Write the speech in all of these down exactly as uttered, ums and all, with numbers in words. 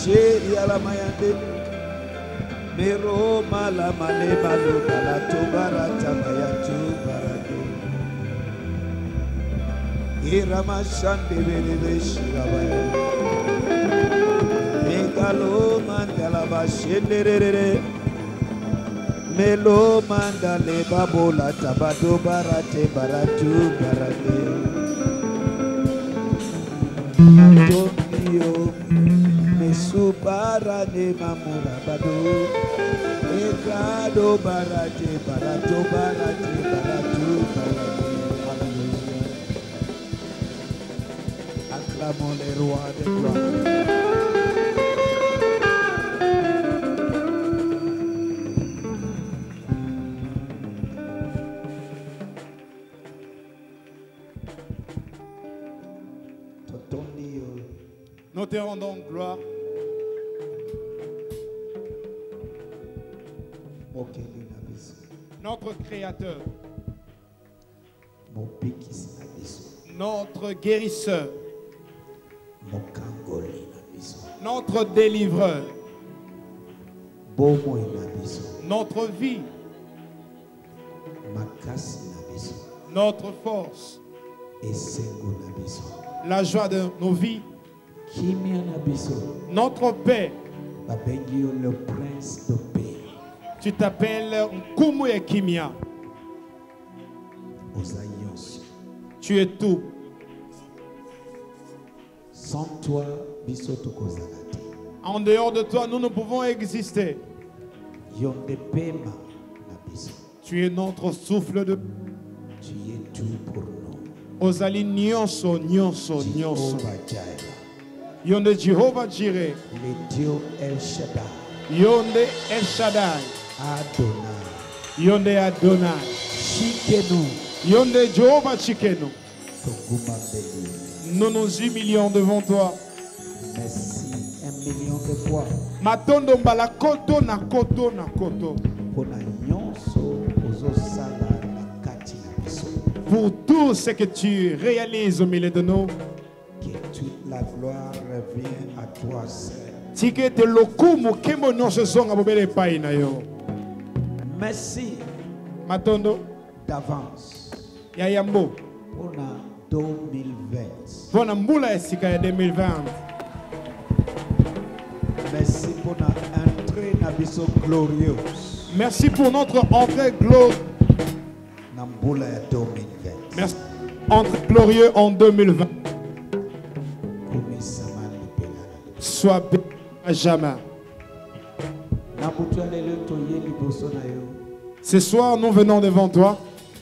sheri alamayande. Mero mala male malo balato barata bayatu barado. Irama shande bele shirabaya. Megalo mandala bashenderere. Melo mandale babola tabado barate baratu barade. Antonio mesubara ne mamura bado. Egado barate barato barate baratu barade. Hallelujah. Acclamons les rois de gloire. Nous te rendons gloire. Notre Créateur. Notre guérisseur. Notre délivreur. Notre vie. Notre force. La joie de nos vies. Notre paix. Le prince de paix. Tu t'appelles Nkumu et Kimia. Tu es tout. Sans toi, en dehors de toi, nous ne pouvons exister. Tu es notre souffle de. Tu es tout pour nous. Ozali nyonso, nyonso, nyonso. Yonde Jehovah Jireh. Le Dieu El Shaddai. Yonde El Shaddai. Adonai. Yonde Adonai. Chikenu. Yonde Jehovah Chikenu. Nous nous humilions devant toi. Merci un million de fois. Matondo mbala koto na koto na koto. Pour tout ce que tu réalises au milieu de nous. Que toute la gloire revient à toi seul. Merci Matondo d'avance Yayambo pour deux mille vingt. deux mille vingt. Merci pour notre entrée glorieuse. Merci pour notre entrée glorieuse. Merci. Entrée glorieuse en deux mille vingt. Sois béni à jamais. Ce soir, nous venons devant toi.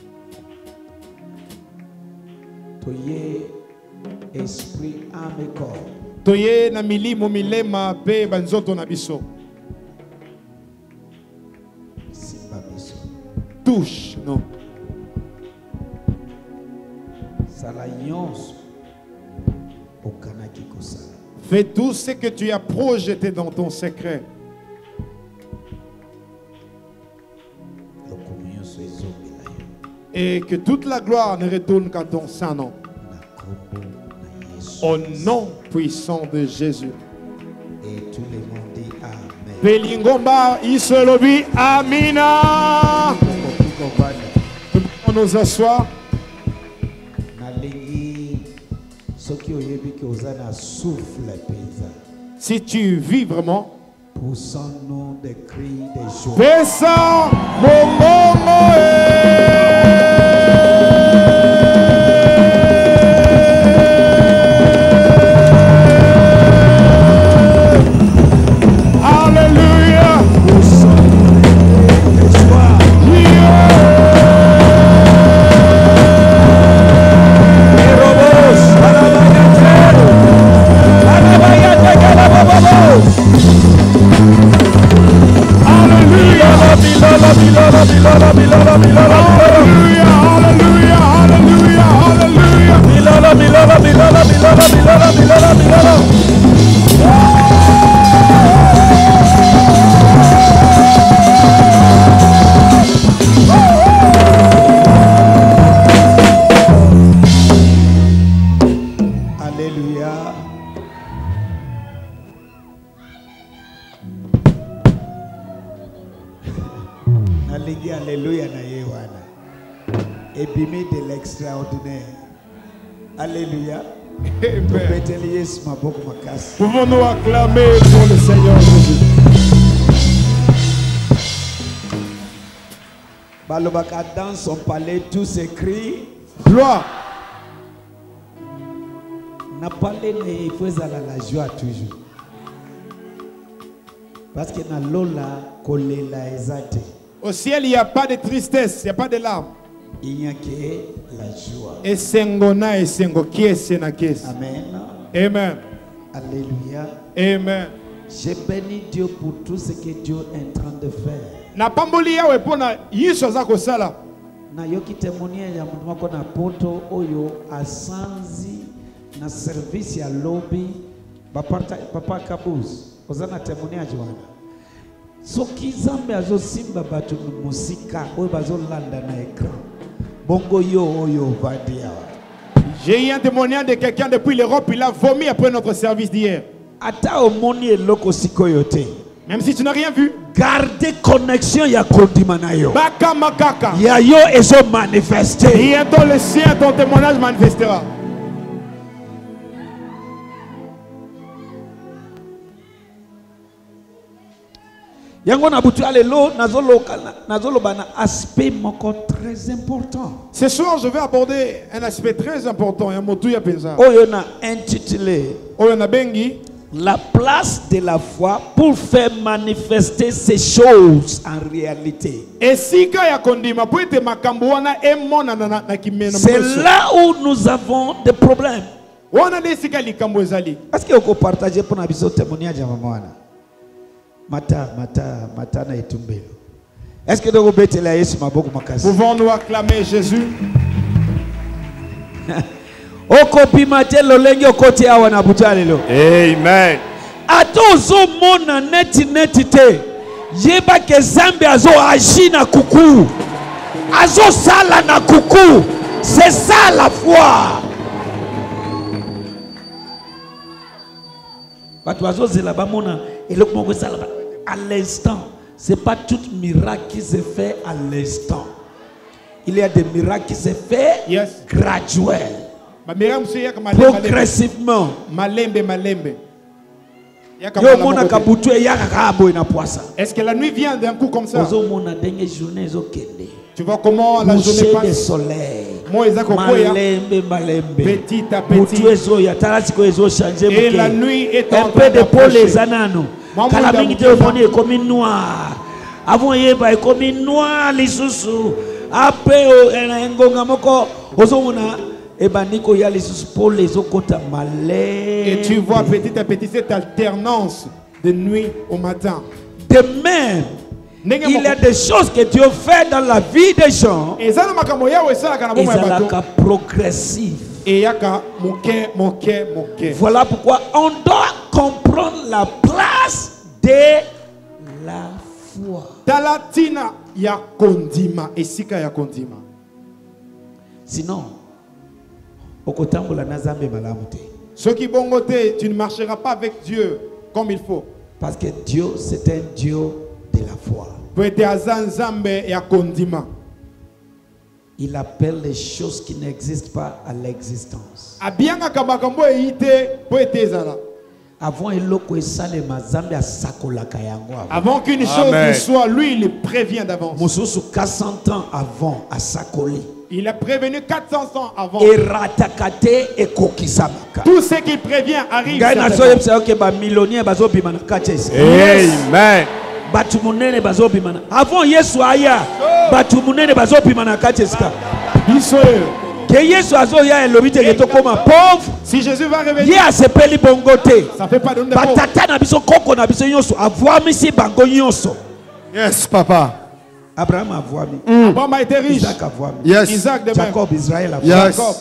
Esprit, âme et corps. Toye na milimo milema pe banzoto na biso. Touche nous. Fais tout ce que tu as projeté dans ton secret. Et que toute la gloire ne retourne qu'à ton saint nom. Au nom puissant de Jésus. Et tous les mondes disent Amen. Belingomba Iselobi Amina. On nous assoit. Si tu vis vraiment, poussons-nous des cris de joie. Pesa Momomo. Nalingi alléluia na yewana. Ebimi de l'extraordinaire. Alléluia. Amen. Makasi. Pouvons-nous acclamer pour le Seigneur Jésus. Balobaka dans son palais tous ces cris. Gloire. Na palais ne faisait la joie toujours. Parce que na lola kolela ezate. Au ciel, il n'y a pas de tristesse, il n'y a pas de larmes. Il n'y a que la joie. Et sengona et sengo kiese na kiese. Amen. Amen. Alléluia. Amen. Je bénis Dieu pour tout ce que Dieu est en train de faire. Na pamboli yawe pona yiso za kosala. Na yoki témoigner ya mtu wako na poto oyo asanzi na service ya lobby baparta papa kabuz. Ozana témoigner jwana. Soki zambe azo simba batu musika oyo bazo landa na écran. Bongo yo oyo vadia. J'ai eu un témoignage de quelqu'un depuis l'Europe, il a vomi après notre service d'hier. Ata omoni eloko sikoyote. Même si tu n'as rien vu. Gardez connexion ya kondima na yo. Baka makaka. Ya yo ezo manifester. Bientôt le sien, ton témoignage manifestera. Yango na butu alelo nazolo nazolo bana aspect moko très important. Ce soir, je vais aborder un aspect très important. Ya motu ya penza. Oyo na intitulé Oyo na bengi. La place de la foi pour faire manifester ces choses en réalité. C'est là où nous avons des problèmes. Est-ce que vous pouvez partager pour nous témoigner de maman? Mata, mata, mata na itumbelo. Est-ce que vous pouvez la Yesu maboko makasi? Pouvons-nous acclamer Jésus? Amen. Atozo mona neti neti te. Yeba ke zambe azo agi na kuku. Azo sala na kuku. C'est ça la foi. Batu azo zela ba mona eloko moko sala à l'instant. C'est pas tout miracle qui se fait à l'instant. Il y a des miracles qui se fait yes. graduel. Progressivement. Malembe, malembe. Est-ce que la nuit vient d'un coup comme ça? Tu vois comment la journée passe? De soleil. Malembe, malembe. Petit à petit. Et la nuit est en train peu de peau les ananos. Calamité au monde est comme noir. Avant il est comme noir les sous. Après un ngonga moko ozomona. Et tu vois petit à petit cette alternance de nuit au matin. De même, il y a des choses que Dieu fait dans la vie des gens. Et ça est progressif. Voilà pourquoi on doit comprendre la place de la foi. Sinon, ce qui bongoté, tu ne marcheras pas avec Dieu comme il faut. Parce que Dieu, c'est un Dieu de la foi. Il appelle les choses qui n'existent pas à l'existence. Avant qu'une chose ne soit, lui, il le prévient d'avance. quatre cents ans avant à Sakoli. Il a prévenu quatre cents ans avant. Tout ce qu'il prévient arrive. Amen. Avant Yesu aya, batumunene bazopima na kacheska. Que Yesu azoya elobite que tokoma pauvre. Si Jésus va revenir, ye asepeli bongote. Ça fait pas de batata na biso koko na biso nyonso avwamisi bango nyonso. Yes, papa. Abraham avwami. Mm. Abraham a été riche. Isaac avwami. Yes. Isaac de Jacob, Israël avwami. Yes. Jacob.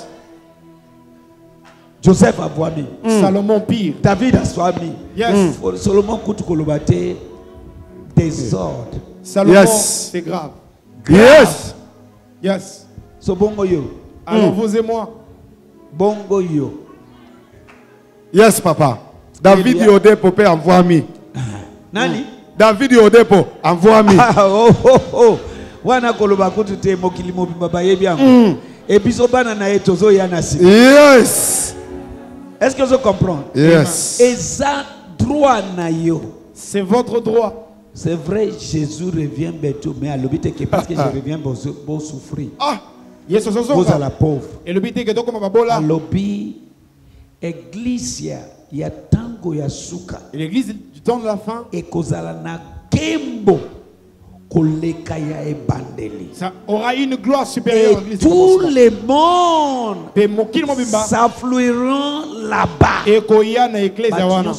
Joseph avwami. Mm. Salomon pire. David aswami. Yes. Mm. Solomon kutu kolobate désordre. Salomon, yes. C'est grave. grave. Yes. Yes. So bongo yo. Alors mm. vous et moi. Bongo yo. Yes, papa. David yode popé envoie mi. Nani? David Yodepo, envoie-moi. Oh, oh, oh. wana koloba kutu te mokili mobimba bayebi yango et biso bana na ye tozoya na sima. Yes. Est-ce que vous comprenez? Yes. Et ça droit na yo. C'est votre droit. C'est vrai, Jésus revient bientôt, mais à l'obité que parce que je reviens pour souffrir. Ah, yes, so, so, so. Vous à la pauvre. Et le but est que donc comme babola. À l'obit, église ya ya tango ya suka. Et l'église du temps de la fin. Et kozala na kembo koleka ya ebandeli. Ça aura une gloire supérieure. Et tout le monde Pe mokili mobimba. s'afflueront là-bas. Et koya na église ya wana.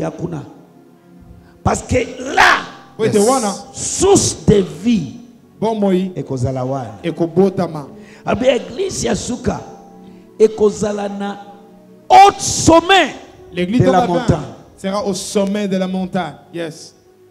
Parce que là, Oui, te wana. source de vie Bon moi. et kozala wana. Et ko botama. Alors l'église ya suka et kozala na haut sommet L'église de de la la montagne. fin sera au sommet de la montagne. Yes.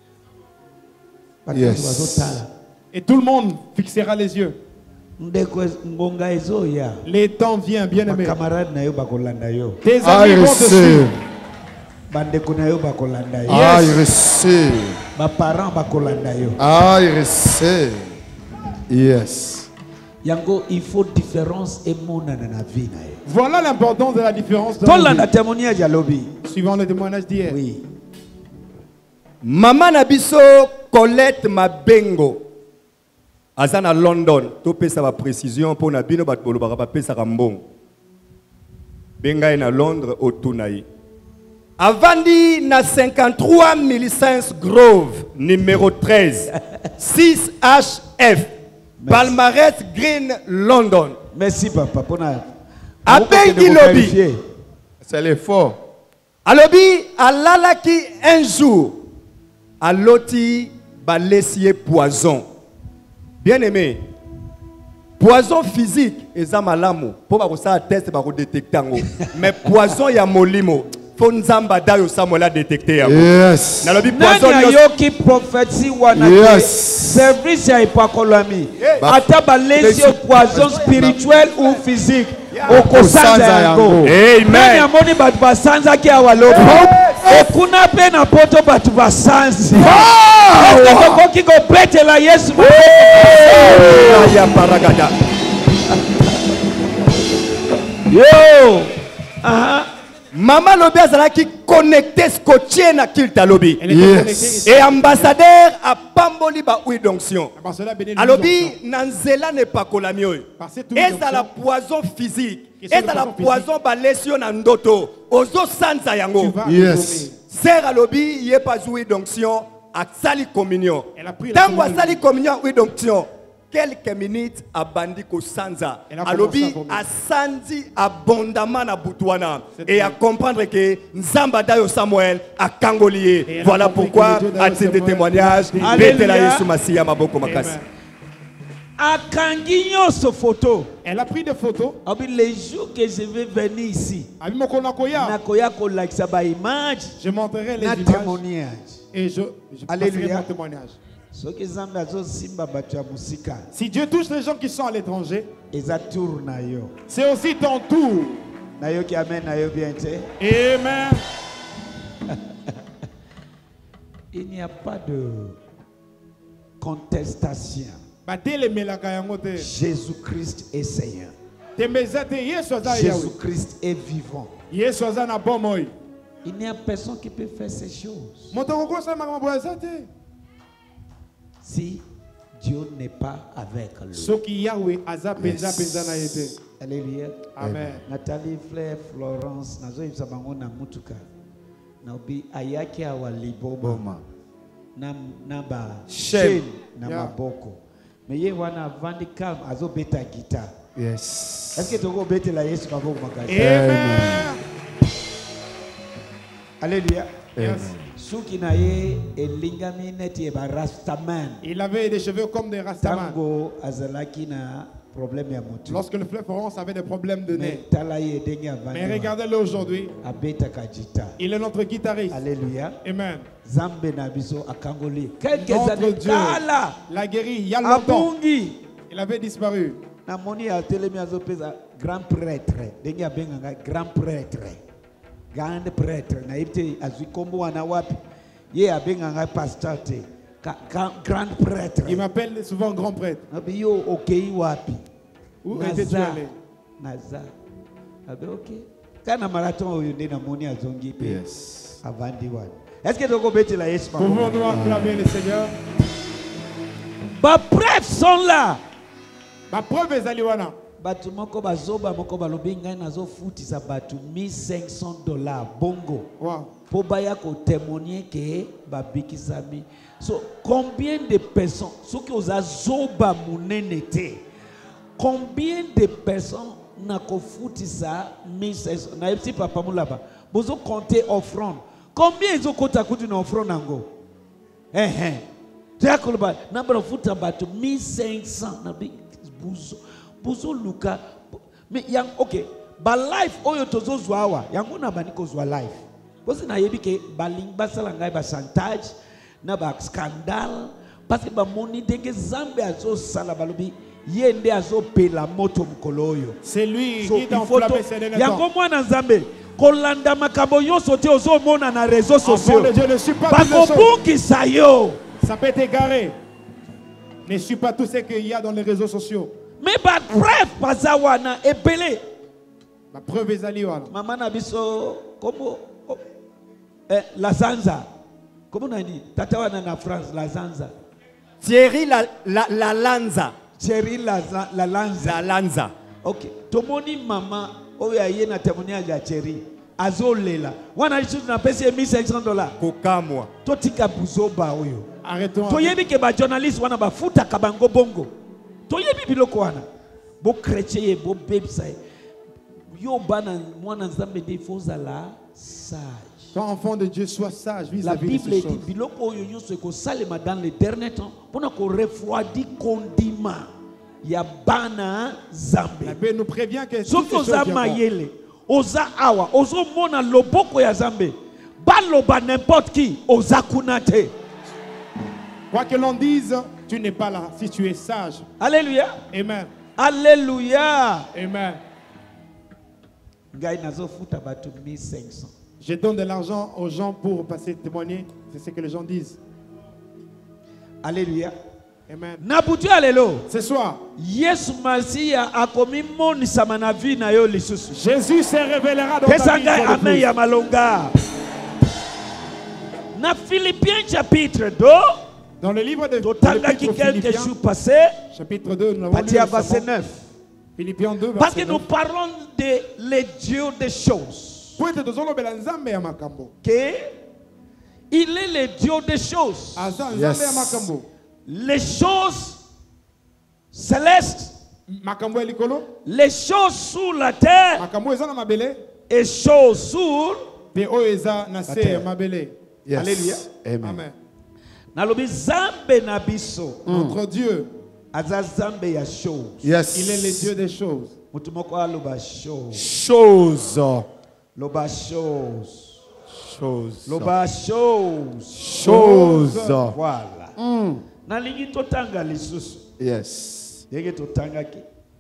Yes. Et tout le monde fixera les yeux. Ndeko ngonga ezo ya. Les temps viennent, bien aimé. Camarade na yo bakolanda yo. Tes amis vont te suivre. Bandeko na yo bakolanda yo. Yes. I receive. Ba parents bakolanda yo. I receive. Yes. Yango il faut différence et monana na vie na yo. Voilà l'importance de la différence. Tout le témoignage à lobby. Suivant le témoignage d'hier. Oui. Maman Nabiso Colette Mabengo. Azana London. Topé sa précision pour Nabino Batbolo Barabapé Sarambon. Benga na Londres au Tunaï. Avandi na cinquante-trois mille cinq Grove, numéro treize, six H F, Palmarès Green, London. Merci papa. Pour na. Abengi lobby. C'est l'effort. Alobi alalaki un jour. Aloti balesier poison. Bien aimé. Poison physique eza malamu. Po ba ko sa test ba ko détecter ngo. Mais poison ya molimo. Faut nzamba dayo samola détecter yango. Yes. Nalobi poison Nani yo ki prophétie wana. Yes. Service ya ipakolami. Ba- Ata balesio poison spirituel ou physique. Okosanza yango. Amen. Nani amoni batu basanza ki awalobi. Ekuna pe na poto batu basanzi. Est-ce que tokoki kopetela Yesu? Ya paragada. Yo. Aha. Maman lobi azalaki connecté scotché na kilta lobi. Elle était Yes. connectée. Et ambassadeur a pamboli ba oui d'onction. Ambassadeur bénédiction. Alobi nanzela ne pas kolamioi. Parce que tout Et le ça la monde- poison physique. Et Et c'est le ça la poison poison balesio na ndoto. Ozo sanza Tu yango. vas Yes. Sœur Alobi yé pas joué d'onction à sali communion. Elle a pris la Tango a communion. sali communion oui d'onction. Quelques minutes à bandi ko sanza. Elle a commencé Alobi à vomir. a sandi abondamment na butuana C'est et vrai. à comprendre que Nzamba Dayo Samuel a kangolié. Et elle a Voilà compris pourquoi que le Dieu Dayo à titre de Samuel- témoignage, Alléluia. Betela Yesu Masiya Maboko Makasi. Amen. Akangi nyonso photo. Elle a pris des photos. Abi les jours que je vais venir ici. Abi mokona koya. Nakoya kolakisa ba image Je montrerai les na images. témoignage. Et je, je passerai Alléluia. mon témoignage. Soki Nzambe azosimba bato ya musika Si Dieu touche les gens qui sont à l'étranger, eza tour na yo. c'est aussi ton tour. Nayoki amen na yo bien te. Amen. Il n'y a pas de contestation. Batele melaka yango te. Jésus-Christ est Seigneur. Tembeza te Yesu aza Yahweh. Jésus-Christ est vivant. Yesu aza na bon moi. Il n'y a personne qui peut faire ces choses Moto kokosa makambo aza te. si Dieu n'est pas avec lui. Soki Yahweh aza penza penza na yete. Alléluia. Amen. Nathalie Fleur Florence nazoyebisa bango na mutuka naobi ayaki awa liboma na, na ba Chaîne. chaîne na Yeah. maboko mais ye wana avandi calme azobeta guitare. Yes. Est-ce que tokobetela Yesu maboko makasi? Amen. Alléluia. Yes. Suki na ye elingami neti eba rastaman. Il avait des cheveux comme des rastaman. Tango azalaki na problème ya motu. Lorsque le fleuve Florence avait des problèmes de Mais nez. tala ye ndenge avandi. Mais regardez-le aujourd'hui. Abetaka guitare. Il est notre guitariste. Alléluia. Amen. Zambe na biso akangoli. Quelques Notre années Dieu tala l'a guéri il y a longtemps. abungi. Il avait disparu. Na moni ya telemi azopeza grand prêtre. Ndenge abenganga grand prêtre. Grand prêtre na ibte azwi kombo wana wapi. Ye abenganga pasteur te. ka- ka- grand prêtre. Il m'appelle souvent grand prêtre. Nabi yo okei wapi? Où étais-tu Naza. allé? Naza. Nabi ok. Kana marathon oyo nde namoni azongi pe. Yes. Avandi wana. Est-ce que toko beti la Yesu makofi? Pouvons-nous acclamer le Seigneur? Ba preuves sont là. Ma preuve est Aliwana. Batu moko bazoba moko balobi ngai nazofutisa batu mille cinq cents dollars bongo. Wow. Po baya ko témoigner que babikisami. So combien de personnes soki oza zoba munene te. Combien de personnes na kofutisa mille cinq cents na epsi papa mulaba. Bozo compter offrande. Combien ils ont compté kutu na offrande nango? Eh eh. Tia koloba namba futa batu mille cinq cents na bi buzo. Buzo luka. Mais yang OK. Ba life oyo tozo zwawa. Yango na baniko zwa life. Bosi na yebi ke baling basala ngai ba chantage na ba scandale parce que ba moni denge zambe azo sala balobi yende azo pela moto mukolo oyo. C'est lui So, qui il t'a faut enflammé to- ces derniers yango temps. mwana nzambe kolanda makambo nyonso te ozomona na réseaux sociaux. Enfant de Dieu, ne suis pas toutes les choses. Bakobungisa yo. Ça peut t'égarer. Ne suis pas tout ce qu'il y a dans les réseaux sociaux. Mais ba bref baza wana ebele. Ma preuve est Aliwana. Mama na biso komo oh, eh, la zanza. Comment on dit? Tata wana na France la zanza. Thierry la, la, la Lanza. Thierry la, za- la lanza. La Lanza. Ok. Tomoni mama oyo aye na témoignage ya Thierry. Azolela. Wana lisu na pesi mille cinq cents dollars. Kokamwa. Totika buzoba oyo. Arrêtons. Toyebi ke ba journaliste wana ba futa kabango bongo. Toyebi biloko wana. Bo chrétien ye bo bebisa ye. Yo bana mwana nzambe de fozala sage. Quand enfant de Dieu, sois sage La vis-à-vis de Bible ces dit choses. biloko oyo nyonso ekosalema dans le dernier temps mpona korefroidi kondima ya bana La Zambe. Bible nous prévient que toutes Soki ces choses oza viendront. mayele oza awa ozomona loboko ya Zambe baloba n'importe qui oza kuna te. Quoi que l'on dise, tu n'es pas là si tu es sage. Alléluia. Amen. Alléluia. Amen. Ngai nazofuta batu mille cinq cents. Je donne de l'argent aux gens pour passer témoigner. C'est ce que les gens disent. Alléluia. Amen. Nabutu alelo. Ce soir, Yesu Masiya akomi monisama na vie na yo lisusu. Jésus se révélera dans ta Pesa vie. ngai une fois de amen plus. ya malonga. Na Philippiens chapitre deux, Dans le livre de totangaki l'Épître aux quelques Philippiens, jours passés, chapitre deux, nous l'avons lu parti à verset récemment. neuf. Philippiens deux, Parce que verset nous neuf. parlons de le Dieu des choses. Po ete tozolobela nzambe ya makambo. Que il est le Dieu des choses. Aza nzambe Yes. ya makambo. Les choses célestes, Makambo ya likolo, les choses sur la terre makambo eza na mabele, et choses sur. pe oyo eza na se terre. ya mabele. Yes. Alléluia. Amen. Amen. Nalobi Zambe na biso. Notre Dieu, Aza Zambe ya choses. Yes. il est le Dieu des choses. Mutu moko aloba choses. Chose. Loba choses. Chose. Loba choses. Chose. Voilà. Nalingi totanga lisusu. Yes. Yenge totanga ki.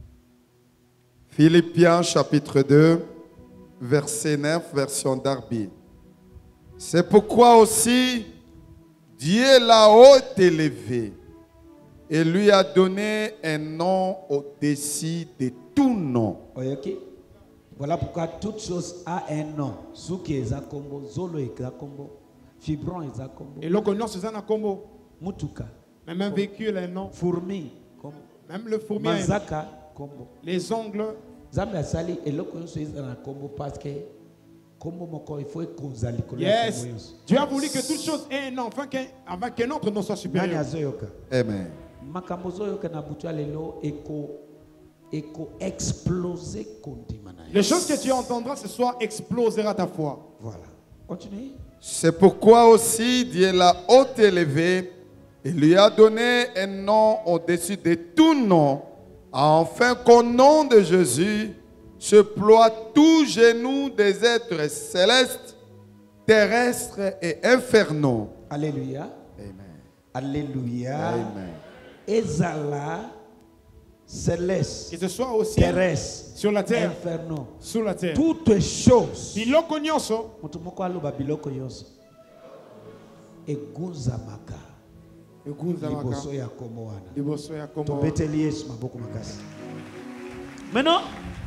Philippiens chapitre deux, verset neuf, version Darby. C'est pourquoi aussi Dieu l'a haut élevé et lui a donné un nom au-dessus de tout nom. Oyoki. Voilà pourquoi toute chose a un nom. Suki eza kombo, zolo eza kombo, fibron eza kombo, Eloko nyonso eza na kombo. mutuka, Même un véhicule a un nom. fourmi kombo, Même le fourmi a un nom. manzaka kombo. Les ongles. Zambe asali eloko nyonso eza na kombo parce que kombo moko il faut ekonza likolo ya Yes. kombo nyonso. Dieu a voulu que toute chose ait un nom, afin qu'un afin qu'un autre nom soit Nani supérieur. azoyoka? Amen. Makambo zoyoka na butu ya lelo eko eko exploser kondima na yo. Les choses que tu entendras ce soir explosera ta foi. Voilà. Continue. C'est pourquoi aussi Dieu l'a haut élevé et lui a donné un nom au-dessus de tout nom, afin qu'au nom de Jésus se ploie tout genou des êtres célestes, terrestres et infernaux. Alléluia. Amen. Alléluia. Amen. Ezala céleste, Et ce soir au ciel, terrestre, sur la terre, inferno. sous la terre. Toutes choses. Biloko nyonso Mutu moko aloba biloko yonso. Egunzamaka. liboso ya kombo wana. Liboso ya kombo. Tobeteli Yesu maboko makasi. Maintenant,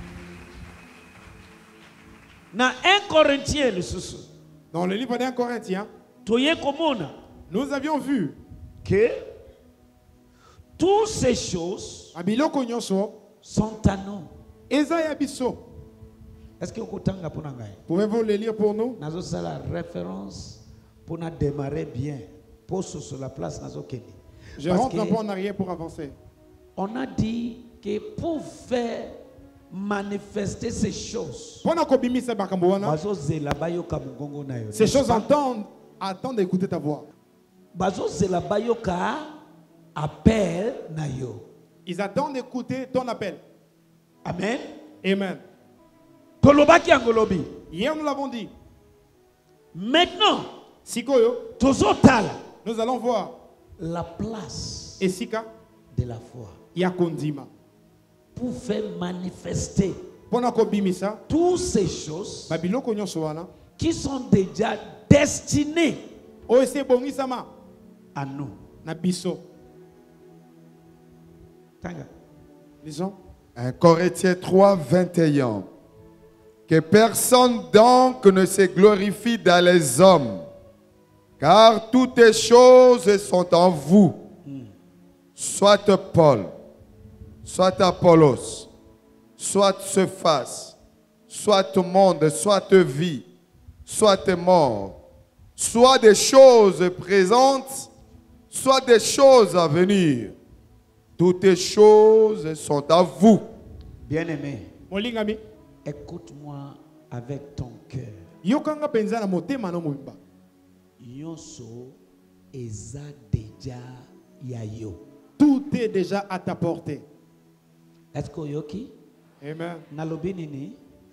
dans un Corinthien, le sous. Dans le livre d'un Corinthien, nous avions vu que toutes ces choses sont à nous. Est-ce que vous pouvez-vous les lire pour nous? Nous avons la référence pour nous démarrer bien. Pour sur la place, je rentre un peu en arrière pour avancer. On a dit que pour faire manifester ces choses, ces choses entendent, attendent d'écouter ta voix. Ils attendent d'écouter ton appel. Amen. Amen. Hier nous l'avons dit. Maintenant, nous allons voir la place et Sika de la foi. Yakondima. Pour faire manifester toutes ces choses qui sont déjà destinées à nous. Lisons. un Corinthiens trois, vingt et un. Que personne donc ne se glorifie dans les hommes, car toutes les choses sont en vous. Mm. Soit Paul, soit Apollos, soit Cephas, soit monde, soit vie, soit mort, soit des choses présentes, soit des choses à venir. Toutes les choses sont à vous. Bien-aimé, écoute-moi avec ton cœur. Yoso eza déjà yayo. Tout est déjà à ta portée. Est-ce que yoki? Amen. Nalobi nini?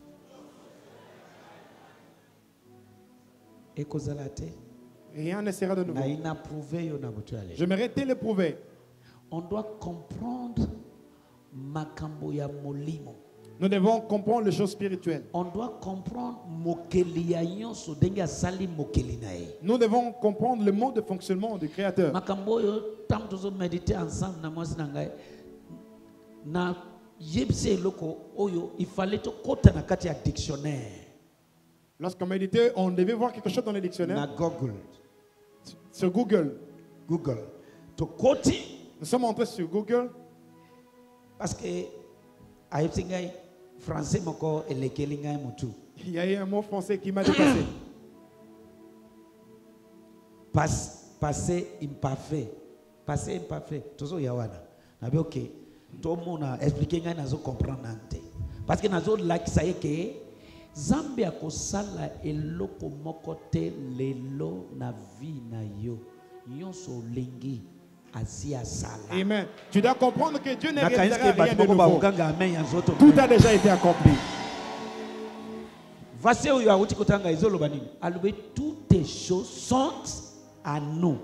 Ekozalate. Rien ne sera de nouveau. J'aimerais te le prouver. On doit comprendre makambo ya molimo. Nous devons comprendre les choses spirituelles. On doit comprendre mokeli ya nyonso ndenge asali mokeli na ye. Nous devons comprendre le mode de fonctionnement du Créateur. Makambo yo tam tozo méditer ensemble na mwasi na ngai na yebise eloko oyo il fallait to kota na kati ya dictionnaire. Lorsqu'on méditait, on devait voir quelque chose dans le dictionnaire. Na Google. Sur Google. Google. To koti. Nous sommes entrés sur Google. Parce que aïpsingai français moko elekelingai mutu. Il y a eu un mot français qui m'a dépassé. Pas, passé imparfait. Passé imparfait. Tozo yawana. Nabi ok. Tout le monde a expliqué ngai nazo comprendre nante. Parce que nazo like ça y est que Zambia kosala eloko moko te lelo na vie na yo. Nyonso lengi. Amen. Tu dois comprendre que Dieu ne réalisera rien de nouveau. Tout a déjà été accompli. Toutes les choses sont à nous.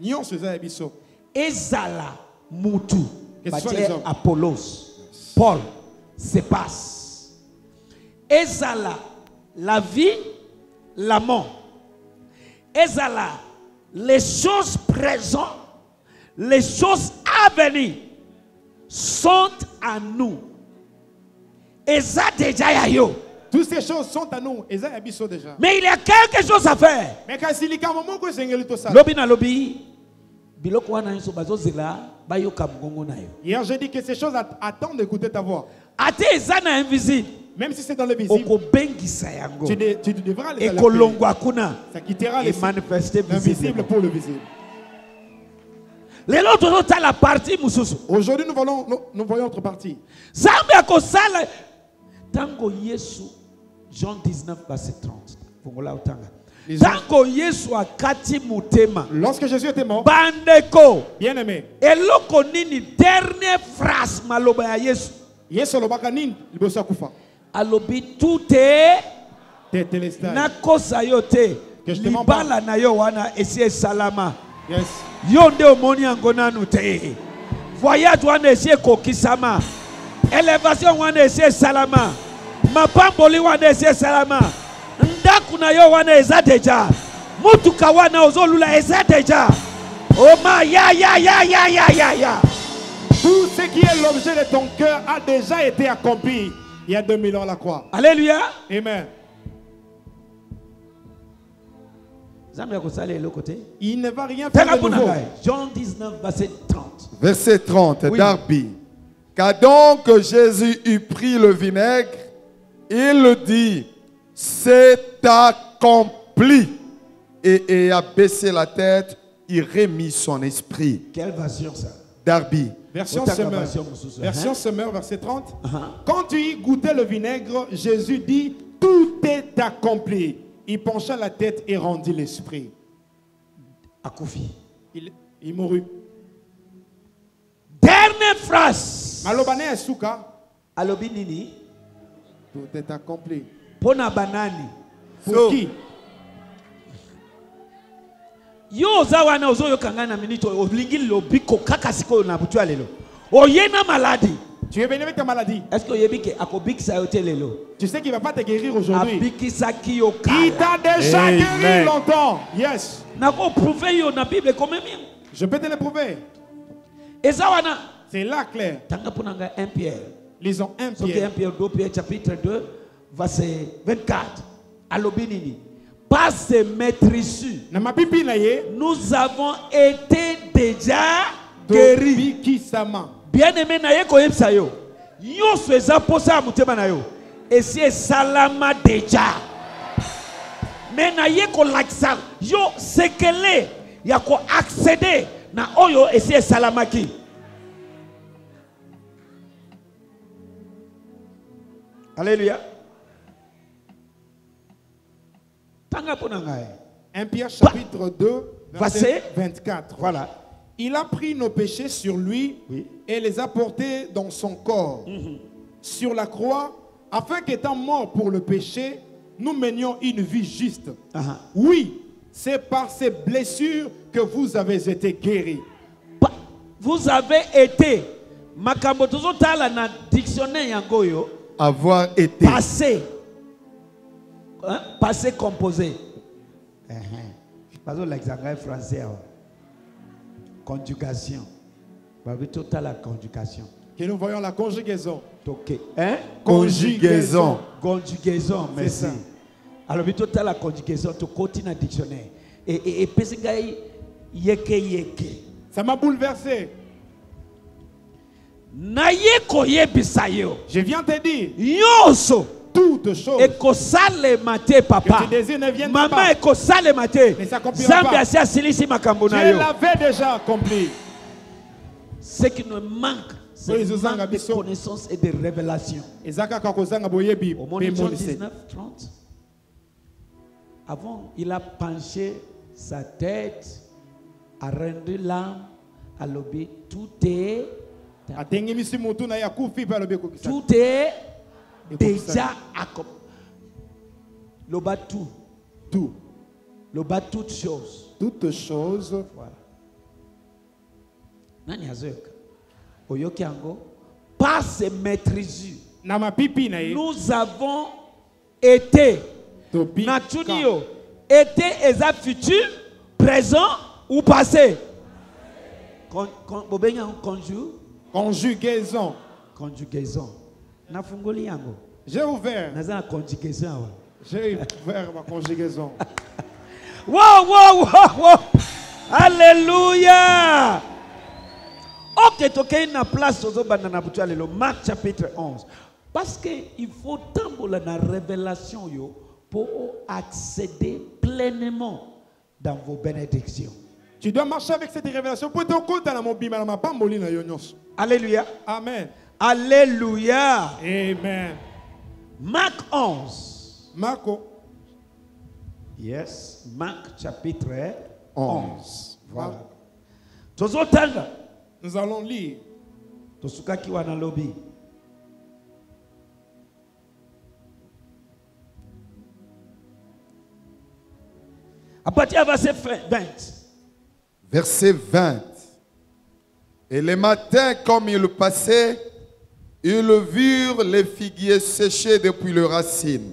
Ezala Moutou, Apollos, Paul, Cephas. Ezala la vie, la mort. Ezala les choses présentes. Les choses à venir sont à nous. Et ça déjà yo. Toutes ces choses sont à nous. Et ça déjà. Mais il y a quelque chose à faire. Mais quand il y a un moment que c'est lobby na lobby. Biloko wana nso bazozela bayoka mgongo nayo. Hier j'ai dit que ces choses attendent d'écouter ta voix. Ate ezana invisible. Même si c'est dans le visible. Okobengisa yango. Tu, de, tu devras les ekolongwa kuna. Ça quittera les manifester visible pour le visible. La partie aujourd'hui nous voyons nous, nous voyons notre partie. Tango Yesu Jean dix-neuf verset trente. Tango Yesu akati mutema. Lorsque Jésus était mort. Bandeko. Bien aimé. Eloko nini dernière phrase maloba ya Yesu. Yesu lobaka nini liboso kufa. Alobi tout est tetelestai. Na kosa yote. Libala na yo wana esi salama. Yes. Yonde omoni angonanu te. Voyage wana esi kokisama. Elevation wana esi salama. Mapamboli wana esi salama. Ndaku na yo wana eza deja. Mutuka wana ozolula eza deja. Oh ma ya ya ya ya ya ya ya. Tout ce qui est l'objet de ton cœur a déjà été accompli il y a deux mille ans à la croix. Alléluia. Amen. Il ne va rien faire de nouveau. Jean dix-neuf, verset trente. Verset trente, Oui. Darby. Quand donc Jésus eut pris le vinaigre, il dit, c'est accompli. Et, et a baissé la tête, il remit son esprit. Quelle version ça? Darby. Version Autant Semeur. version Moussoussou, Version hein? Semeur, verset trente. Uh-huh. Quand tu y goûtais le vinaigre, Jésus dit, tout est accompli. Il pencha la tête et rendit l'esprit. Akoufi. Il, il mourut. Dernière phrase. Malobane Esuka, Alobi nini? tout est accompli. Pona banani. Pour So, qui? Yo zawana ozo yo kangana minito olingi lobiko kaka siko na butu alelo. Oyena maladie. Tu es venu avec ta maladie. Est-ce que yebike akobikisa yote lelo? Tu sais qu'il ne va pas te guérir aujourd'hui. Abikisa ki yo Il kala. t'a déjà Amen. guéri longtemps. Yes. Nako prouver yo na Bible comme même. Je peux te le prouver. Ezawana. C'est là clair. Tanga punanga un Pierre. Lisons un Soki un Pierre. Pierre, deux Pierre, chapitre deux, verset vingt-quatre. Alobinini. Par ces maîtrises, Na mapipi na ye. nous avons été déjà guéris. Dobiki sama. Bien-aimé na ye koyebisa yo. Yo sweza posa mutema na yo. Et c'est salama déjà. Mais na ye ko laksa. Yo sekele ya ko accéder na oyo et c'est salamaki. Alléluia. Tanga ponangaye. un Pierre chapitre deux, verset Verset vingt-quatre. Voilà. Il a pris nos péchés sur lui Oui. et les a portés dans son corps sur la croix, afin qu'étant mort pour le péché, nous menions une vie juste. Aha. Oui, c'est par ces blessures que vous avez été guéris. Pa- Vous avez été makambo tozotala na dictionnaire yangoyo avoir été. passé hein? Passé composé. Pas l'exemple français. hein. Conjugation. Babi total la conjugation. Que nous voyons la conjugaison. Ok. Hein? Conjugaison. Conjugaison, merci. ça. Alors, vi total la conjugaison, tu continues dans le dictionnaire. Et et et pesingai yeke yeke. Ça m'a bouleversé. Na ye koyebisa yo. Je viens te dire, Yoso. toutes choses Ekosale mate papa. que tu désires ne viennent Maman pas. ekosale mate. Mais ça accomplira Zambi pas. asi asilisi makambo na Dieu yo. l'avait déjà accompli. Ce qui nous manque, c'est Oui, le Zozanga manque de biso. connaissances et de révélations. Ezaka kakozanga boyebi. Au moment pe de Jean molise. dix-neuf, trente, avant, il a penché sa tête, a rendu l'âme, a lobby, tout est, Atengimisi mutu na ya kufi pa lobe kokisa. tout est Et déjà accompli. Le bas tout, Tout. le bas toutes choses. Toutes choses. Voilà. Nani azoyoka? Oyoki yango, par ses maîtrises, Na mapipi na ye. nous avons été. Tobi. Natunio, été eza futur, présent ou passé. Con, con, bobenya conju, Conjugaison. conjugaison. Nafungoli yango. J'ai ouvert. Naza na conjugaison awa. J'ai ouvert ma conjugaison. Wow, wow, wow, wow. Alléluia. Ok, tokei na place ozo banda na butu alelo. Marc chapitre onze. Parce que il faut tambola na révélation yo pour accéder pleinement dans vos bénédictions. Tu dois marcher avec cette révélation pour te compte dans mon bima ma pamboli na yonyos. Alléluia. Amen. Alléluia. Amen. Marc onze. Marco. Yes. Marc chapitre onze. Voilà. Tozotanga. Nous allons lire. Tosukaki wana lobi. À partir du verset vingt. Verset vingt. Et le matin, comme ils passaient, ils virent les figuiers séchés depuis leurs racines.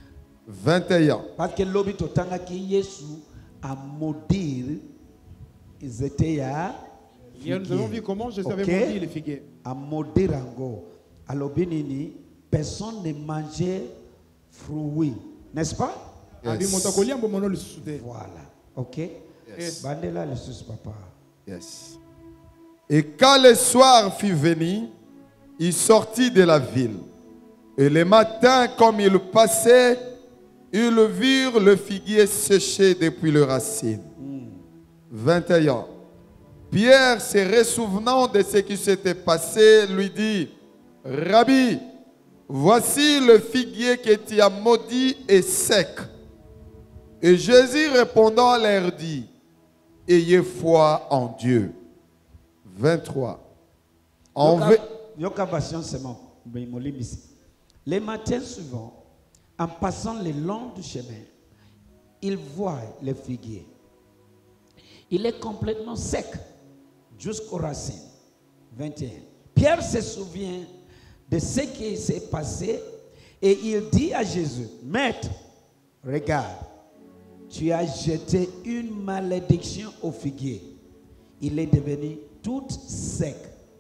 vingt et un. Parce que lobi totanga ki Yesu a maudire ils étaient à Hier, nous avons vu comment Jésus avait Ok. maudit les figuiers. à Modirango. À l'Obinini, personne ne mangeait fruits, n'est-ce pas? Abi motakolia mbomono lisusude. Voilà, ok? Yes. Bandela le sus papa. Yes. Et quand le soir fut venu, il sortit de la ville. Et le matin, comme il passait, ils virent le figuier séché depuis le racine. vingt et un. Pierre, se ressouvenant de ce qui s'était passé, lui dit, Rabbi, voici le figuier que tu as maudit est sec. Et Jésus répondant leur dit, ayez foi en Dieu. vingt-trois. En Yoka- ve- Yoka version seulement. Les matins suivants, en passant le long du chemin, il voit le figuier. Il est complètement sec jusqu'aux racines. vingt et un. Pierre se souvient de ce qui s'est passé et il dit à Jésus, Maître, regarde, tu as jeté une malédiction au figuier. Il est devenu tout sec.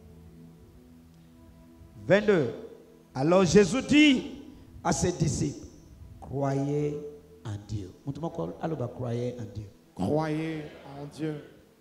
vingt-deux. Alors Jésus dit à ses disciples, croyez en Dieu. Croyez en Dieu. Croyez en Dieu.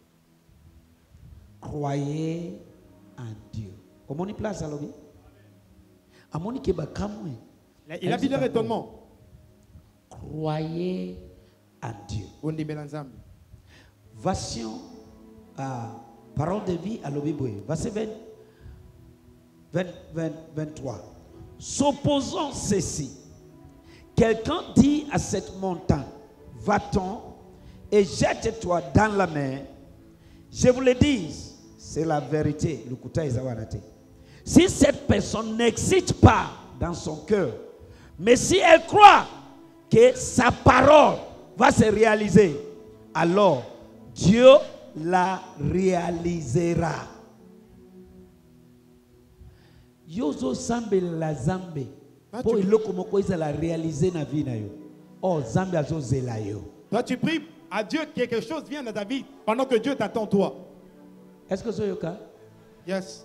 Croyez en Dieu. Comment on y place à l'obé? À mon équipe, Il a dit leur étonnement. croyez en Dieu. Ondimela Nzambe. Version euh, parole de vie à l'obé. Verset vingt, vingt, vingt, vingt-trois. Supposons ceci. Quelqu'un dit à cette montagne, va-t'en et jette-toi dans la mer. Je vous le dis, c'est la vérité. Le kouta est zawarate. Si cette personne n'existe pas dans son cœur, mais si elle croit que sa parole va se réaliser, alors Dieu la réalisera. Yozo sambe la zambe. Ah, Po tu- iloko moko iza la réaliser na vie na yo. Oh zambe azo zela yo. Toi, tu pries à Dieu que quelque chose vienne dans ta vie pendant que Dieu t'attend toi. Est-ce que c'est le cas? Yes.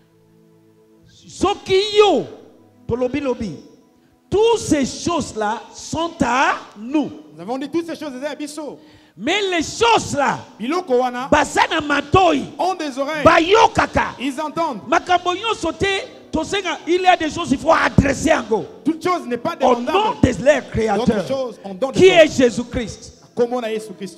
Soki yo, tolobi lobi. Toutes ces choses-là sont à nous. Nous avons dit toutes ces choses à Abisso. Mais les choses-là, Biloko wana basana matoi, ont des oreilles. bayokaka. Ils entendent. Makambo nyonso te, tosenga, il y a des choses qu'il faut adresser encore. Toute chose n'est pas Au nom demandable. de leur D'autres créateur, choses, on donne qui est Jésus-Christ. Comment on a Jésus-Christ.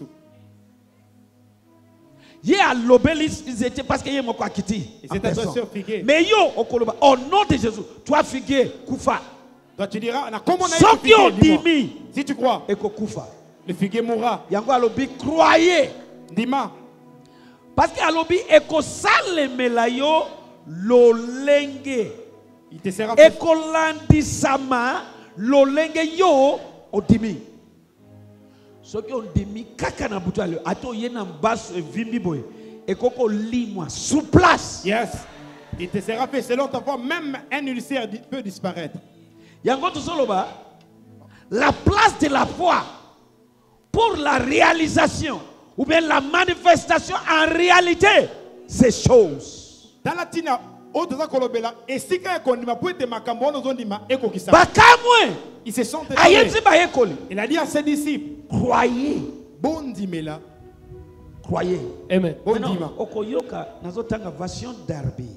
Yé a l'obélis, ils étaient parce qu'il y a mon quoi kiti. Et c'est adressé au figuier. Mais yo, au Koloba, au nom de Jésus, toi figuier, koufa. Toi, tu diras, na- comment on a Sauf Jésus yo dis-moi. dimi, Si tu crois, et ko koufa. le figuier mourra. Yango alobi, croyez. Dima, Parce que alobi, eko salemela yo lolenge. il te sera fait. Eko landisama lolenge yo odimi. Soki ondimi kaka na butu alio, ato ye na mbaso evimbi boy. Eko ko limwa sous place. Yes. Il te sera fait selon ta foi. Même un ulcère di- peut disparaître. Yango tosoloba, la place de la foi pour la réalisation ou bien la manifestation en réalité, ces choses. Dans la tina, autres kolobela, et si quand on dit ma poète makambo nous on dit ma eko qui Bakamwe, ils se sont étonnés. ayetsi bayekoli. Il a dit à ses disciples, Croyez, bon dimela, croyez. amen. Bon Maintenant, dima. okoyoka nazotanga version Darby.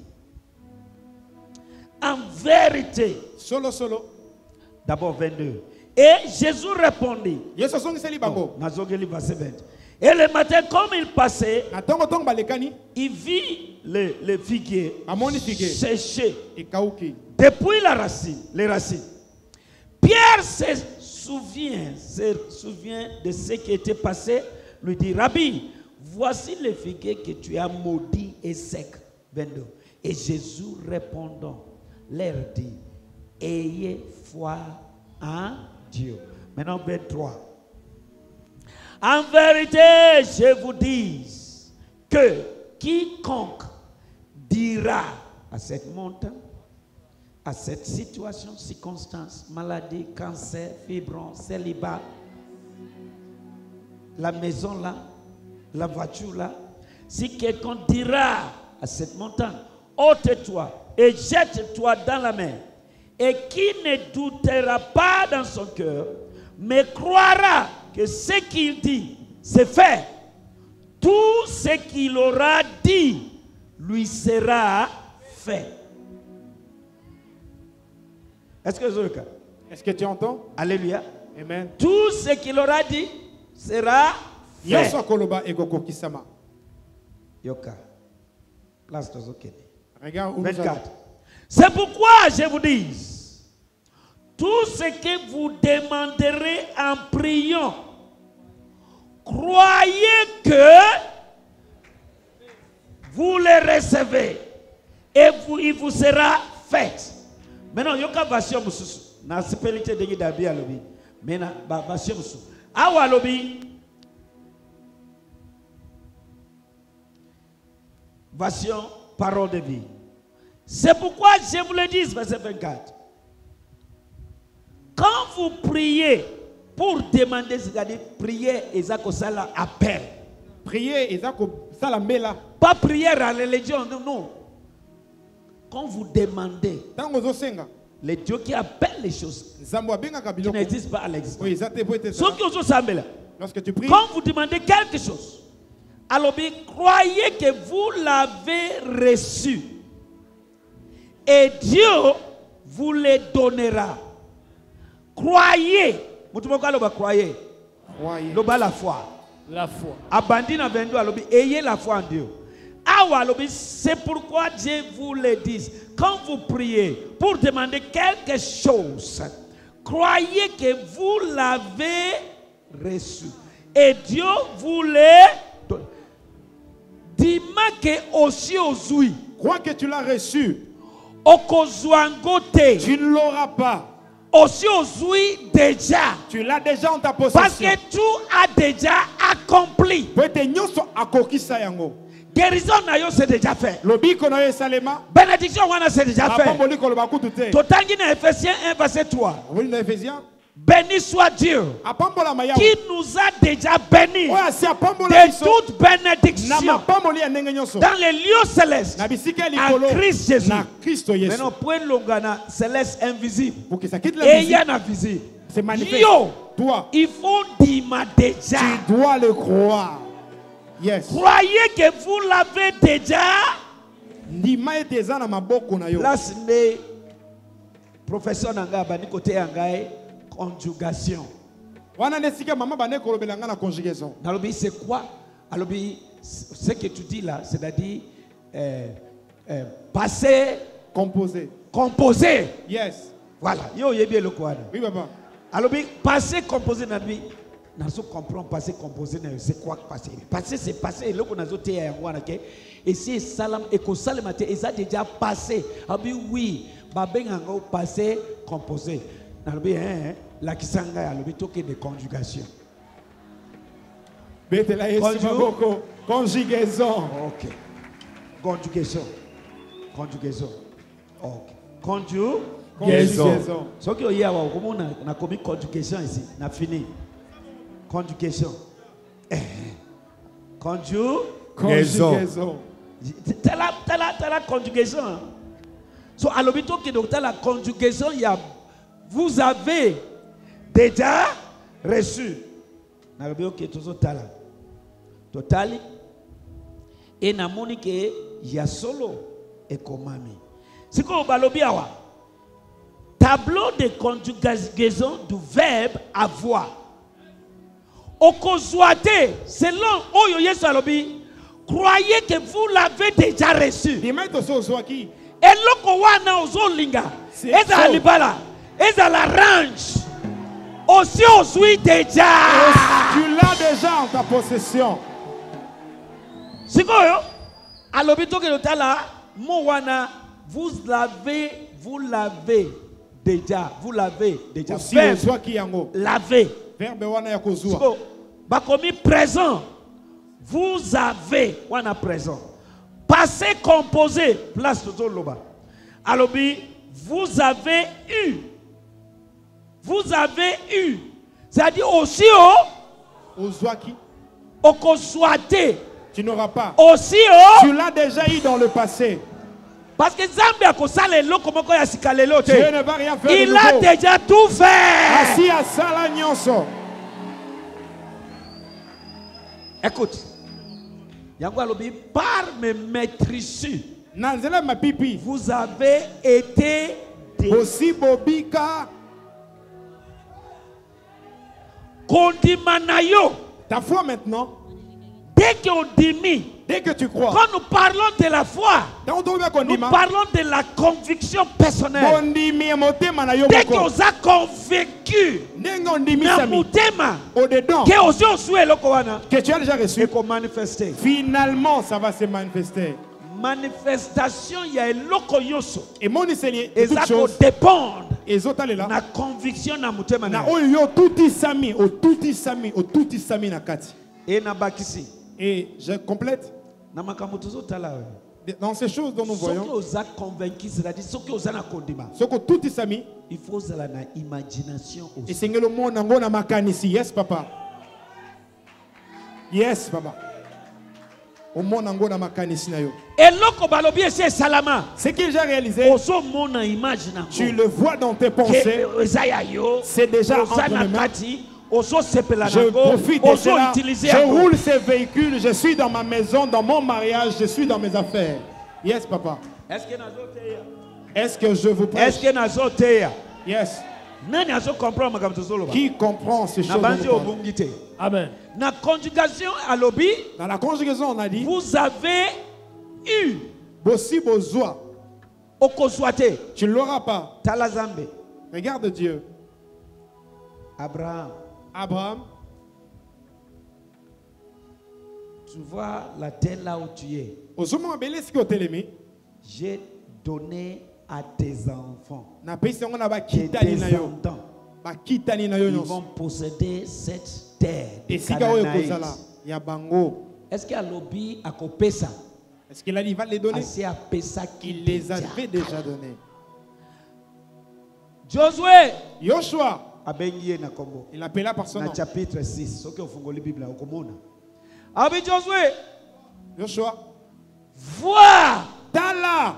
En vérité, Solo solo. d'abord vingt-deux. Et Jésus répondit, Yeso songi seli bango. nazogeli verset vingt. Et le matin, comme il passait, Na tongo tongo balekani, il vit le, le figuier amoni figuier. séché Et kauki. depuis la racine, les racines. Pierre se souvient, se souvient de ce qui était passé, lui dit, Rabbi, voici le figuier que tu as maudit et sec. vingt-deux. Et Jésus répondant, leur dit, ayez foi en Dieu. Maintenant vingt-trois. En vérité, je vous dis que quiconque dira à cette montagne, à cette situation, circonstance, maladie, cancer, fibron, célibat, la maison là, la voiture là, Si quelqu'un dira à cette montagne, ôte-toi et jette-toi dans la mer, et qui ne doutera pas dans son cœur, mais croira que ce qu'il dit, c'est fait, tout ce qu'il aura dit lui sera fait. Est-ce que c'est le cas? Est-ce que tu entends? Alléluia. Amen. Tout ce qu'il aura dit sera fait. Yoso koloba egoko kisama. Yoka. Place de Zokene. Regarde où nous allons. vingt-quatre. C'est pourquoi je vous dis, tout ce que vous demanderez en priant, croyez que vous le recevez et vous, il vous sera fait. Maintenant, il y a une version dans la spiritualité de Dabi Alobi. Maintenant, la version Awa Alobi. Version parole de vie. C'est pourquoi je vous le dis, verset vingt-quatre. Quand vous priez pour demander, c'est-à-dire prier et ça que ça appelle. Prier et ça que ça la met là. Pas prière à la religion, non, non. Quand vous demandez, les dieux qui appellent les choses qui n'existent pas à l'existence. Lorsque tu pries, quand vous demandez quelque chose, alors croyez que vous l'avez reçu. Et Dieu vous le donnera. Croyez. Vous croyez. Croyez. La foi. La foi. Abandonnez vendu à l'obé. Ayez la foi en Dieu. C'est pourquoi Dieu vous le dit. Quand vous priez pour demander quelque chose, croyez que vous l'avez reçu. Et Dieu vous le donne. Dis-moi que aussi aujourd'hui. Crois que tu l'as reçu. Tu ne l'auras pas. Aussi aujourd'hui déjà. Tu l'as déjà en ta possession. Parce que tout a déjà accompli. Guérison c'est déjà fait. Bénédiction c'est déjà fait. Totangi na Ephésiens un verset trois. Béni soit Dieu qui nous a déjà bénis de toute bénédiction dans les lieux célestes en Christ Jésus. Maintenant, point longana céleste invisible et il y en a visible. Yo, il faut dire déjà. Tu dois le croire. Yes. Croyez que vous l'avez déjà. Là, c'est professeur Nanga, ni côté Angaï. Conjugation. C'est quoi? Ce que tu dis là, c'est-à-dire euh, euh, passer, composer. Composer. Yes. Voilà. Yo, y bien le quoi? Oui, papa. Alors, passer, composer, nabi. Nous comprenons passer, composer, c'est quoi passer? Passer, c'est passer. Là, on a zoté à Yangwana, et c'est salam, et que salam, et ça déjà passé. Ah oui, babeng ango passer, composer. Hein, la kisanga ya lobi toke de conjugation. Conjugaison. Conjugaison. Ok. Conjugation. Conjugation. Ok. Conjugaison. Ce qui est là, on a commis conjugation ici. On a fini. Conjugation. Conjugaison. T'as la, t'as la, t'as la conjugation. So à l'hôpital qui donc t'as la conjugation, il y a vous avez déjà reçu. Total. Et namoni ke ya solo et komami. C'est quoi balobi awa? Tableau de conjugaison du verbe avoir. Okozwate, selon Oyo Yesu alobi, croyez que vous l'avez déjà reçu. Et loko wana ozolinga. Eza alibala. Eza la range. Aussi aujourd'hui déjà. Tu l'as déjà en ta possession. C'est quoi yo? Alobito ke lotala mo wana vous l'avez, vous l'avez déjà, vous l'avez déjà. Aussi verbe qui yango. Laver. Verbe wana ya kozwa. Ba commis présent. Vous avez wana présent. Passé composé place de loba. Alobi vous avez eu. Vous avez eu. C'est-à-dire aussi au Ozwaki. Okoswate. Tu n'auras pas. Aussi, oh, Tu l'as déjà eu dans le passé. parce que Zambé a kosala eloko moko ya sika lelo te. Dieu ne va rien faire de Il a nouveau. déjà tout fait. Assis à Sala Nyonso. Écoute. Yango alobi par mes maîtrises, Nanzela ma pipi. vous avez été des Aussi Bobika. kondimanayo. Ta foi maintenant, Dès qu'on dit, dès que tu crois, quand nous parlons de la foi, dans ton bien nous condiment, parlons de la conviction personnelle. condiment motema na yo Dès moko. qu'on a convaincu Ndenge ondimi na sami. mutema Au-dedans, que osi osue eloko wana que tu as déjà reçu, eko manifeste. finalement, ça va se manifester. Manifestation ya eloko nyonso Et mon Seigneur, eza toute chose, kodépendre et zotalela, na conviction na mutema na na yo. oyo tuti sami, o tuti sami, o tuti sami na kati. E na bakisi Et je complète. na makambo tozotala we. Dans ces choses dont nous Soki voyons, oza convaincu, c'est-à-dire soki oza na kondima, ce que tout est sami, il faut ozala na imagination et aussi. c'est le monde nango na makanisi. Yes, papa. Yes, papa. Au monde nango na makanisi na yo. Eloko balobi esi esalama. Ce qu'il a réalisé, Ozomona image na tu le vois dans tes pensées. eza ya yo. C'est déjà Oza entre na mes mains. kati. Ozo sepela Je nango. profite de Ozo cela. utiliser Je yango. roule ces véhicules. Je suis dans ma maison, dans mon mariage. Je suis dans mes affaires. Yes, papa. Est-ce que nazoteya? Est-ce que je vous prêche? Est-ce que nazoteya? Yes. Nani azo comprendre makambo tozoloba? Qui comprend ces Na choses? banzi dont nous parlons? obungi te. Amen. Na conjugation alobi, Dans la conjugaison, on a dit vous avez eu Bossi Bozwa. okozwa te. Tu ne l'auras pas. Tala Zambe. Regarde Dieu. Abraham, Abraham, tu vois la terre là où tu es. au moment où il est J'ai donné à tes enfants, na pesi yango na tes bakitani na yo descendants. bakitani na yo Ils nyonso vont posséder cette terre. des esika oyo Canaanites. ekozala ya bango. Est-ce qu'il y a lobby à Kopesa? Est-ce qu'il a dit il va les donner? Assez à Pesa qui Il les avait déjà donnés. Josué Yoshua, abengiye na kombo. il appela par son Na nom. chapitre six. Soki ofungoli Bible okomona. Abi Josué, Yoshua, vois, Tala,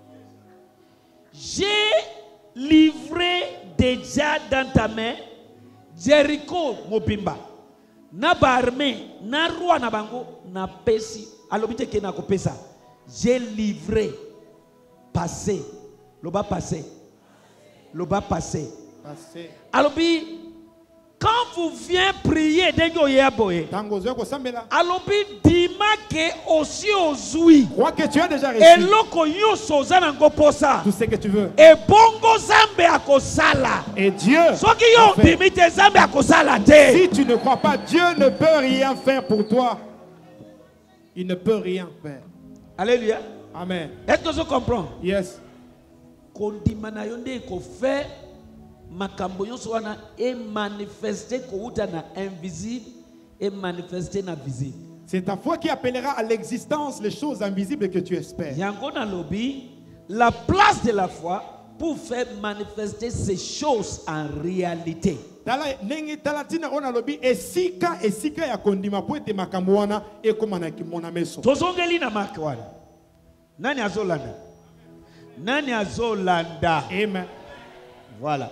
j'ai livré déjà dans ta main Jericho mobimba. Na barme, na roi na bango, na pesi. Alobite ke na kopesa. J'ai livré, passé, loba passé, loba passé. passé. Alobi, quand vous venez prier, dengo yeboye. Tango zoyo kosambela. Alobi dima ke aussi ozui. Crois que tu as déjà reçu Eloko nyonso zanango posa. tout ce que tu veux. E bongo zambe akosala. Et Dieu, Soki yo en fait, dimite zambe akosala te. si tu ne crois pas, Dieu ne peut rien faire pour toi. Il ne peut rien faire. Alléluia. Amen. Est-ce que je comprends? Yes. Kondima na yonde ko fait makambo nyonso wana e manifester ko uta na invisible et manifester na visible. C'est ta foi qui appellera à l'existence les choses invisibles que tu espères. Yango na lobi, la place de la foi pour faire manifester ces choses en réalité. Tala nenge tala tina ona lobi esika esika ya kondima po ete makambo wana ekoma na kimona meso. Tozongeli na mark wana. Nani azolanda? Nani azolanda? Amen. Voilà.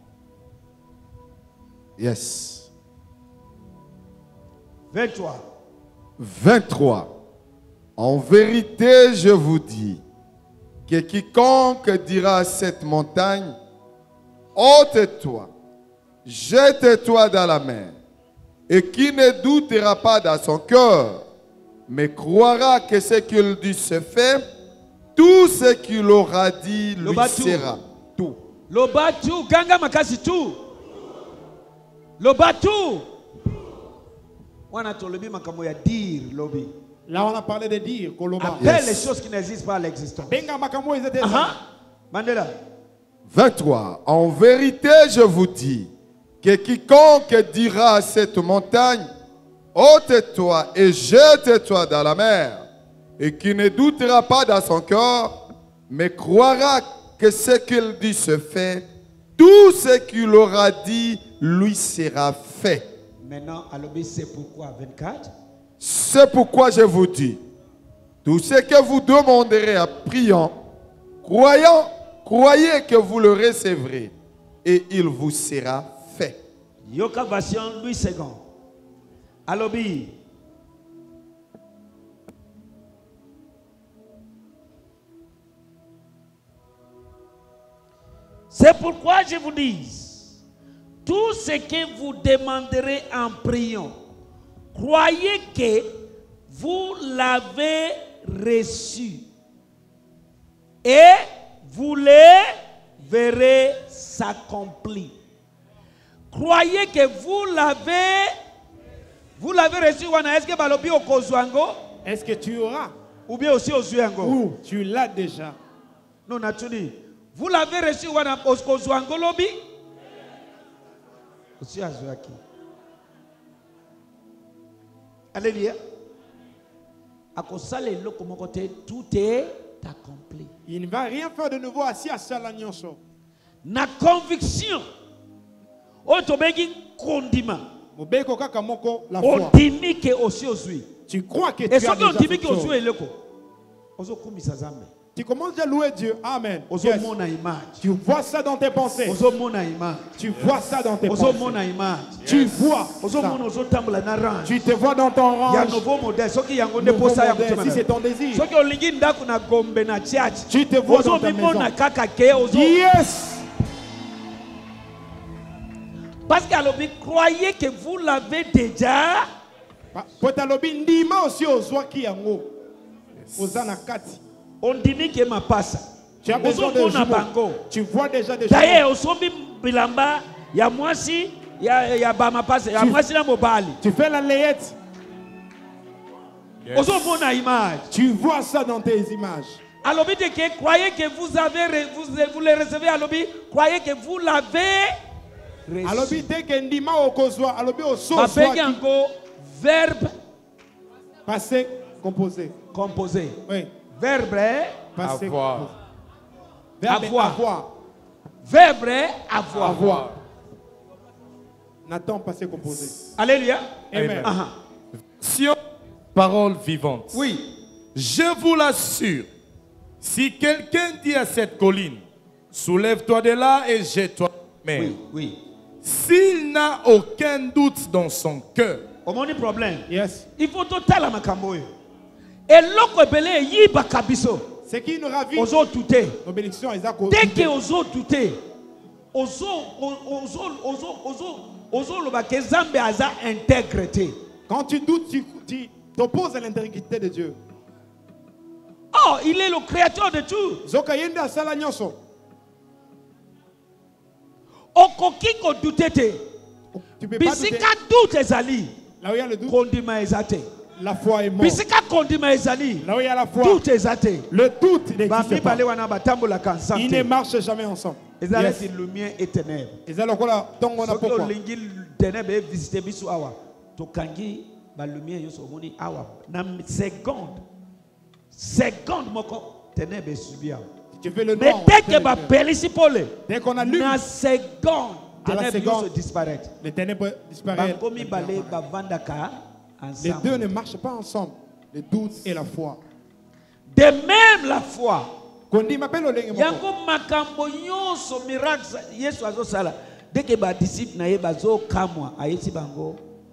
Yes. vingt-trois. vingt-trois. En vérité, je vous dis que quiconque dira à cette montagne, ôte-toi, jette-toi dans la mer, et qui ne doutera pas dans son cœur, mais croira que ce qu'il dit se fait, tout ce qu'il aura dit lui Lobatu. sera. Tout. Lobatu, ganga makasi tu. Lobatu. Wana tolobi makambo ya dire lobi. Là on a parlé de dire koloba. Appelle Yes. les choses qui n'existent pas à l'existence. Benga makambo ezete. Aha. Mandela. vingt-trois. En vérité, je vous dis que quiconque dira à cette montagne, ôte-toi et jette-toi dans la mer, et qui ne doutera pas dans son cœur, mais croira que ce qu'il dit se fait, tout ce qu'il aura dit lui sera fait. Maintenant, Alobi, c'est pourquoi vingt-quatre. C'est pourquoi je vous dis, tout ce que vous demanderez en priant, croyant, croyez que vous le recevrez et il vous sera fait. Yoka version Louis second. Alobi. C'est pourquoi je vous dis, tout ce que vous demanderez en priant, croyez que vous l'avez reçu et vous le verrez s'accomplir. Croyez que vous l'avez vous l'avez reçu. Est-ce que balobi au kozwango? Est-ce que tu auras? Ou bien aussi au zuango? Ou tu l'as déjà? Non, naturellement. Vous l'avez reçu wana au kozwango lobi? Aussi à Zouaki. Alléluia. À cause de l'eau, comme côté, tout est accompli. Il ne va rien faire de nouveau assis à Salagnoso. Na conviction. O tobegi kondima. Mobeko kaka moko la foi. On dimi que aussi aujourd'hui. Tu crois que tu Et as ce qu'on déjà dimi fait que chose. aujourd'hui est leko. Ozo kumisa zambe. Tu commences à louer Dieu. Amen. Ozo Yes. mona image. Tu vois ça dans tes pensées. Ozo mona image. Tu vois ça dans tes Ozo pensées. mona image. Tu vois Ozo ça. mona ozo tambula na range. Tu te vois dans ton Ya range. nouveau modèle. Soki yango ne Nouveau posa ya modèle. Si c'est ton désir. Soki olingi ndako na gombe na church. Tu te vois Ozo dans ta mimona maison. kaka ke ozo. Yes. Parce qu'alobi croyez que vous l'avez déjà. Potalobi ndima aussi ozwa ki yango. Ozana kati. On dimi que ma passe. Tu as besoin de Ozo mona jumeaux. bango. Tu vois déjà des D'ailleurs, jumeaux. osomi bilamba ya mwasi ya ya ba mapase ya Tu- mwasi na mobali. Tu fais la layette. Ozo mona image. Tu vois ça dans tes images. Alobi de que croyez que vous avez re- vous, vous le recevez alobi, croyez que vous l'avez reçu. Alobi te ke ndima okozwa. Alobi oso Babengi ozwa ki. encore verbe Passé composé. composé. Oui. Verbe hein? Passé Avoir. composé. Verbe Avoir. avoir. Verbe hein? avoir. Avoir. Nathan passé composé. Alléluia. Amen. Aha. Sion, parole vivante. Oui. Je vous l'assure, si quelqu'un dit à cette colline, soulève-toi de là et jette-toi en mer, Oui, oui. s'il n'a aucun doute dans son cœur, Au moins problème. Yes. Il faut total makambo yo. Et loko ebele yiba kabiso. Ce qui nous ravit, Ozo touté. nos bénédictions, Isaac, au- Dès que ozo touté, ozo ozo ozo ozo ozo loba ke Zambe aza intégrité. quand tu doutes, tu, tu t'opposes à l'intégrité de Dieu. Oh, il est le créateur de tout. Zoka yende asala nyonso. Okoki ko douté te. Tu peux pas douter. Bisika doute ezali. Là où il y a le doute, Kondima ezate. la foi est morte. Bisika kondima ezali. Là où il y a la foi, Doute ezate. le doute Ba n'existe mibale pas. wana batambola Ils ne ensemble. marchent jamais ensemble. Ezali Yes. si lumière et ténèbres. Et ça, lokola, tongo na Soki pourquoi. olingi ténèbres e visiter biso awa. Tokangi ba lumière yo somoni awa. Na seconde. Seconde moko ténèbres subi awa. Tu fais le Mais noir. dès on que fait ba le- pelisi pole. Dès qu'on allume, Na seconde À la ténèbres seconde. se disparaître. les ténèbres disparaissent. Bankomi balé bavandaka Les deux ensemble. ne marchent pas ensemble. Le doute et la foi. De même la foi. Kondi m'appelle Olenge Moko. Yango makambo nyonso miracle Yesu azosala. Dès que ba disciple na ye bazo kamwa ayesi bango.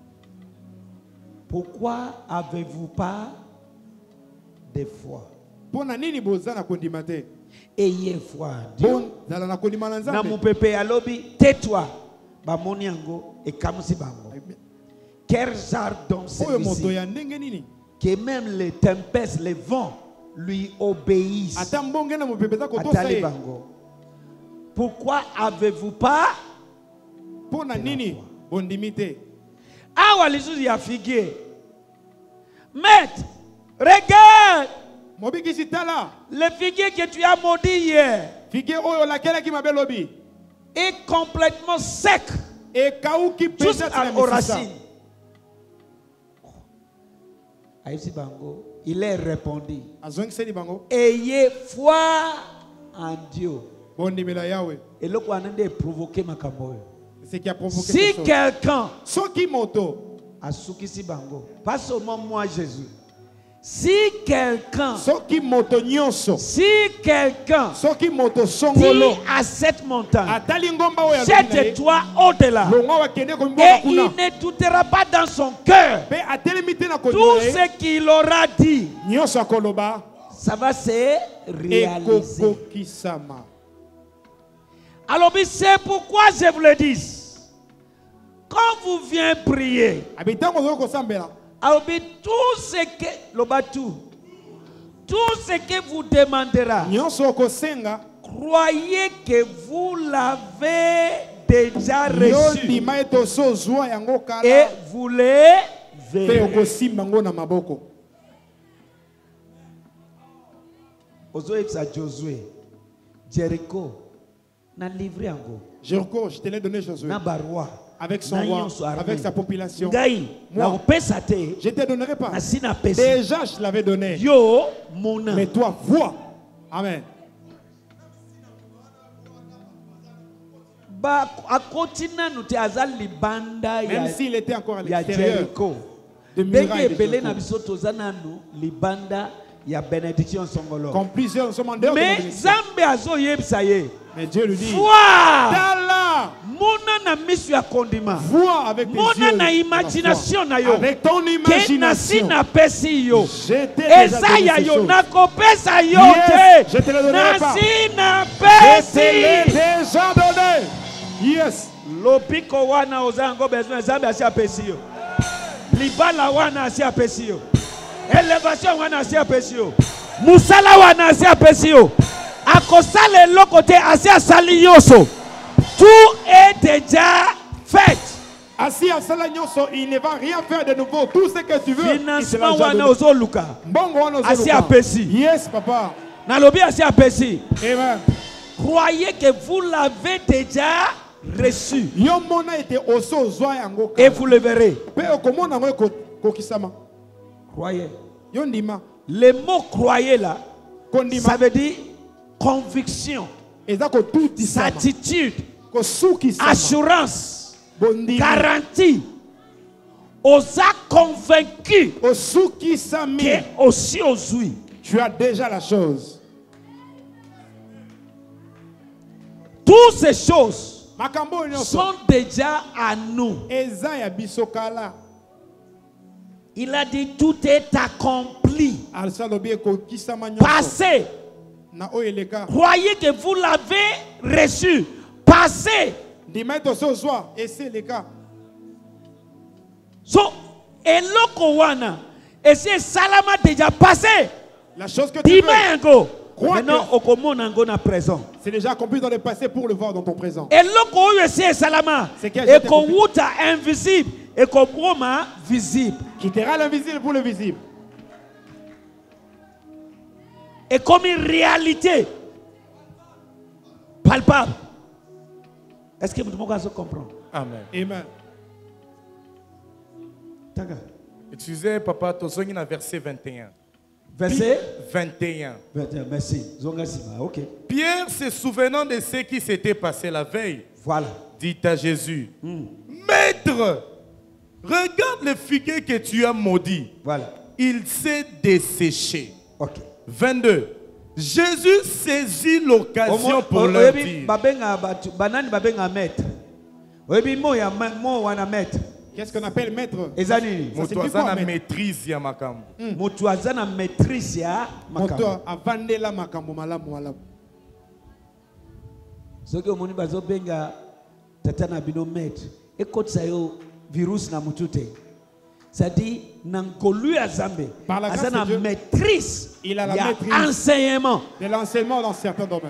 Pourquoi avez-vous pas de foi? Pona nini boza na kondima te? Ayez foi. Dieu. Bon, zala na kondima na Na Nzambe. mupepe alobi tais-toi. Ba moni yango e kamusi bango. Quel jardin Oyo moto celui-ci ya ndenge nini? que même les tempêtes, les vents lui obéissent. Ata mbonge na mopepe za kotosa Atali ye. bango. Pourquoi avez-vous pas? Pona nini bondimi te? Awa lisusu ya figuier. Maître, regarde Mobikisi tala. le figuier que tu as maudit hier Fike oyo lakelaki mabe lobi. est complètement sec Ekauki pesa jusqu'à tina aux misisa. racines. Aïsi bango, il est répondu. Azongiseli bango. Ayez foi en Dieu. Bondimela Yahweh. Et le est provoqué makambo. C'est ce qui a provoqué Si cette chose. quelqu'un Soki moto asukisi bango. Pas seulement moi Jésus. Si quelqu'un, Soki moto nyonso, si quelqu'un soki moto dit songolo, à cette montagne, atali ngomba oyo jette-toi au-delà, longa wakende ko et mboka il kuna. ne doutera pas dans son cœur, Pe atelemi te na tout kodore, ce qu'il aura dit, nyonso akoloba, ça va se réaliser. ekokokisama. Alors, mais c'est pourquoi je vous le dis. Quand vous venez prier, Abitango zo kosambela. alors, mais tout ce que, le batou, tout ce que vous demandera, Nyonso kosenga, croyez que vous l'avez déjà yo reçu. ndima eto so zwa yango Et kala, vous le pe verrez. okosimba ngo na maboko. Ozoyebisa Josué, Jericho, na livre yango, Jericho, je te l'ai donné Josué. na barwa, Avec son na roi, nyonso armé. avec sa population. Ngai, Moi. na opesa te, Je ne te donnerai pas. na sina pesi. Déjà, je l'avais donné. Yo, mona. Mais toi, vois. Amen. Ba akoti nanu te aza libanda Même ya, s'il était encore à ya l'extérieur Jericho. de Ndenge murailles de ebele na Jericho. biso toza nanu libanda ya bénédiction songolo. Comme plusieurs, nous sommes en dehors de la Mais bénédiction. Zambe azoyebisa ye. Mais Dieu lui dit, Vois! Tala, Mona na misu ya kondima. vois avec tes Mona yeux. na de la imagination foi. na yo. Avec ton Ke imagination. nasi na pesi yo. Je t'ai déjà Eza donné ya ces yo choses. nakopesa yo Yes, te. je te le donnerai pas. Nasi na Je te l'ai pesi. déjà donné. Yes. Lopiko wana ozango besoin Zambe asi apesi yo. Libala wana asi apesi yo. Elevation wana asi apesi yo. Musala wana asi apesi yo. Akosala eloko te asi asali nyonso. Tout est déjà fait. Assis à Salagnoso, il ne va rien faire de nouveau. Tout ce que tu veux, il te l'a Financement déjà wana donné. ozoluka. Mbongo wana ozoluka. Asi apesi. Yes, papa. Nalobi asi apesi. Amen. Croyez que vous l'avez déjà reçu. Yo mona ete oso zwa yango Et kala. vous le verrez. Pe okomona ngo eko- kokisama. Croyez. Yo ndima. Le mot croyez là, ça Kondima. veut dire conviction, Eza ko tutisama. certitude, Ko sukisama. assurance, Bondimi. garantie. Osa convaincu O sukisami. que aussi ozui. Tu as déjà la chose. Toutes ces choses Makambo nyonso. sont déjà à nous. Eza ya biso kala. Il a dit tout est accompli. Alsa lobi ekokisama nyonso. Passé. Na oyeleka. Croyez que vous l'avez reçu. Passé. Ndima ete oso zwa. Ese leka. So, eloko wana, et c'est salama déjà passé. La chose que tu veux, Dimango. Crois Maintenant, que- okomona ngo na présent. c'est déjà accompli dans le passé pour le voir dans ton présent. Eloko oyo c'est salama. C'est qu'il y a Et qu'on wuta invisible. Et qu'on broma visible. Qui te rend l'invisible pour le visible. Et comme une réalité palpable. Est-ce que vous pouvez comprendre? Amen. Amen. Taga. Excusez, papa, tozongi na verset vingt et un. Verset vingt et un. vingt et un. Merci. Zonga Sima. Ok. Pierre, se souvenant de ce qui s'était passé la veille, Voilà. dit à Jésus, Maître, regarde le figuier que tu as maudit. Voilà. Il s'est desséché. Ok. vingt-deux. Jésus saisit l'occasion Omo- pour o- leur oyebi dire. babenga batu- banani babenga maître. Oyebi mo ya ma- mo wana maître. Qu'est-ce qu'on appelle maître? Eza nini? Ça Moto signifie aza quoi, na maître? maîtrise ya makambo. Moto aza na maîtrise ya makambo. Moto avandela makambo malamu malamu. Soki omoni bazobenga tata na bino maître ekotisa yo virus na mutu te. C'est-à-dire na ngolu ya Zambe Par la grâce aza na de Dieu, maîtrise il a la ya maîtrise. enseignement. De l'enseignement dans certains domaines.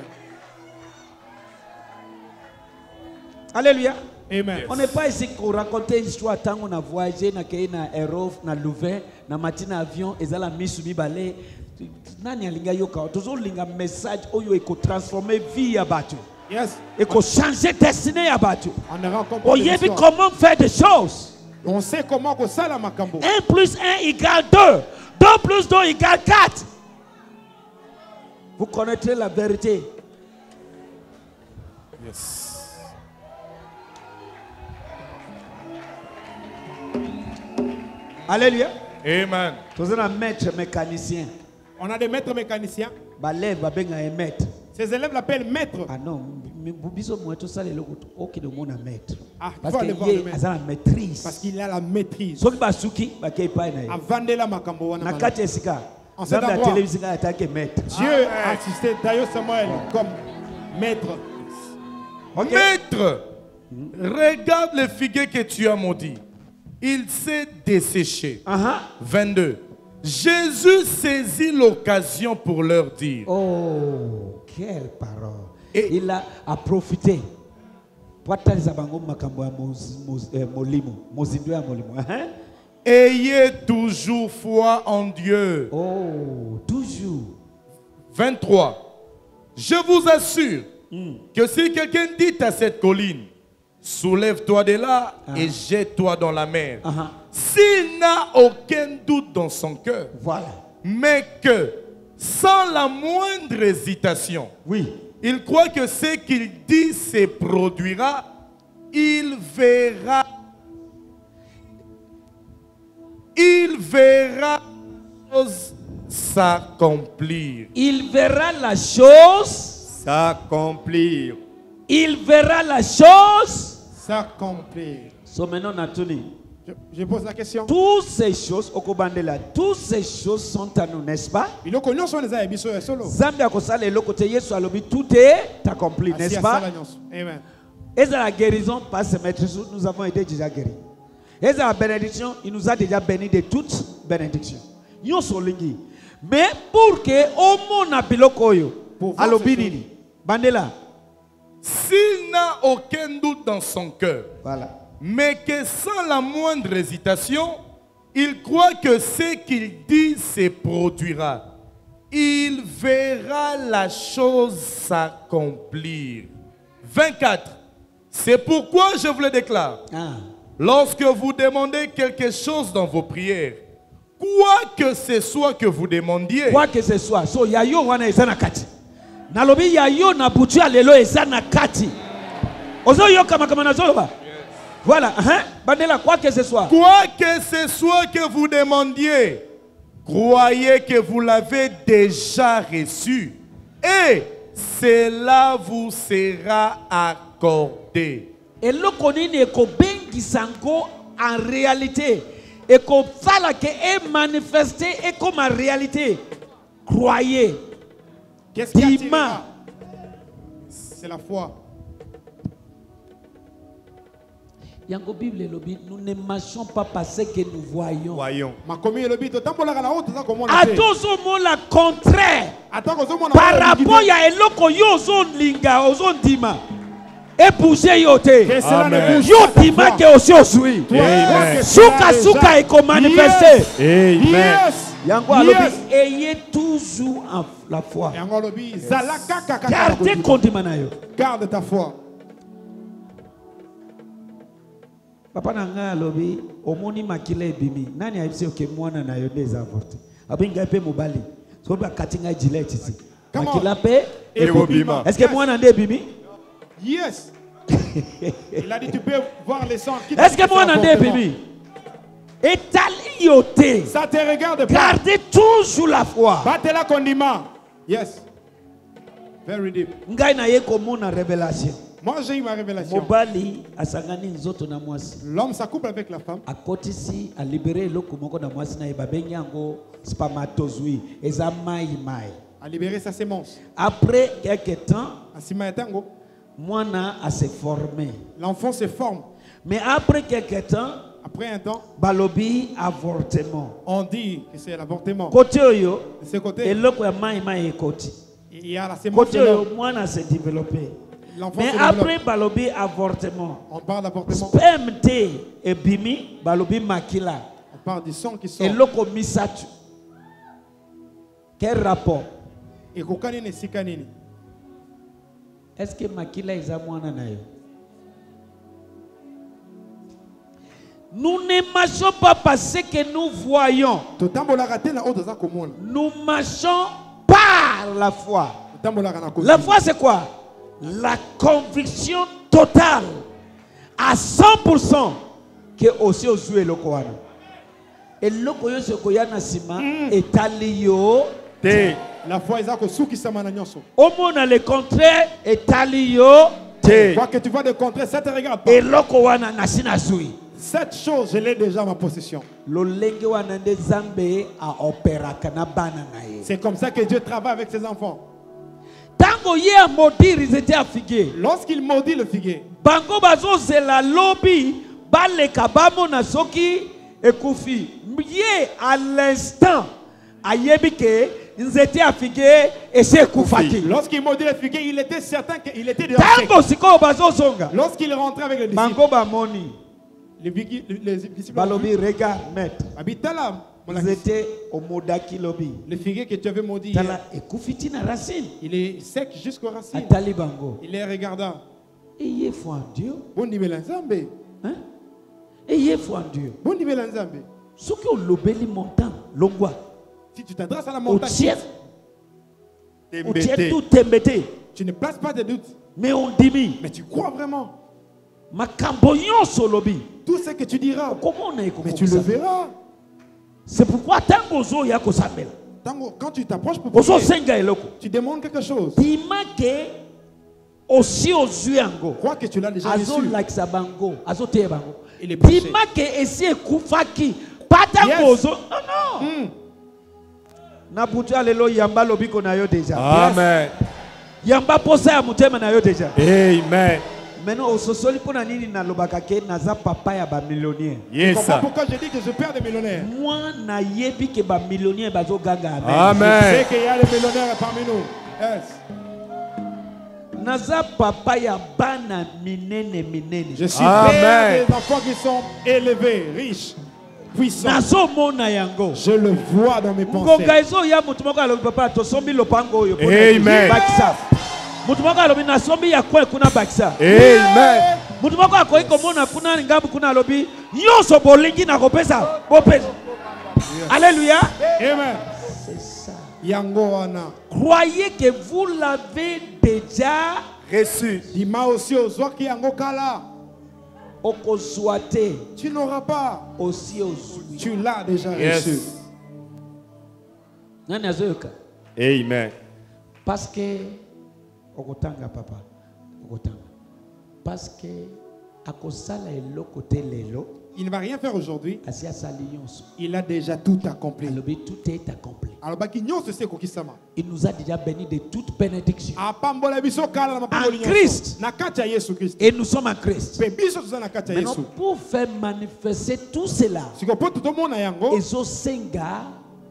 Alléluia. Amen. On n'est pas ici pour raconter une histoire tant on a voyagé na kei na aérof na Louvain na matina avion ezala misu mibale nani alinga yoka tozo linga message oyo eko transformer vie ya batu Yes. eko changer destinée ya batu. On a rencontré On des y a vu histoires. comment faire des choses. On sait comment que ça la makambo. un plus un égale deux. deux plus deux égale quatre. Vous connaîtrez la vérité. Yes. Alléluia. Amen. Vous êtes un maître mécanicien. On a des maîtres mécaniciens. Balève, va bien un maître. Ces élèves l'appellent maître. Ah non, biso moi tout ça les locaux aucun monde un maître. Ah, parce faut que aller voir le il a maître. la maîtrise. Parce qu'il a la maîtrise. Soki basuki ba kei pa na. Avandela makambo wana. Na kati esika. En cet Dans la endroit, télévision il attaqué maître. Dieu a assisté Dayo Samuel comme maître. OK. Maître, regarde le figuier que tu as maudit. Il s'est desséché. Aha. vingt-deux. Jésus saisit l'occasion pour leur dire. Oh, quelle parole. Et il a, a profité. Pour ataliza bango makambo ya molimo, mozindo ya molimo. Hein? Ayez toujours foi en Dieu. Oh, toujours. vingt-trois. Je vous assure mm. que si quelqu'un dit à cette colline, soulève-toi de là ah. et jette-toi dans la mer. Uh -huh. S'il n'a aucun doute dans son cœur, voilà. mais que sans la moindre hésitation, oui. il croit que ce qu'il dit se produira, il verra, il verra la chose s'accomplir. Il verra la chose s'accomplir. Il verra la chose s'accomplir. So maintenant Natuni. Je, je pose la question. Toutes ces choses, Okobandela, toutes ces choses sont à nous, n'est-ce pas? Zambia kosala eloko te Yesu alobi tout est accompli, n'est-ce pas? Amen. Et la guérison par ce maître, nous avons été déjà guéris. Et la bénédiction, il nous a déjà bénis de toutes bénédictions. Nous sommes lingi. Mais pour que au monde biloko yo, alobi nini? Bandela. S'il n'a aucun doute dans son cœur, voilà. mais que sans la moindre hésitation, il croit que ce qu'il dit se produira. Il verra la chose s'accomplir. vingt-quatre. C'est pourquoi je vous le déclare. Ah. Lorsque vous demandez quelque chose dans vos prières, quoi que ce soit que vous demandiez, quoi que ce soit, so yayo wana ezana kati. Nalobi yayo na butu alelo ezana kati. Ozo yo kama kama nazoloba. Voilà, hein? Bandela, quoi que ce soit. Quoi que ce soit que vous demandiez, croyez que vous l'avez déjà reçu et cela vous sera accordé. Et le konini eko bengi sango en réalité. Eko fala que est manifesté et comme en réalité. Croyez. Qu'est-ce qu'il y a? C'est la foi. Yango Bible lobi, nous ne marchons pas parce que nous voyons. Voyons. Attention la contraire. Par rapport à eloko yo zone linga, ozone dima. Et bouger yote. Yo dima ke aussi osui. Souka souka e ko manifester. Amen. Yango lobi, ayez toujours la foi. Yango lobi, zalaka kaka. Gardez kondima na yo. Garde ta foi. Papa nanga lobi omoni makila ebimi nani ayibise ke mwana na yo des avorté abinga pe mobali so ba katinga gilette ici makila pe ebima. Est-ce que mwana nde ebimi? Yes. Il a dit tu peux voir les sangs. Est-ce que mwana nde ebimi? Etali yote. Ça te regarde pas. Gardez toujours la foi. Battez-la condiment. Yes. Very deep. Ngai na ye komona révélation. Moi j'ai eu ma révélation. Mobali asangani nzoto na mwasi. L'homme s'accouple avec la femme. Akotisi a libéré loko moko na mwasi na babengi yango spermatozoïde eza mai mai. A libéré sa sémence. Après quelques temps, asimayatango mwana a se formé. L'enfant se forme. Mais après quelques temps, après un temps, balobi avortement. On dit que c'est l'avortement. Côté oyo, de ce côté, eloko ya mai mai ekoti. Il y a la sémence. Côté oyo mwana s'est développé. Mais après balobi avortement. On parle d'avortement. Sperme te ebimi balobi makila. On parle du sang qui sort. Eloko misatu. Quel rapport? Ekokani ne sikanini. Est-ce que makila eza mwana na yo? Nous ne marchons pas parce que nous voyons. Nous marchons par la foi. La foi c'est quoi? La conviction totale à cent pour cent que aussi au jouer le Koran. eloko yo sekoya na sima etali yo Te. La foi est que sous qui s'amène à nyonso. omona le contraire etali yo Te. Quoi que tu vois de contraire, ça te regarde pas. eloko wana na sina zui Cette chose, je l'ai déjà en ma possession. lolenge wana nde Nzambe a operaka na bana na ye C'est comme ça que Dieu travaille avec ses enfants. tango ye a maudire ils étaient affigués Lorsqu'il maudit le figuier, bango bazozela lobi baleka bamona soki ekufi ye à l'instant ayebi ke nzete afige ese ekufaki lorsqu'il maudit le figuier, il était certain qu'il était déjà sec. tango sikoyo bazozonga Lorsqu'il rentrait avec les disciples, bango bamoni les, vigui- les disciples balobi regarde maître habitala, nzete omodaki lobi le figuier que tu avais maudit, tala ekufi tina racine il est sec jusqu'aux racines. atali bango Il est regardant. eye foi en Dieu Bon niveau l'ensemble. hein eye foi en Dieu Bon niveau l'ensemble. soki olobeli montant longwa Si tu t'adresses à la montagne, otie otie Tembete. tout tembete tu ne places pas de doute, mais on dimi mais tu crois vraiment. makambo nyonso lobi Tout ce que tu diras, okomona mais tu le ekokokisa verras. c'est pourquoi tango ozoya kosambela Tant- Quand tu t'approches pour prier, ozosenga eloko tu demandes quelque chose. bima ke osi ozwi yango Crois que tu l'as déjà reçu. azolakisa bango azoteya bango Il est prêché. bima ke esi ekufaki pa tango Yes. ozo non non Hmm. na butu ya lelo yamba lobiko na yo deja Amen. yamba posa ya motema na yo deja Amen. maintenant ososoli mpo na nini nalobaka ke naza papa ya bamillionnaire Yes. Comprends pourquoi je dis que je perds des millionnaires. moi nayebi ke bamillionnaire bazoganga amen Je Amen. sais qu'il y a des millionnaires parmi nous. Yes. naza papa ya bana minene minene Je suis Amen. père des enfants qui sont élevés, riches, puissants. nazomona yango Je le vois dans mes ngonga pensées. ezoya motu moko alobi papa tosombi lopango oyo mpo na Amen. bakisa motu moko alobi nasombi ya kwe kuna bakisa Amen. motu moko akoki komona kuna ngambu kuna alobi nyonso bolingi na kopesa bopesa alléluia Amen. c'est ça Yango wana. croyez que vous l'avez déjà Reçu. Dima aussi aux oies qui yango kala. okozwa te Tu n'auras pas. osi ozwi Tu l'as déjà Yes. reçu. nani azoyoka Amen. parce que okotanga papa okotanga parce que akosala eloko te lelo Il ne va rien faire aujourd'hui. asi asali nyonso Il a déjà tout accompli. alobi tout est accompli Alors, baki nyonso se kokisama. il nous a déjà béni de toute bénédiction Apambola biso kala na mapamboli En nyonso. Christ. Na kati ya Yesu Christ. et nous sommes en Christ Pe biso toza na kati ya maintenant Yesu. pour faire manifester tout cela Siko po totomona yango. ezosenga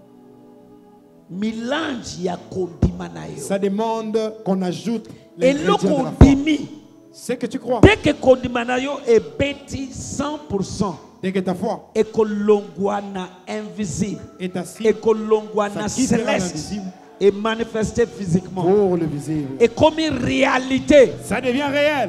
milange ya kondima na yo Ça demande qu'on ajoute les eloko ingrédients de la foi. ondimi C'est que tu crois. dès que kondima na yo ebeti cent pour cent Dès que ta foi ekolongwa na invisible est assise ekolongwa na Ça quittera céleste l'invisible. et manifesté physiquement pour le visible, ekomi réalité ça devient réel.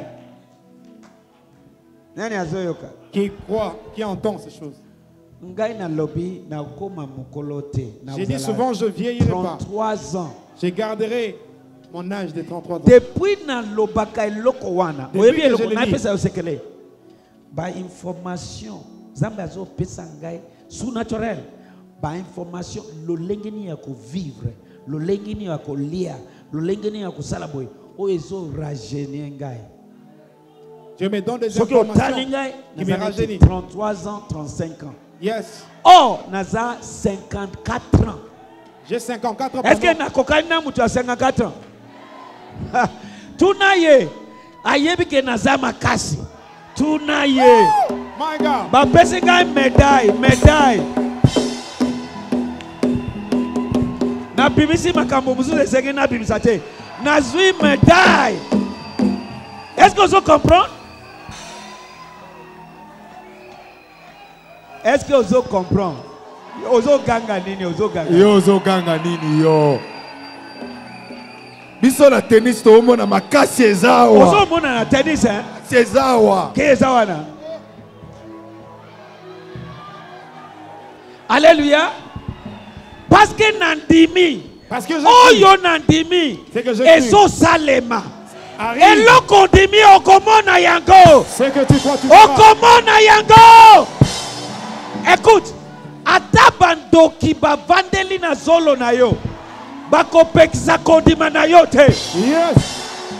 nani azoyoka Qui croit, qui entend ces choses. ngai nalobi nakoma mokolo te J'ai dit souvent, je vieillirai pas. trente-trois ans Je garderai mon âge de trente-trois ans. depuis nalobaka eloko wana Depuis oyebi que eloko je l'ai napesa yo sekele bainformation nzambe azopesa ngai surnaturel bainformation lolenge nini ya kovivre lolenge nini ya kolia lolenge nini ya kosala boye oyo ezoragenie ngai Je me donne des soki otali informations ngai qui me naza neti rajeunissent. trente-trois ans trente-cinq ans Yes. or naza cinquante-quatre ans J'ai cinquante-quatre ans. est-ce que pendant- nakokani na mutu ya cinquante-quatre ans tuna ye ayebi ke naza makasi tuna ye My God. bapesi ngai medaille medaille nabimisi makambo mosusu esengi nabimisa te nazwi medaille est-ce que ozo comprendre est-ce que ozo comprendre ozoganga nini ozoganga Yo ozoganga nini yo. Biso na tennis toomona makasi ezawa. ozomona na tennis hein? Ezawa. ke eza wana alléluia parce que nandimi Parce que je oyo nandimi C'est que je crie. ezosalema Arrive. eloko ondimi okomona yango C'est que tu crois, tu crois. okomona yango écoute ata bandoki bavandeli na zolo na yo bakopekisa kondima na yo te. Yes.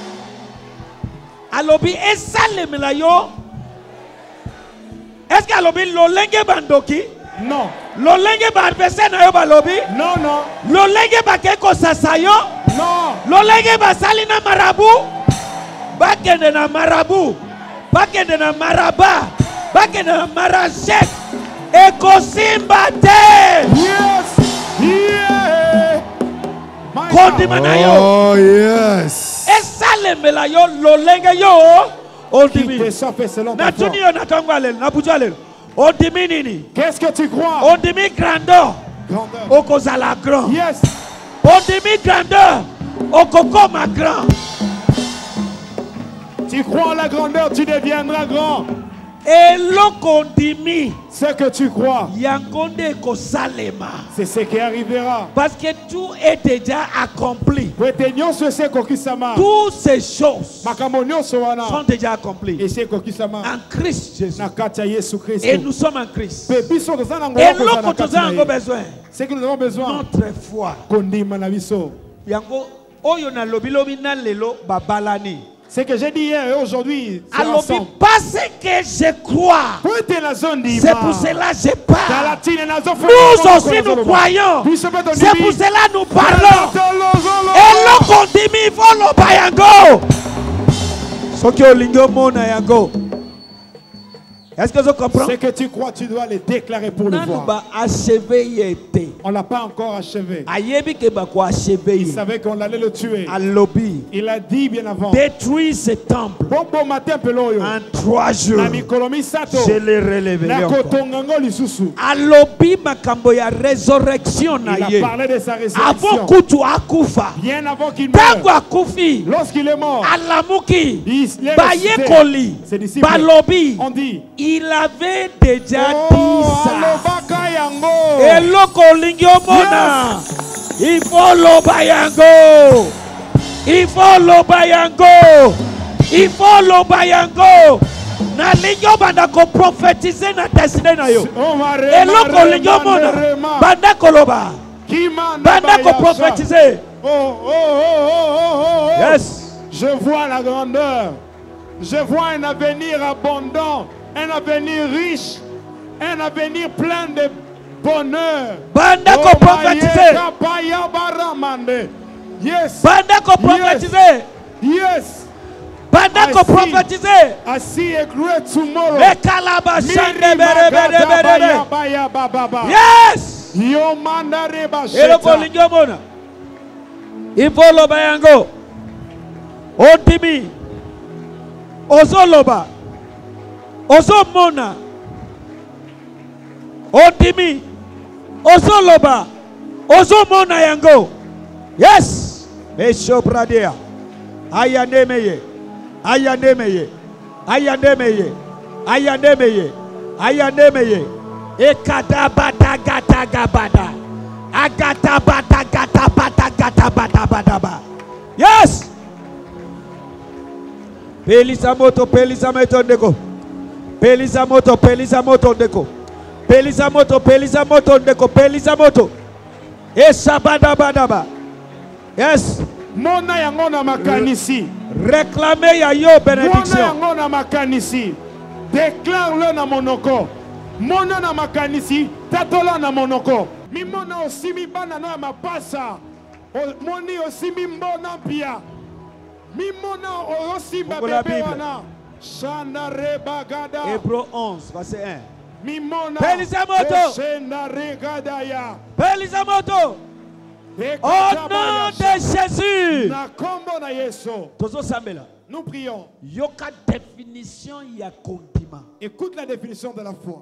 Alobi esalemela yo. Est-ce que alobi lolenge bandoki? Non. Lolenge ba adversaire na yo balobi? Non, non. Lolenge ba keko sasa yo? Non. Lolenge ba salina marabu? Bakende na marabu. Bakende na maraba. Bakende na marashek. Eko simba te. Yes. Yeah. My Kondima na yo. Oh, yes. Esalemela yo lolenge yo. Ondimi. Qui te sauve selon ta Na foi. tuni yo na tongwa lelo, na buja lelo. Ondimi nini? Qu'est-ce que tu crois? Ondimi grandeur. Grandeur. Okozala grand. Yes. Ondimi grandeur. Okokoma grand. Tu crois en la grandeur, tu deviendras grand. Eloko ondimi. Ce que tu crois, Yangonde kosalema. c'est ce qui arrivera. Parce que tout est déjà accompli. Wete nyonso ese kokisama. Toutes ces choses Makambo nyonso wana sont déjà accomplies ese kokisama en Christ Jésus. na kati ya Yesu Kristo. Et nous sommes en Christ. Pe biso toza na Et ngolo kozala na l'autre kati chose na encore ye. besoin. Ce que nous avons besoin, Notre foi. kondima na biso. Yango oyo na lobi lobi na lelo babalani. Ce que j'ai dit hier et aujourd'hui, c'est Alors ensemble. parce que je crois. Wete na zone C'est pour cela que je parle. Talatine na zo Nous aussi nous croyons. C'est pour cela que nous parlons. Et l'autre on dit il faut le bayango. Ce qui est lingo mona yango. Est-ce que vous comprenez? Ce que tu crois, tu dois le déclarer pour le voir. Ba achevé yete. On l'a pas encore achevé. Ayebi ke ba ko achevé. Il savait qu'on allait le tuer. À lobby. Il a dit bien avant. Détruire ce temple. Bon bon matin peloyo. En trois jours. Na mikolomi sato. Je l'ai relevé. Na kotongango lisusu. À lobby makambo ya résurrection na Il a ye. parlé de sa résurrection. Avant kutu akufa. Bien avant qu'il Tango meure. akufi. Lorsqu'il est mort. Alamuki. Il est Bayekoli. Ses disciples. Balobi. On dit. Il avait déjà Oh, dit ça. alobaka yango. Et loko lingi omona. Il faut loba yango. Il faut loba yango. Il faut loba yango. Na lingi obanda ko prophétiser na destinée na yo. Oh, ma Et rema, loko lingi rema, omona. rema. Banda koloba. Kima na Banda ko bayasha. prophétiser. Oh, oh, oh, oh, oh, oh. Yes. Je vois la grandeur. Je vois un avenir abondant, un avenir riche, un avenir plein de bonheur. Banda ko prophétiser. Baya baramande. Yes. Banda ko prophétiser. Yes. Banda ko I see. prophétiser. I see a great tomorrow. E kalaba shande Miri bere bere magada bere baya bere. baya ba ba ba. Yes. Yo manda reba Et le sheta. colingo mona. Il faut le bayango. Otimi. Ozo loba. Ozo mona. Otimi. Ozo loba. Ozo mona yango. Yes. Mesho bradia. Ayandemeye. Ayandemeye. Ayandemeye. Ayandemeye. Ayandemeye. Ekada bata gata gabada. Agata bata gata bata gata bata bata ba. Yes. Pelisa moto, pelisa moto ndeko. Pelisa moto, pelisa moto ndeko. Pelisa moto, pelisa moto ndeko. Pelisa moto. Esa bada bada ba. Yes. Mona yango na makanisi. Réclamez ya yo Mona bénédiction. yango na makanisi. Déclare-le na monoko. Mona na makanisi. Tatola na monoko. Mi mona osimi bana na mapasa. O- Moni osimi mbona pia. Mi mona osimba Fungo la bebe Bible. wana. Shanda rebagada. Hébreux onze, verset un. Mi mona. Pelisa moto. Shenda regada ya. Pelisa moto. Au Ekata nom de bayasha. Jésus. Na kombo na Yesu. Tozo sambela. Nous prions. Yoka définition ya kondima. Écoute la définition de la foi.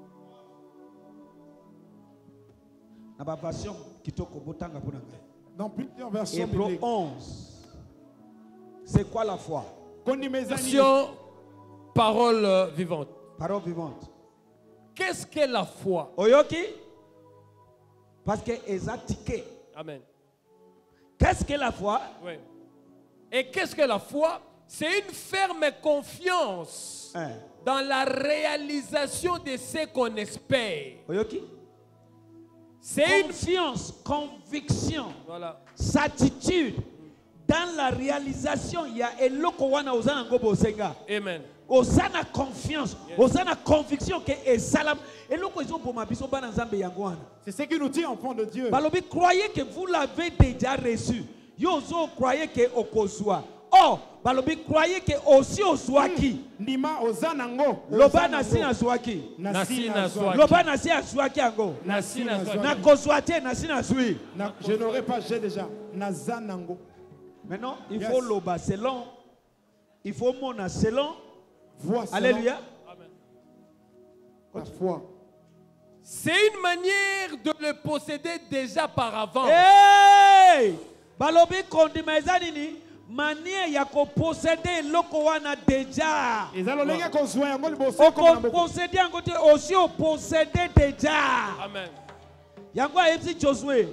Na ba version kitoko botanga pona ngai. Dans plusieurs versions Hébreux bibliques. onze. C'est quoi la foi? Kondimezani. Version parole euh, vivante. Parole vivante. Qu'est-ce qu'est la foi? Oyoki? Parce que ezatike. Amen. Qu'est-ce que la foi? Oui. Et qu'est-ce que la foi? C'est une ferme confiance Hein. dans la réalisation de ce qu'on espère. Oyoki? C'est une... Confiance, conviction, Voilà. certitude. Dans la réalisation, il y a eloko wana ozana ngo bosenga. Amen. Ozana confiance, ozana conviction que esalam. Eloko izo boma biso bana nzambe yango wana. C'est ce qui nous tient enfants de Dieu. Balobi, croyez que vous l'avez déjà reçu. Yozo croyez que okozwa. Oh, balobi, croyez que aussi ozwaki. Nima ozanango. Loba nasi na zwaki. Nasi na zwaki. Loba nasi na zwaki yango. Nasi na zwaki. Na kozwate nasi na zwi. Na- Je n'aurais pas, j'ai déjà. Nazanango. Maintenant, il Yes. faut loba selon. Il faut mona selon. Vois selon Alléluia. la foi. C'est une manière de le posséder déjà par avant. Hey! Balobi kondima eza nini? Manière ya ko posséder loko wana déjà. Eza lolenge kozwa yango liboso koma na Oko moko. posséder yango te aussi au posséder déjà. Amen. Yango ayebisi Josué.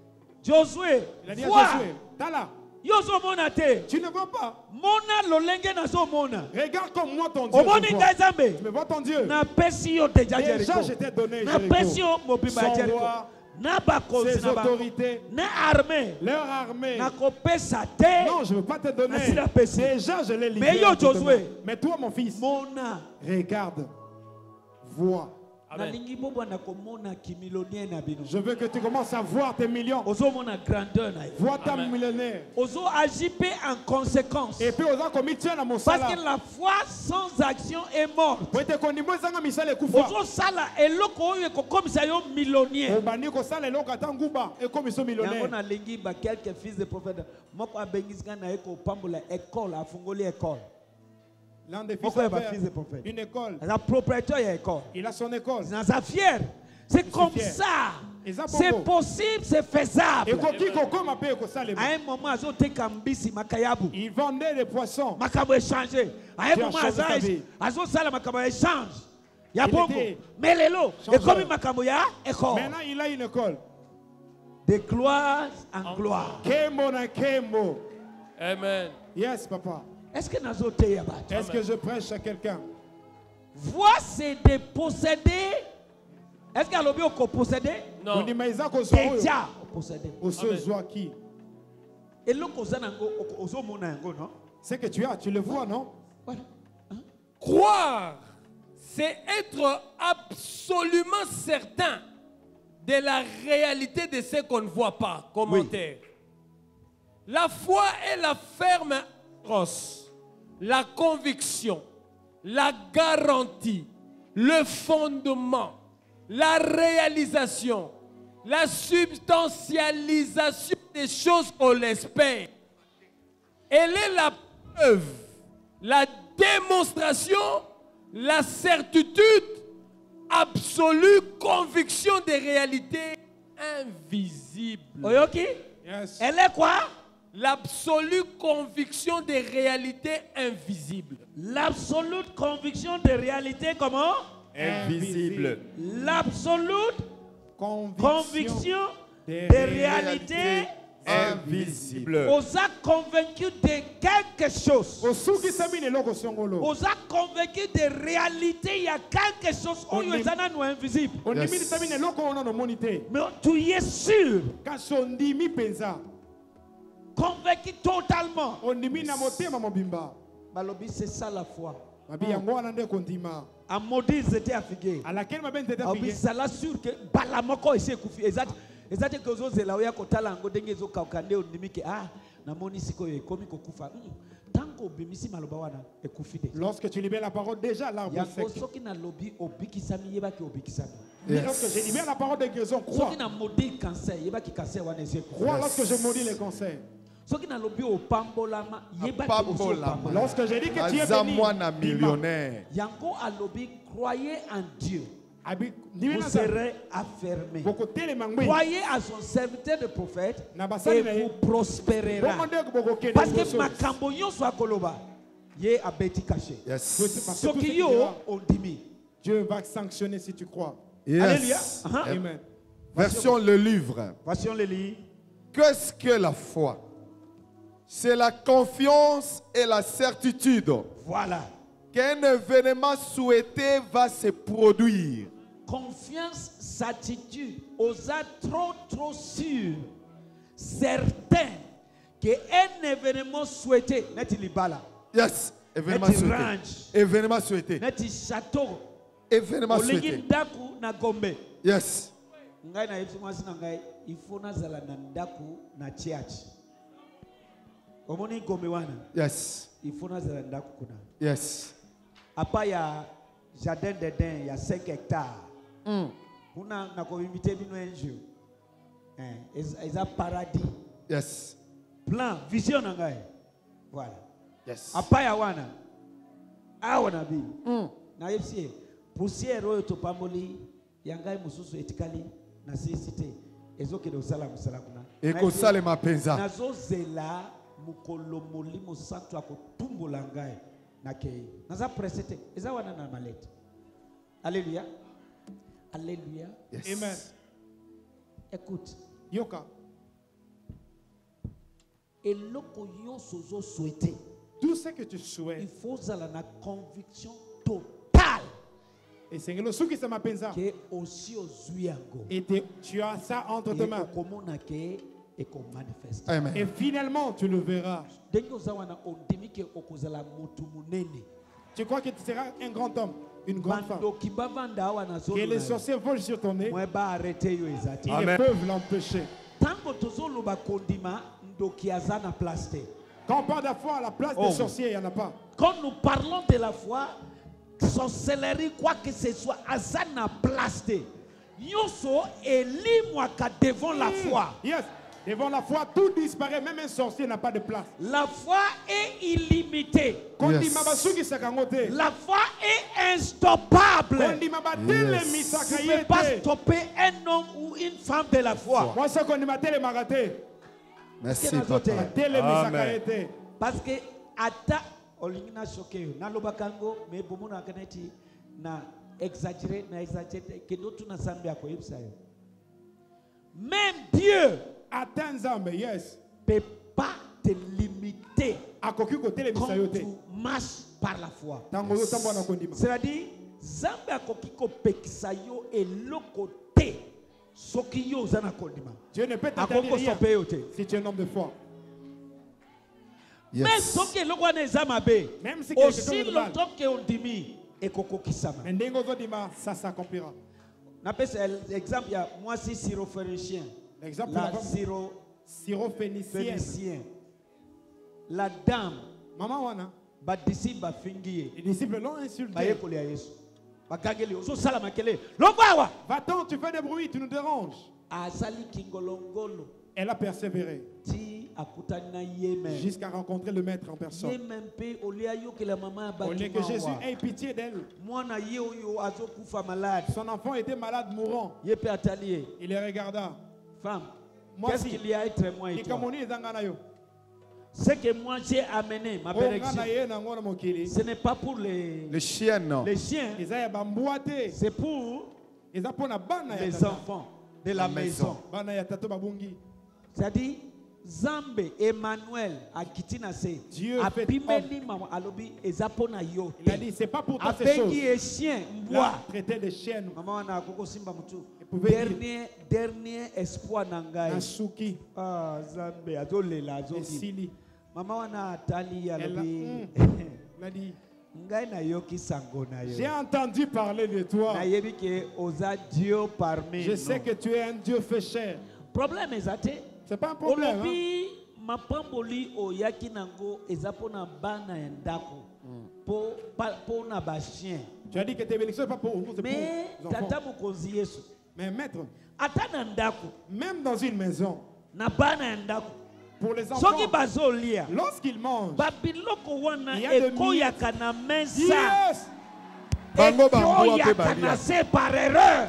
Josué. Il a dit à Vois. Josué, Tala, Yo zo mona te. tu ne vois pas. Mona lolenge na zo mona. Regarde comme moi ton Dieu. Omoni je vois. ngai Nzambe. Tu me vois ton Dieu. Na pesi yo déjà Déjà, Jericho. je t'ai donné Na pesi yo Jéricho. mobimba Son Jericho. roi, Na bakonzi ses na bango. autorités, Na armée. leur armée. Na kopesa te. Non, je ne veux pas te donner. Merci la paix. Déjà, je l'ai livré. Mais yo, à tout Josué. demain. Mais toi, mon fils, Mona. regarde, vois. Nalingi bobwana komona kimillionnaire na bino. Je veux que tu commences à voir tes millions. Ozomona grandeur na yo. Vois ta millionnaire. Ozo agir en conséquence. Et puis, aux gens commis tiens dans mon Parce que salaire. la foi sans action est morte. Pour te connaître, moi, zanga misale kufa. Ozo sala eloko oyo ekokomisa yo millionnaire. Obani ko sala eloko atanguba et comme ils sont Yango millionnaires. nalingi ba quelques fils de prophète. Moko abengisika na eko pambola école afungoli école. L'un des fils Pourquoi a il va fait fils de prophète? une école. La propriétaire ya école. Il a son école. Naza fier. C'est comme fier. ça. Et ça, C'est bongo. possible, c'est faisable. Et koki koko ma paye ko salema. À un moment, azo teka mbisi makayabu. Il vendait des poissons. Makabo échangé. À un Tu as moment, changé ta azo vie. azo sala makabo échange. Ya Il bongo. était Mais lelo, et changeur. comme makabo ya école. Maintenant, il a une école. De gloire en gloire. Kembo na kembo. Amen. Yes, papa. Est-ce que nazo te ya bat? Est-ce que je prêche à quelqu'un? Voir c'est de posséder. Est-ce qu'il y a l'objet qu'on posséder? Non. Ondimaiza kozwa oyo. Déjà posséder. Osozwa qui? Et l'autre cosa nango ozo mona yango non? C'est que tu as, tu le vois, non? Voilà. Croire, c'est être absolument certain de la réalité de ce qu'on ne voit pas. Commentaire. La foi est la ferme roche, la conviction, la garantie, le fondement, la réalisation, la substantialisation des choses qu'on espère. Elle est la preuve, la démonstration, la certitude, absolue conviction des réalités invisibles. Oyoki? Yes. Elle est quoi? L'absolue conviction des réalités invisibles. L'absolute conviction de réalité comment? Invisible. L'absolute conviction des de réalité Invisible. Osa convaincu de quelque chose. Osuki samine eloko songolo. Osa convaincu de réalité, il y a quelque chose On oyo est- ezana no invisible. Ondimi samine eloko ona no monite. Mais tu y es sûr, Kasi ondimi penza. convaincu totalement. Ondimi na motema mobimba. Balobi, c'est ça la foi. Mabi yango wana nde kondima. À maudit, ils étaient affigués. À laquelle ma bente était Obi, affiliée. ça l'a sûr que balamoko ese kufi. Exact. Exact que zo zela oya kotala ngo denge zo kaukande ondimi ke ah na moni sikoyo ekomi kokufa. Mm. Tango bimisi maloba wana ekufi de. Lorsque tu libères la parole, déjà l'arbre Ya sec. soki na lobi obikisami yeba ki obikisami. Mais lorsque je libère la parole de guérison, crois. Soki na maudit cancer yeba ki cancer wana ese kufi. Crois lorsque je maudis les cancers. Soki na lobi opambolama yeba ki oso Apambolama. opambolama. Lorsque je dis que tu es Aza béni, mwana bima. millionnaire. Yango alobi croyez en Dieu. Abi- ndimi Vous na za- serez affermés. boko telema ngwi. Croyez à son serviteur de prophète Na basali et na ye. vous prospérera. Bongo nde boko kende Parce que liboso. makambo nyonso akoloba ye abeti caché. Yes. Parce que tout ce Soki qu'il yo dira, ondimi. Dieu va sanctionner si tu crois. Alléluia. Yes. Aha. Amen. Version le livre. Voici le lit. Qu'est-ce que la foi? C'est la confiance et la certitude Voilà. qu'un événement souhaité va se produire. Confiance, certitude, osa trop trop sûr, certain que un événement souhaité, n'est-il libala, Yes. Événement n'est-il souhaité. ranch, Événement souhaité. n'est-il château, Événement olingi souhaité. ndaku na gombe. Yes. Ngai na yesu mwasi na ngai ifuna zala na ndaku na church. Omoni gombe wana Yes. ifuna zala ndaku kuna. Yes. Apa ya jardin d'Eden ya cinq hectares. Mm. Kuna na koimite bino enjo. Eh, eza paradis. Yes. Plan, vision na ngai. Voilà. Yes. Apa ya wana. Awa na bi. Mm. Na yepsie poussière oyo to pamboli ya ngai mususu etikali na sisite ezoke do sala musala kuna. Eko sale mapenza. Nazo zela mukolo molimo santo akotumbola ngai na kei. Naza presete. Eza wana na malete. Alléluia. Alléluia. Yes. Amen. Écoute. Yoka. Et loko yonso zo souhaité. Tout ce que tu Il souhaites. faut avoir la conviction totale Et c'est le sou qui se m'apenza. que aussi ozuyango. Et te- tu as ça entre tes mains. Komona ke et qu'on manifeste. Amen. Et finalement, tu le verras. Denge ozawana ondimi ke okozala mutu munene. Tu crois que tu seras un grand homme, une grande femme. Bando kibavanda awa na zolo. Que les sorciers volent sur ton nez. Moi ba arrêter yo ezati. Ils ne peuvent l'empêcher. Tango tozolo ba kondima ndoki azana plaste. Quand on parle de la foi, à la place Oh. des sorciers, il n'y en a pas. Quand nous parlons de la foi, sorcellerie, quoi que ce soit, azana plaste. Yoso elimwaka devant la foi. Yes. Devant la foi, tout disparaît. Même un sorcier n'a pas de place. La foi est illimitée. Quand Yes. dit Mabasuki Sakamote. La foi est instoppable. Quand dit Mabatele Yes. Vous ne Misakayete. pouvez pas stopper un homme ou une femme de la foi. Moi, c'est qu'on dit Matele Marate. Merci, Qu'est-ce que papa. Tele Amen. Misakayete. Parce que ata olingina choqué na lobakango mais bomona kaneti na exagérer na exagérer que d'autres na sambi ako yebsayo. Même Dieu Atteins Zambe, yes. peut pas te limiter Akoki ko tele quand misayote. tu marches par la foi. Tango yo tambo na kondima. C'est-à-dire Zambe akoki ko pekisa yo eloko te soki yo zana kondima. Dieu ne peut Akoko t'interdire rien sope yo te. si tu es un homme de foi. Mais Yes. soki eloko wana eza mabe, Même si quelque aussi chose de mal. longtemps que ondimi ekokokisama. Mais ndenge ozodima, ça s'accomplira. Napesa exemple ya mwasi syrophénicien. L'exemple de La la femme syrophénicienne. syrophénicien. La dame Maman wana, badisi bafingi ye. les disciples l'ont insulté. Bayekoli ya Yesu. Bakangeli ozosala makele. Longwawa Va-t'en, tu fais des bruits, tu nous déranges. azali kingolongolo Elle a persévéré ti akutani na ye même. jusqu'à rencontrer le maître en Ye personne. même pe olia yokela mama Au lieu que batu Jésus mawa. ait pitié d'elle, Mwana ye oyo azokufa malade. son enfant était malade, mourant. Ye pe atali. Il les regarda. Femme, Moi qu'est-ce aussi. qu'il y a à être moi et Et toi? comme on dit, Zangana yo. Ce que moi j'ai amené, ma Oh, bénédiction, ngana ye na ngona mokili. ce n'est pas pour les, Les chiennes. les chiens, Eza ya bamboate. c'est pour Eza pona bana ya les tata. enfants de la maison. Bana ya tato babungi. C'est-à-dire, Zambe, Emmanuel, Akitina se, Dieu fait Apimeli mama alobi ezapona yo. Il a dit, c'est pas pour toi ces choses. Abengi et chien, Là, mbwa. traiter des chiennes. Maman wana akoko simba mutu. Il pouvait dire- Dernier, dernier espoir nangai. Nasuki. Ah, Zambe, azolela, Et azoki. Sili. Mama wana atali Elle a, alobi. il a dit, Ngai na yoki sango na yo. j'ai entendu parler de toi. Nayebi ke oza Dieu parmi Je nous. sais que tu es un Dieu fait chair. Problème ezate. C'est pas un problème. Hein? Olobi mapamboli oyaki nango eza pona bana ya ndako. Po pa- pona ba chien. Tu as dit que tes bénédictions, c'est pas pour nous, c'est Mais pour les enfants. tata mokonzi Yesu. Mais maître, Ata na ndako même dans une maison, na bana ya ndako. pour les Soki enfants, bazolia. lorsqu'ils mangent, Babiloko wana Il y a de ekoyaka na mesa. yes, Bango bambua pe Ekoyaka balia. na se par erreur.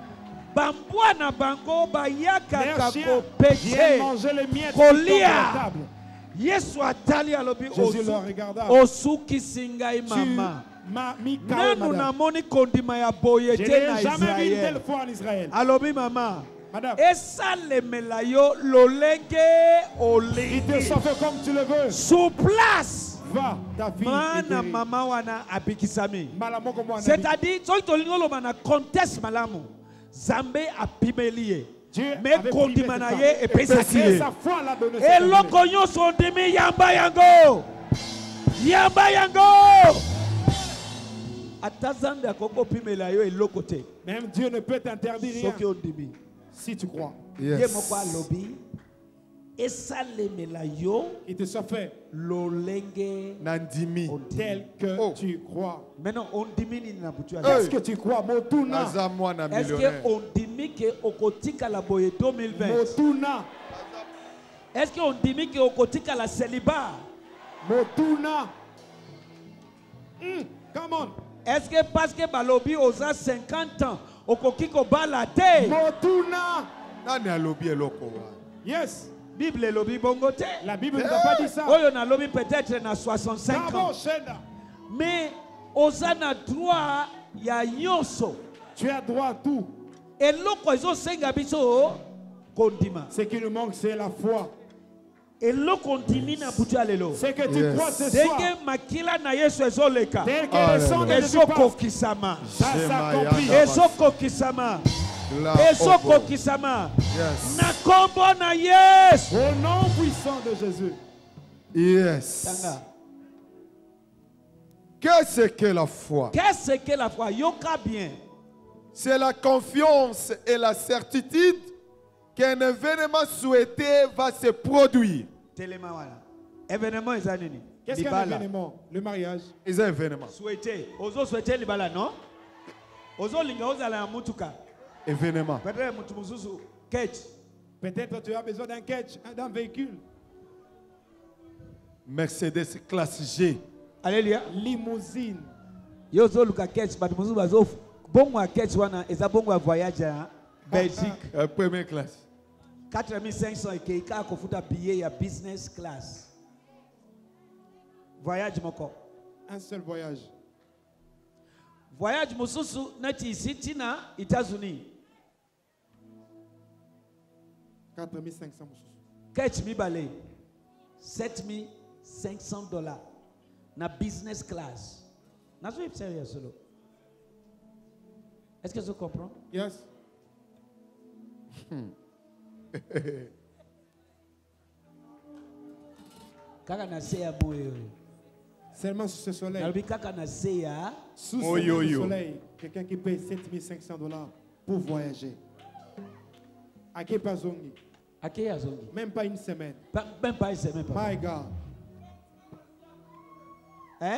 Bambwa na bango bayaka leurs chiens kopete. viennent manger les miettes qui Kolia. tombent de la table. Yesu atali alobi Jésus osu- leur regarda. osukisi ngai Tu mama. m'as mis K O, Nanu madame. namoni kondima ya boye Je te n'ai na jamais vu une telle Israël. fois en Israël. Alobi mama. Madame, Esalemela yo lolenge il te olingi. sauve comme tu le veux. Sur place. Va, ta fille. est Mana guérie. mama wana abikisami. Mbala moko mwana bi. C'est-à-dire, soki tolingi oloba na contexte malamu. Zambé a pimelié. Dieu Mais avait privé kondima na cette ye femme. et puis Et s'attirer. sa foi l'a donné. Et l'okonyo son demi yamba yango. Yamba yango. Atazande akoko pimela yo elokote. Même Dieu ne peut t'interdire rien Soki ondimi. si tu crois. Ye Yes. moko alobi. Esalemela yo Il te soit fait lolenge Nandimi. ondimi. tel que Oh. tu crois. Maintenant ondimi ni na butu ya. Est-ce que tu crois? Motuna. Naza mwana Est-ce millionnaire. que ondimi ke okotika la boye deux mille vingt? Motuna. Est-ce que ondimi ke okotika la célibat? Motuna. Hmm, come on. Est-ce que parce que balobi oza cinquante ans okoki kobala te? Motuna. Nani alobi eloko wa? Yes. Bible elobi bongo te. La Bible ne t'a pas dit ça. Oyo na lobi peut-être na soixante-cinq Bravo, ans. Shenda. Mais oza na droit ya nyonso. Tu as droit à tout. Eloko ezosenga biso kondima. Ce qui nous manque, c'est la foi. Eloko ondimi na butu ya lelo. C'est que tu Yes. crois ce soir. Ndenge makila na Yesu ezoleka. Tel que le sang de Jésus passe, Ezokokisama. ça s'accomplit. Ezokokisama. La opo. Ezokokisama. Yes. Na kombo na Yesu. Au nom puissant de Jésus. Yes. Tanga. Qu'est-ce que la foi? Qu'est-ce que la foi? Yoka bien. C'est la confiance et la certitude qu'un événement souhaité va se produire. Telema wala. Événement eza nini? Qu'est-ce qu'un Libala. événement? Le mariage. C'est un événement. Souhaiter. Ozo souhaiter libala non? Ozo linga ozala ya mutuka. Événement. Peut-être mutu mususu ketch. Peut-être tu as besoin d'un catch, d'un véhicule. Mercedes classe G. Alléluia. Limousine. Yo zo luka ketch batu mususu bazo bongo ya ketch wana eza bongo ya voyage ya Belgique. Euh, première classe. quatre mille cinq cents ekeika kofuta billet ya business class. Voyage moko. Un seul voyage. Voyage mususu nati ici tina États-Unis. quatre mille cinq cents. Ketch mi balé. sept mille cinq cents dollars. Na business class. Nazo est sérieux solo. Est-ce que tu comprends? Yes. Kaka na seya moyo. Seulement sous ce soleil. Nalobi kaka na seya. Sous Oh, ce yo, yo. soleil, quelqu'un qui paye sept mille cinq cents dollars pour voyager. À Kepazongi. Ake azongi. Même pas une semaine. Pa- Même pas une semaine. papa. My God. Hein?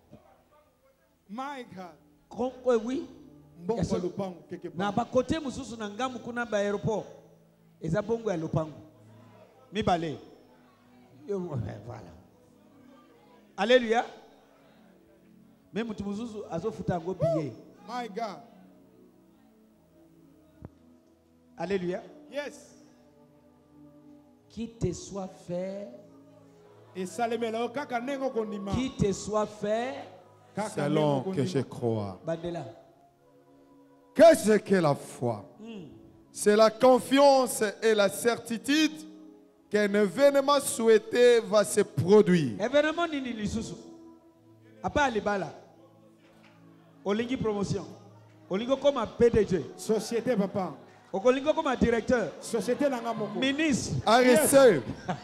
My God. Con- ouais, oui. Bon, Yes, pas sir. le pan, quelque Na part. ba kote mususu na ngamu kuna ba aéroport. Eza bongo ya lopango. Mi balé. Yo, eh, voilà. Alléluia. Même mutu mususu azofuta ngo billet. My God. Alléluia. Yes. Qui te soit fait, Et ça les met là. Kaka nengo kondima. qui te soit fait, Kaka Selon nengo que je kondima. crois. Bandela. Qu'est-ce que la foi? C'est la confiance et la certitude qu'un événement souhaité va se produire. Événement nini lisusu. Apa alibala. Olingi promotion. Olingo comme P D G. Société, papa. Olingo comme directeur. Société nanga moko. Ministre. Arrêtez.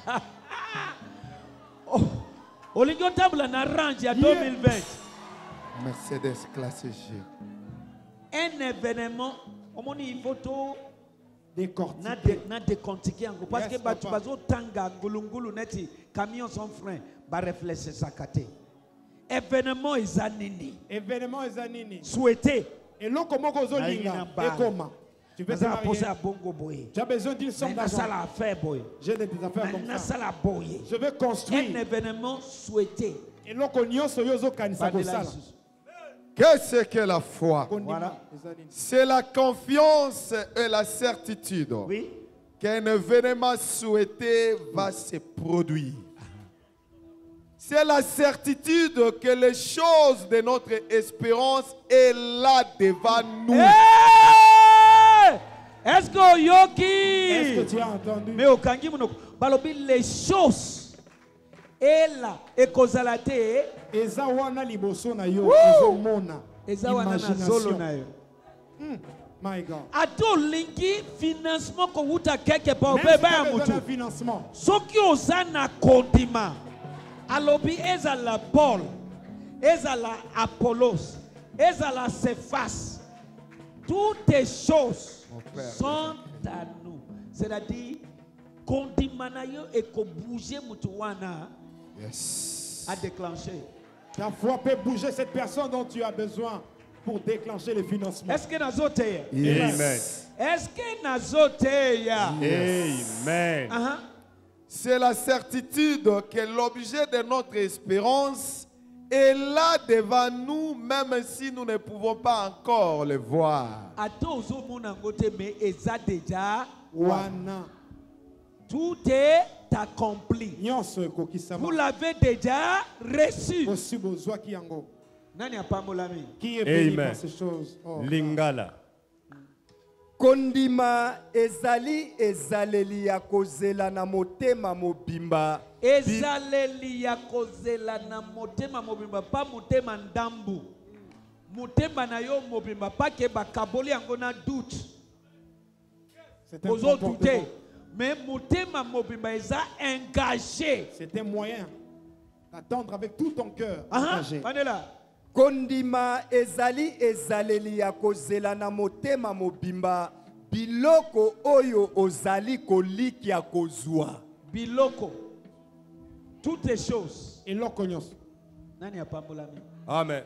Olingo table na range ya deux mille vingt. Mercedes classe G. Un événement, omoni il faut to Décortiqué. na de na décortiquer yango parce Yes, que batu papa. bazo tanga ngulungulu neti camion sans frein ba réfléchir ça kate. Événement eza nini? Événement ezanini. Souhaiter. Et l'on comment qu'on Na zolinga. ina Et mbala. comment? Tu veux te Naza poser marier? à bongo boye. Tu as besoin d'une somme Na d'argent. sala affaire boye. J'ai des affaires comme Na ça. sala boye. Je veux Un construire. événement souhaité. Et l'on connaît ce yozo kanisa Bandela kosala. lisusu. Qu'est-ce que la foi? Kondima Voilà. ezanini. C'est la confiance et la certitude Oui. qu'un événement souhaité va se produire. C'est la certitude que les choses de notre espérance est là devant nous. Hey! Est-ce que Est-ce Yoki? que tu as entendu? Mais au kangi monoko balobi les choses et là et kozalate Eza wana liboso na yo. Woo! Ezomona. eza wana na zolo na yo. My God. Ato lingi financement ko wuta quelque part Même si beba tu ya as besoin d'un mutu. financement. Soki oza na kondima. Alobi ezala Paul, ezala Apollos, ezala Cephas. Toutes les choses sont à nous. C'est-à-dire kondima na yo et ko bouger mutu wana Yes. à déclencher. Ta foi peut bouger cette personne dont tu as besoin pour déclencher le financement. Est-ce que nazoteya? Amen. Est-ce que nazoteya? Amen. Uh-huh. C'est la certitude que l'objet de notre espérance est là devant nous, même si nous ne pouvons pas encore le voir. Ato ozomona ngote mais eza déjà Wana. tout est accompli. Nyonso ekokisama. Vous l'avez déjà reçu. Possible ozwa ki yango. Nani apambolami? Qui est béni Amen. par ces choses? Oh. Lingala. Kondima ezali ezaleli ya kozela na motema mobimba. Ezaleli ya kozela na motema mobimba pa motema ndambu. Motema na yo mobimba pa ke bakaboli yango na doute. C'est un Ozo comportement. douter. Mais motema mobimba eza engagé. C'est un moyen d'attendre avec tout ton cœur. Aha, engagé. Mandela. Kondima ezali ezaleli ya kozela na motema mobimba. Biloko oyo ozali kolikia kozwa. Biloko. Toutes les choses. Eloko nyonso. Nani apambolami? Amen.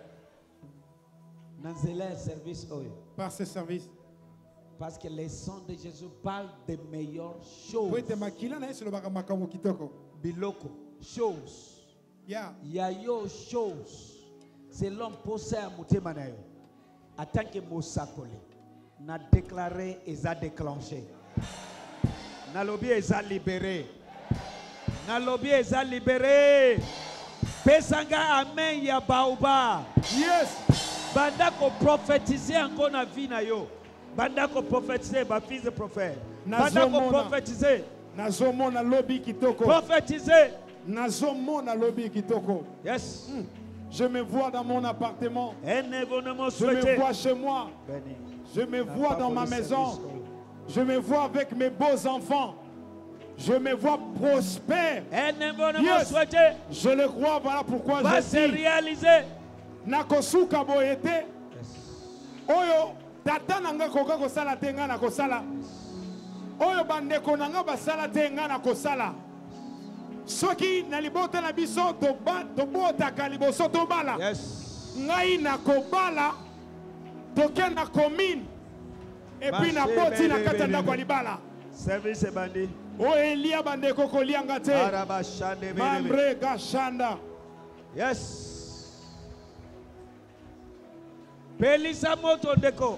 Nanzela service oyo. Par ces services. Parce que les sons de Jésus parlent des meilleures choses. Po ete makila na yesu lobaka makambo kitoko. Biloko. Choses. Yeah. Yayo choses. C'est l'homme posé à motema na yo. En tant que mosakoli. Na déclaré et a déclenché. Na lobby et a libéré. Na lobby et a libéré. Pesanga amen ya baoba. Yes. Banda ko prophétiser encore na vie na yo. Banda ko prophétiser ba fils de prophète. Banda ko prophétiser. Nazomona lobby kitoko. Prophétiser. Nazomona lobby kitoko. Yes. Hmm. Je me vois dans mon appartement. Un événement Je me souhaité. vois chez moi. Béni. Je me vois dans ma maison. Je me vois avec mes beaux enfants. Je me vois prospère. Un événement Yes. souhaité Je le crois, voilà pourquoi va je se dis réaliser. nakosuka boyete. Oyo tata nanga koka kosala te nga na kosala. Oyo bandeko nanga basala te nga na kosala. Soki na libota na biso to ba to botaka liboso to bala. Yes. Ngai na kobala toke na commune. Et puis na boti na kata ndako ya libala. Service bandi. O Elia bandeko kolianga te. Araba shande bebe. Mambre gashanda. Yes. Pelisa moto ndeko.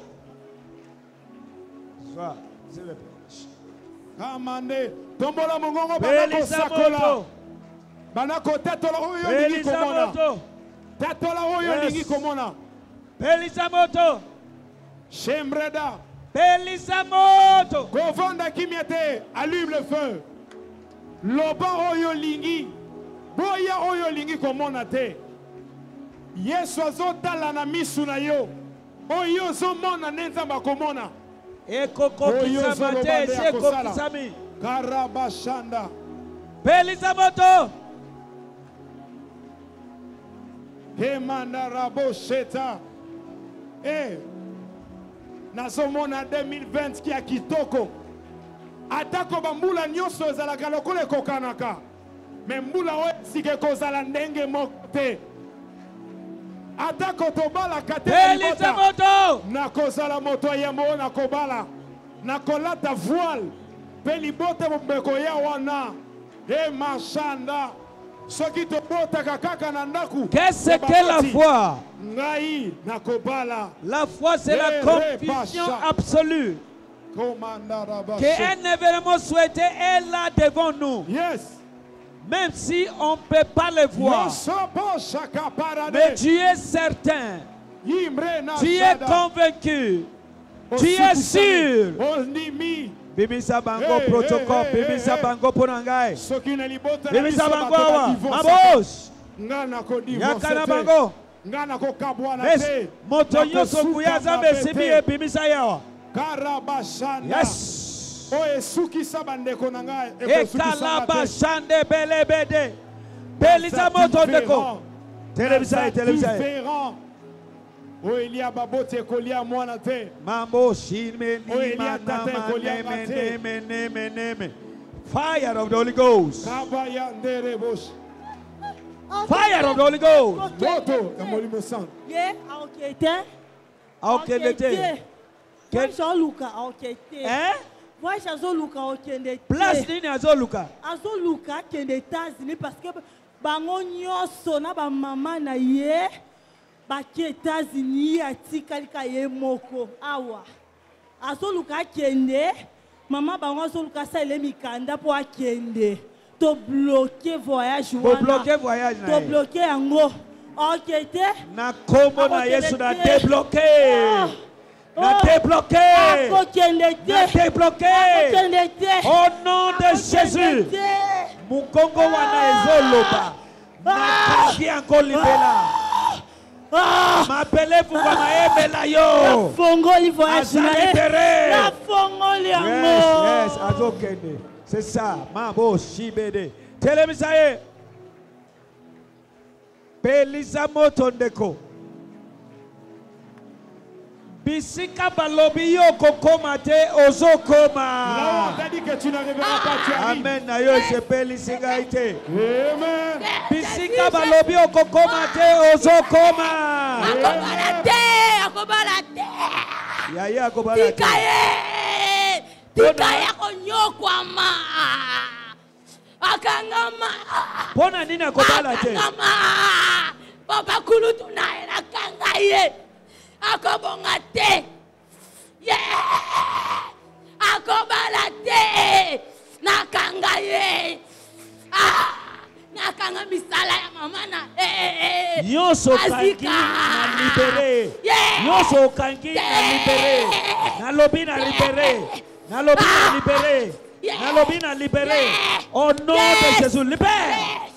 Sois, s'il vous plaît. Kamande tombola mongongo bana Pelisa kosakola. moto. Bana ko tatola oyo lingi Pelisa komona. moto. Tatola oyo Yes. lingi komona. Pelisa moto. Shembreda. Pelisa moto. Kovanda kimete, allume le feu. Loba oyo lingi. Boya oyo lingi komona te. Yesu azotala na misu na yo. Oyo zomona nenzamba komona. Ekoko Oyo kisama zoloba te, nde seko akosala. kisami. Karabashanda. Pelisa moto. Hemanda rabo sheta. Eh. Nazomona deux mille vingt ki ya kitoko. Atako bambula nyonso ezalaka lokola ekokanaka. Me mbula oyo sike kozala ndenge moko te. Atako tobalaka te na Pelisa libota. moto. Nakozala moto ya mo nakobala. Nakolata voile. Pe libota mobeko ya wana. E mashanda. Soki tobotaka kaka na ndaku. Qu'est-ce que la foi? Ngai nakobala. La foi, c'est la conviction absolue qu'un événement souhaité est là devant nous. Yes. Même si on ne peut pas le voir. Mais tu es certain. Tu es convaincu. Tu es sûr. Bimisa bango protocole. Bimisa bango ponangai. Bimisa bango awa. Mabos. Yakana bango. Ngana ko kabwana Yes. te. Moto nyonso kuya zambe sibi e bimisa yawa. Karabashanda. Yes. O esukisa bandeko na ngai. Ekalabashande belebede. Belisa moto ndeko. Televisa, televisa. Différent. O Elia babote kolia mwana te. Mambo shime O ni Elia tate kolia neme te. neme neme neme. Fire of the Holy Ghost. Kabaya ndere bosh. Fire of the Holy Ghost. Moto ya molimo sang. Ye aokete. Aokendete. Moi Jean-Luca aokete. Eh? Moi Jean-Luca aokendete. Place nini azoluka? Azoluka kende États-Unis parce que bango nyonso na ba mama na ye ba ki États-Unis atikali ka ye moko awa. Azoluka kende mama bango azoluka sa ele mikanda po akende. To bloquer voyage wana. To bloquer voyage na. To bloquer yango. Ok te. Na kombo na Yesu na débloquer. Na débloquer. Na débloquer. Au nom de Jésus. Mukongo wana ezoloba. Na kaki anko libela. M'appelez pour ma ebela yo. Fongoli voyage na. Na fongoli yango. Yes, yes, azokende. C'est ça. Mambo shibede. Telemisaye. Belisa moto ndeko. Bisika balobi yo kokoma te ozokoma. Là on t'a dit que tu n'arriveras pas, tu arrives. Amen na yo se belisika ite. Amen. Bisika balobi yo kokoma te ozokoma. Akobala te, akobala te. Ya ya akobala te. Tikaye. Tikaye konyokwama. Akangama. Pona nini akobala te? Akangama. Papa kulutu na ena kangaye. Akobonga te. Yeah. Akobala te. Nakangaye. Ah. Nakanga misala ya mama na. Eh. Nyoso kangi na libere. Nyoso kangi na libere. Na lobi na libere. Na lobi na libere. Na lobi na libere. Au nom de Jésus, libère.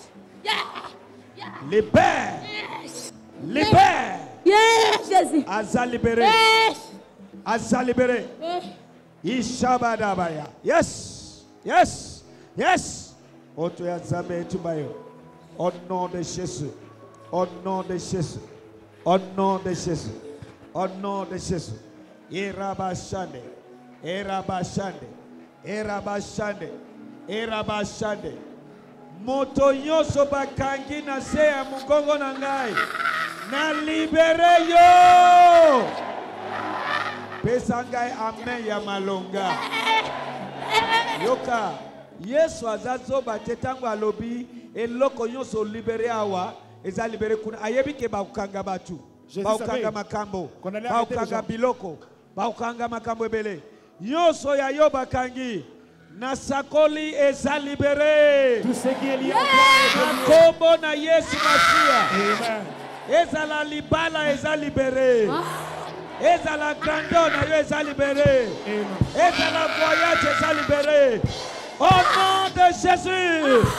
Libère. Libère. Yes, Jésus. Aza libéré. Aza libéré. Ishabadabaya. Yes. Yes. Yes. Oto ya Nzambe etubayo. Au nom de Jésus. Au nom de Jésus. Au nom de Jésus. Au nom de Jésus. Irabashande. Irabashande. Irabashande. Irabashande. Moto nyoso bakangi na se ya mukongo na ngai. Na libere yo. Pesa ngai amen ya malonga. Yoka. Yesu azazo batetango alobi eloko nyoso libere awa eza libere kuna ayebi ke ba ukanga batu ba ukanga makambo ba ukanga biloko ba ukanga makambo ebele nyoso ya yo bakangi na sakoli eza libere tout ce qui est lié na kombo na Yesu Masia. Amen. Eza la libala eza libere. Eza la grandeur na yo eza libere. Eza la voyage eza libere. Au nom de Jésus.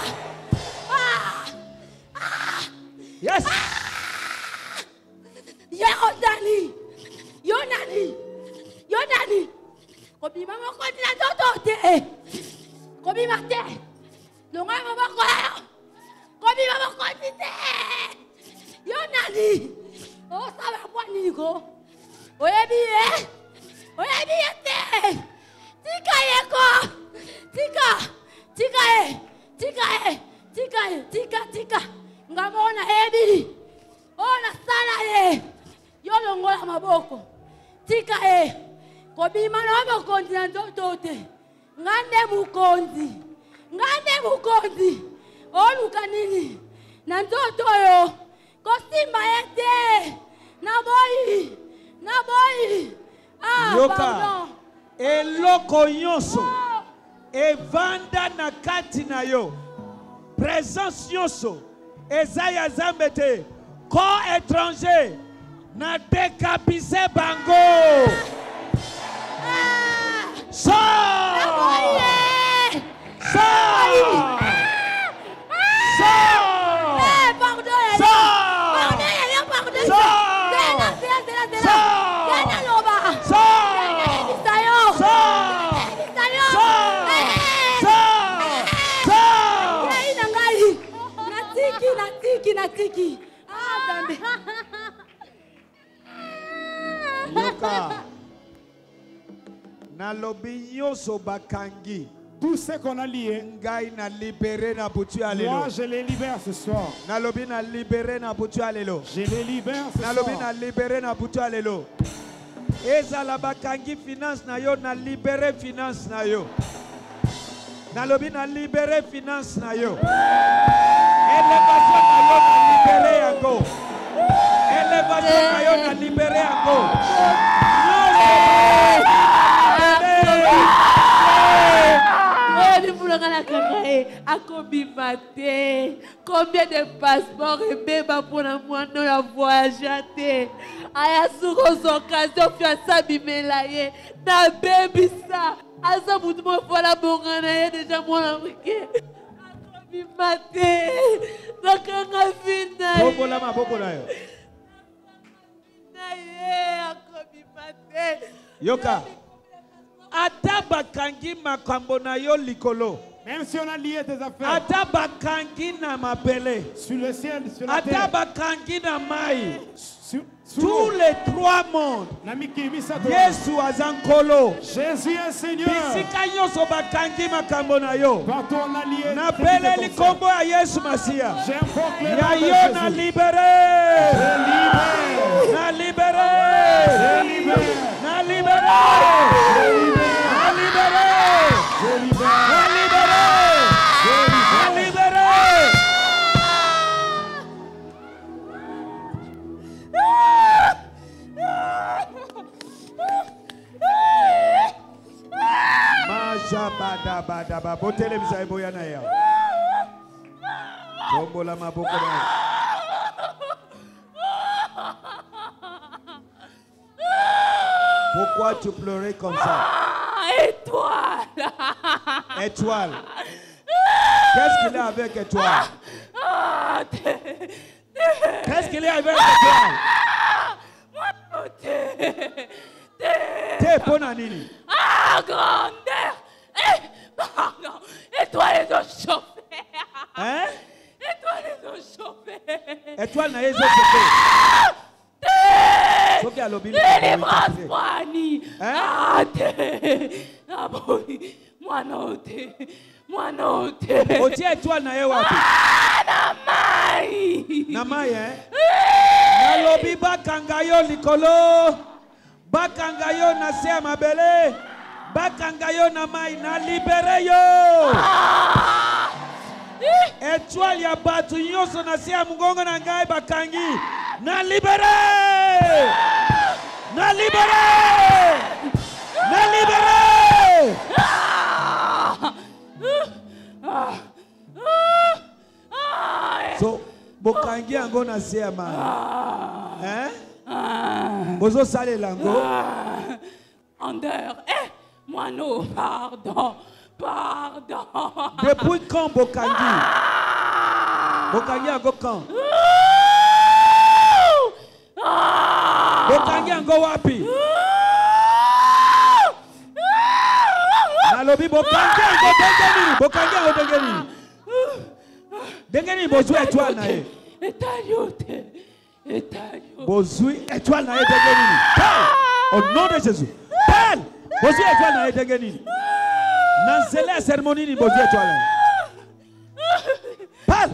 Yes. Yonani. Yonani. Yonani. Kobi mama koti na toto te. Kobi mate. Longa mama koyo. Kobi mama koti te. Yonani. Oh sabe kwa nini ko? Oyebi eh. Oyebi te. Tika yeko. Tika. Tika eh. Tika eh. Tika eh. Tika tika. Ngamona ebi. Ona sana eh. Yolongola maboko. Tika eh. Kobi mana wabakondi na ndoto te. Ngande mukondi. Ngande mukondi. Oluka nini? Na ndoto yo. Kosimba yete. Na boyi. Na boyi. Ah, Yoka. pardon. Eloko nyonso. Evanda na kati na yo. Présence nyonso. Ezaya zambete. Corps étranger. Na décapise bango. Sors! Sors! Sors! Eh, pardon, Sors! pardon, pardon. Sors! Zena, zena, zena, zena. Sors! Zena loba. Sors! natiki natiki. Ah, Nzambe. Yoka. Nalobi nyonso bakangi. Tout ce qu'on a lié, Ngai na libéré na butu alelo. moi je les libère ce soir. Nalobi na libéré na butu alelo. Je les libère ce Nalobi soir. na libéré na butu alelo. Ezala bakangi finance na yo na libéré finance na yo. Nalobi na libéré finance na yo. Élévation na yo na libéré yango. Élévation na yo na libéré yango. Combien de passeports et même pour la moine à voyager? Aya sur occasion fiança bimelaye na baby ça asa mutu mo fola bongana déjà mon américain akobi mate nakanga fina Bobola maboko na yo. na ye akobi mate Yoka. Ata bakangi makambo na yo likolo. Même si on a lié tes affaires Ata bakangi na mabele. sur le ciel, sur la Ata terre, bakangi na mai. sur, sur Tous l'eau. les trois mondes. Namiki Misato. Yesu azankolo. Jésus est Seigneur. Bisika nyonso bakangi makambo na yo. Partout on a lié. Na c'est pele ton likombo ya Yesu Masia. J'invoque les Ya noms de yo na Jésus. libéré. Je libère. Na libéré. Je libère. Na libéré. Na libéré. Je libère. Na libéré. Na libéré. Maja bada bada ba botele mzaibo yana ya. Bombo la maboko na. Pourquoi tu pleurais comme ça? étoile Étoile. Qu'est-ce qu'il y a avec étoile? ah Qu'est-ce qu'il y a avec étoile? T'es bon à nini? ah grandeur eh pardon étoile est chauffée Hein? étoile est chauffée Étoile na yezo chauffé. Soki alobi délivrance Pani Hein? ah te ah boy mwana ote mwana ote Otie étoile na ye wapi? ah na mai Na mai hein? Nalobi bakanga yo likolo. Bakanga yo na se ya mabele. Bakanga yo na mai na libere yo. Étoile ya batu nyonso na se ya mugongo na ngai bakangi. Na libere. Na libere. Na libere. So bokangi yango na se ya mai. Hein? Bozo sale lango. Andeur eh moi non pardon pardon Depuis quand bokangi? Bokangi yango quand? Bokangi yango wapi? Nalobi bokangi yango dengeni. Bokangi yango dengeni. Dengeni bozui étoile na ye. etaliote etaliote Bozui étoile na ye dengeni. Parle! Au nom de Jésus. Parle! Bozui étoile na ye dengeni. Nanzele ya cérémonie ni bozui étoile na ye. Parle!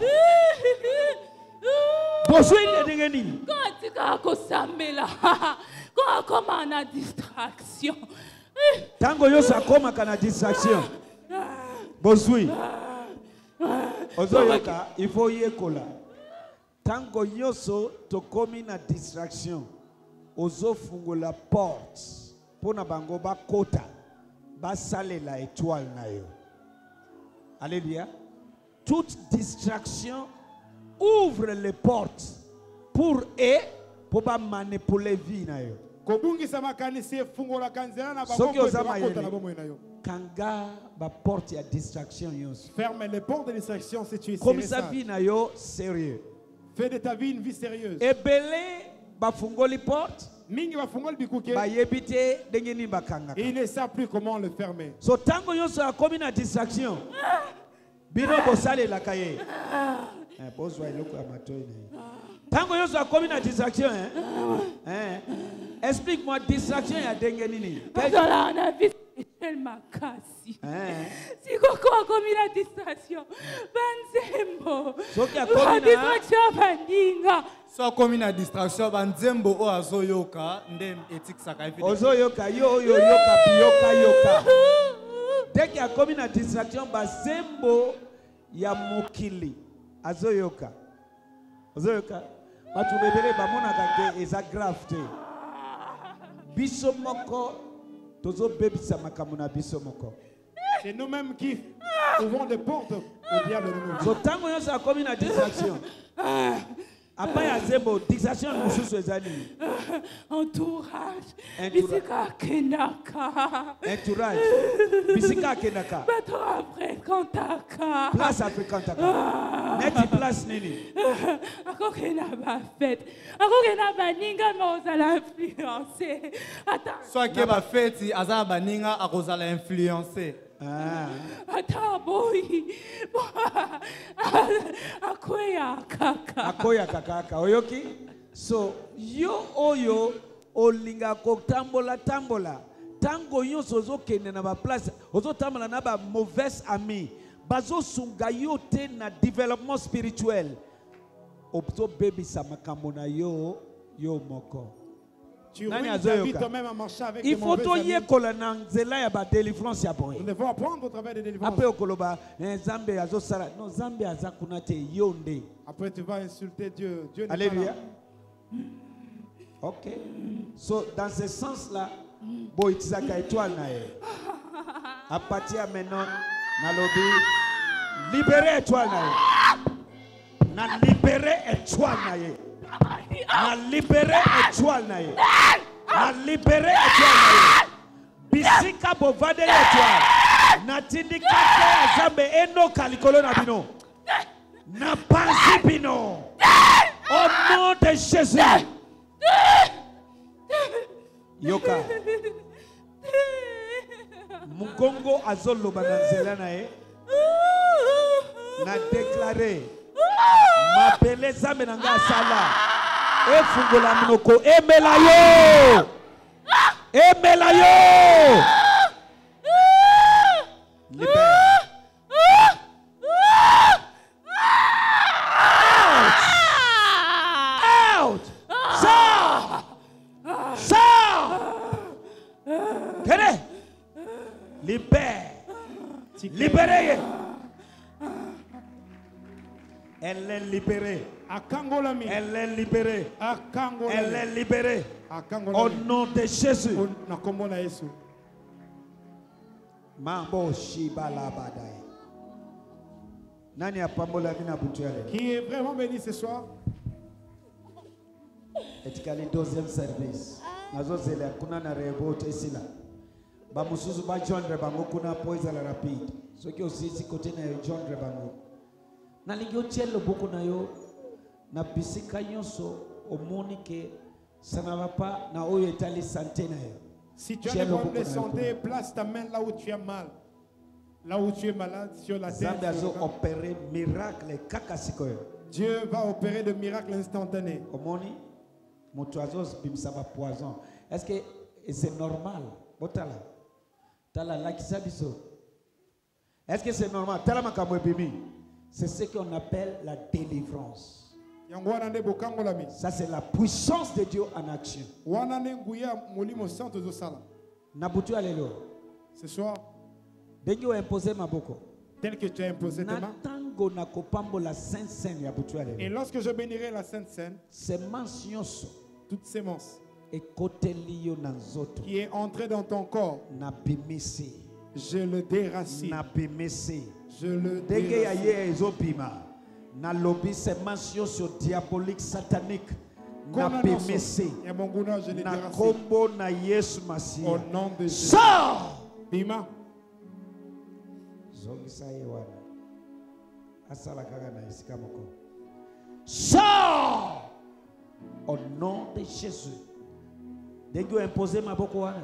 Bozui dengeni. katika kosambela kwa koma na distraction Tango yo sakomaka na distraction. Bozui. Ozoyoka, il faut yekola. Tango yoso tokomi na distraction. Ozofungo la porte. Pona bango ba kota. Ba sale la étoile na yo. Alléluia. Toute distraction ouvre les portes pour eux pour ba manipuler vie na yo. Kobungisa makanisi efungola kanzela na Soki baboko ozama bakota na yele. bomo na yo. Kanga ba porte ya distraction yonso. Ferme les portes de distraction si tu es Comme sérieux, ça sage. vie na yo sérieux. Fais de ta vie une vie sérieuse. Ebele bafungoli porte. Mingi bafungoli bikuke. Bayebite dengeni bakanga. Et il ne sait plus comment le fermer. So tango yonso akomi na distraction. Bino bosale la kaye. Eh, bozwa iloko ya matoi na. Tango yoso akomi na distraction hein. Hein. Explique-moi distraction ya denge nini? Azola na vie tellement makasi. Hein. Sikoko akomi na distraction. Banzembo. Soki akomi na distraction bandinga. So akomi na distraction banzembo o azoyoka ndem etikisaka evidence. Ozoyoka yo yo yoka yoka yoka. Dès qu'il akomi na distraction bazembo ya mokili azoyoka. Azoyoka. Batu bebele bamona kake eza grave te. Biso moko tozo bebisa makambo na biso moko. C'est nous-mêmes qui ouvrons des portes au diable de nous. So tango yoso akomi na distraction. Après ya zembo distraction mususu ezali. Entourage. Bisika kenaka. Entourage. Bisika kenaka. Bato après kantaka. Place après kantaka. Neti place nini? Ako kena ba fête. Ako kena ba ninga mozala influencer. Attends. So ke ba fête azala ba ninga akozala influencer. Ah. Ata boy. Akoya kaka. Akoya kaka. Oyoki? So yo oyo olinga kotambola tambola. Tango yo sozo kene na ba place. Ozo tambola na ba mauvaise ami. Bazo sunga yo te na développement spirituel. Obzo baby sa makambo na yo yo moko. Tu ruines ta vie toi-même à marcher avec des il faut mauvais amis. Ye kola nzela ya ba délivrance ya boy. Nous devons apprendre au travers des délivrances. Après okoloba Zambe azo sara. Non Zambe aza kunate yonde. Après tu vas insulter Dieu. Dieu n'est Alléluia. pas là. OK. So dans ce sens-là, boy tsaka étoile na ye. À partir maintenant na lobby libérer étoile na ye. Na libérer étoile na ye. Na libérer étoile na ye. Na libérer étoile na ye. Bisika bovade étoile. Na tindika ke Zambe eno kalikolo na bino. Na panzi bino. Au nom de Jésus. Yoka. Mukongo azolo bananzela na ye. Na déclaré. Ma belle Zambe nanga sala. E fungola minoko emela yo. Emela yo. Libère. Out. Sors. Sors. Tenez. Libère. Libérez. Elle est libérée. Elle est libérée. Elle est libérée. Au nom de Jésus. Mambo Shibala Badai. Nani apambola mina butuale. Qui est vraiment béni ce soir? Etikali deuxième service. Nazo zele kuna na rebote sila. Ba mususu ba John Rebango kuna poisa la rapide. Soki osisi kote na John Rebango. Na lingio tielo boko na yo na bisika nyonso omoni ke ça ne va pas na oyo etali santé na yo. Si tu as des problèmes de santé, place ta main là où tu as mal. Là où tu es malade, sur la tête. Opérer miracle kaka sikoyo. Dieu va opérer de miracles instantanés. Omoni motoazos bimsaba poison. Est-ce que c'est normal? Botala. Tala lakisa biso. Est-ce que c'est normal? Tala makamwe bimi. C'est ce qu'on appelle la délivrance. Ça, c'est la puissance de Dieu en action. Ce soir, tel que tu as imposé tes mains, et lorsque je bénirai la Sainte Seine, toutes ces semences qui est entrée dans ton corps, je le déracine. Je le déracine. Na lobby semence sur diabolique satanique na pémessé na combo na Yesu Masia au nom de Jésus. Sors Bima zongisa yewana asala kaka na esika moko. Sors au nom de Jésus. Dès que imposer ma boko wana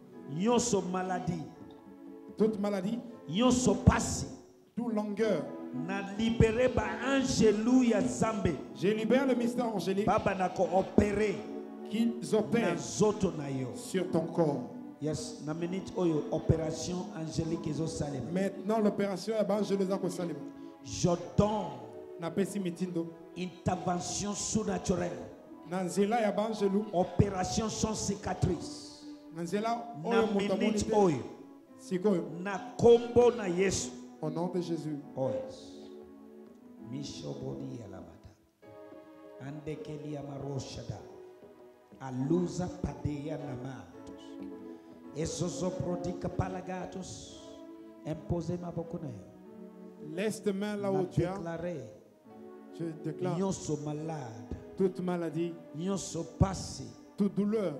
nyonso maladie, toute maladie, nyonso pasi, toute longueur, na libéré ba angelu ya Zambe. Je libère le mystère angélique. Baba na ko opérer qu'ils opèrent zoto na yo. Sur ton corps. Yes, na minute oyo opération angélique ezo salema. Maintenant l'opération est angélique ko salema. Je donne na pesi mitindo intervention surnaturelle. Na nzela ya angelu opération sans cicatrice. Na nzela oyo moto minute oyo. Sikoyo. Na kombo na Yesu. Au nom de Jésus. Oh yes. Mishobodi alabata. Andekeli amaroshada. Aluza padeya namatos. Esozo prodika palagatos. Imposez ma bokunayo. Laisse tes mains là où tu as. Je déclare. Nyoso malade. Toute maladie. Nyoso passé. Toute douleur.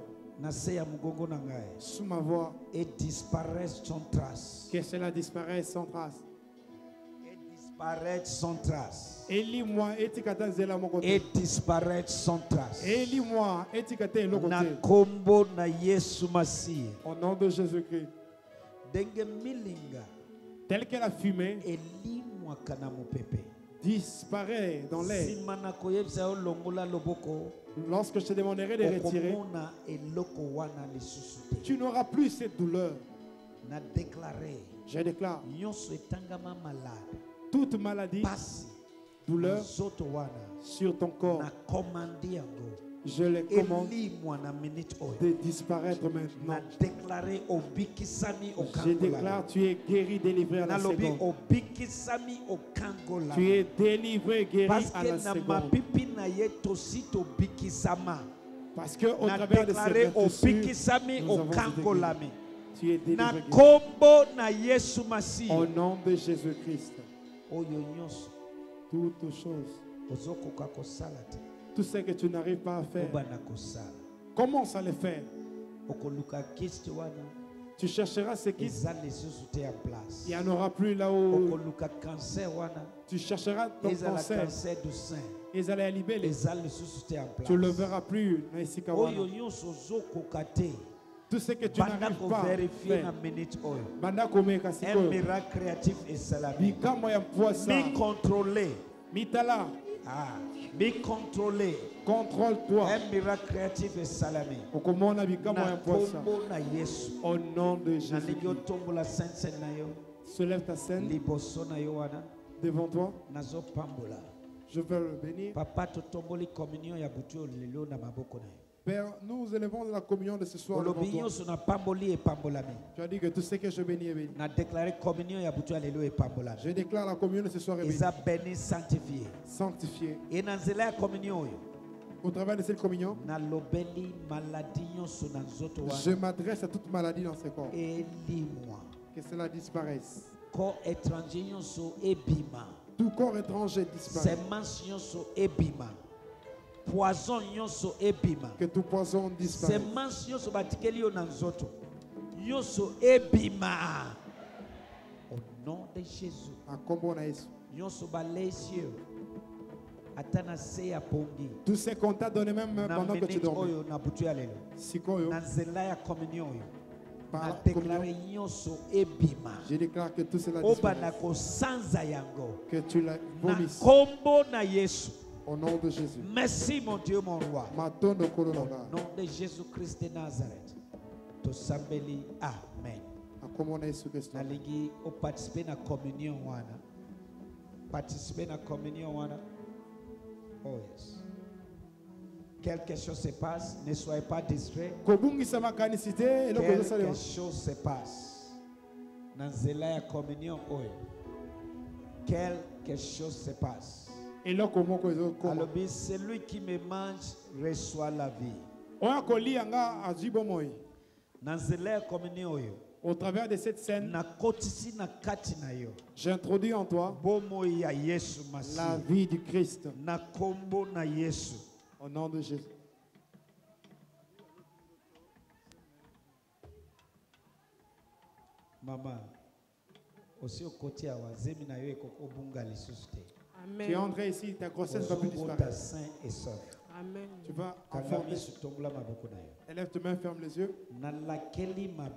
Sous ma voix. Et disparaisse sans trace. Que cela disparaisse sans trace. Et disparaisse sans trace. Élis-moi et Et disparaisse sans trace. Élis-moi et na kombo na Yesu Masihi. Au nom de Jésus-Christ. Denge milinga. Tel que la fumée. Elimwa kana mupepe. Disparaît dans l'air. Lorsque je te demanderai de retirer, tu n'auras plus cette douleur. Je déclare toute maladie, douleur sur ton corps, je les commande de disparaître maintenant. Je déclare, tu es guéri, délivré à la seconde. Tu es délivré, guéri à la seconde. Parce que au travers de ces blessures, nous avons été guéris. Tu es délivré, guéri. Au nom de Jésus-Christ. Toutes choses. Tout ce que tu n'arrives pas à faire, commence à le faire. Tu chercheras ce qui il n'y en aura plus là où tu chercheras ton cancer. Ils allaient libérer. Tu ne le verras plus. Tout ce que tu n'arrives pas à faire. Un miracle créatif et salami. Mi contrôler. Mitala. Ah. Mi contrôler. Contrôle-toi. Un miracle créatif et salami. Au nom de Jésus. Soulève ta scène. Devant toi. Je veux le bénir. Père, nous élevons la communion de ce soir devant toi. Tu as dit que tout ce que je bénis est béni. Je déclare la communion de ce soir est bénie. Sanctifié. Sanctifié. Et dans la communion, au travers de cette communion, je m'adresse à toute maladie dans ce corps. Que cela disparaisse. Corps étranger ebima. Tout corps étranger disparaisse. Poison yoso ebima. Que tout poison disparaisse. Semence yoso batikeli yo na nzoto. Yoso ebima. Au nom de Jésus. Yoso balesio. Atana se ya pongi. Tous ces qu'on t'a donné même pendant que tu dormais. Na butu ya lelo. Sikoyo. Na nzela ya communion yo. Par la communion. Je déclare que tout cela disparaisse. Que tu la vomisses. Kombo na Yesu. Au nom de Jésus. Merci mon Dieu, mon roi. Au nom de Jésus-Christ de Nazareth. Tosambeli. Amen. Nalingi o participer na communion wana. Participer na communion wana. Oh yes. Quelque chose se passe, ne soyez pas distrait. Quelque chose se passe. Nanzela ya communion oyo. Quelque chose se passe. Alors, celui qui me mange reçoit la vie. Au travers de cette scène, j'introduis en toi la vie du Christ. Au nom de Jésus. Maman, aussi au côté à Wazemi na yo ekoko bunga lisusu te. Amen. Tu es entré ici, ta grossesse va plus disparaître. Amen. Tu vas enfanter. Élève tes mains, ferme les yeux.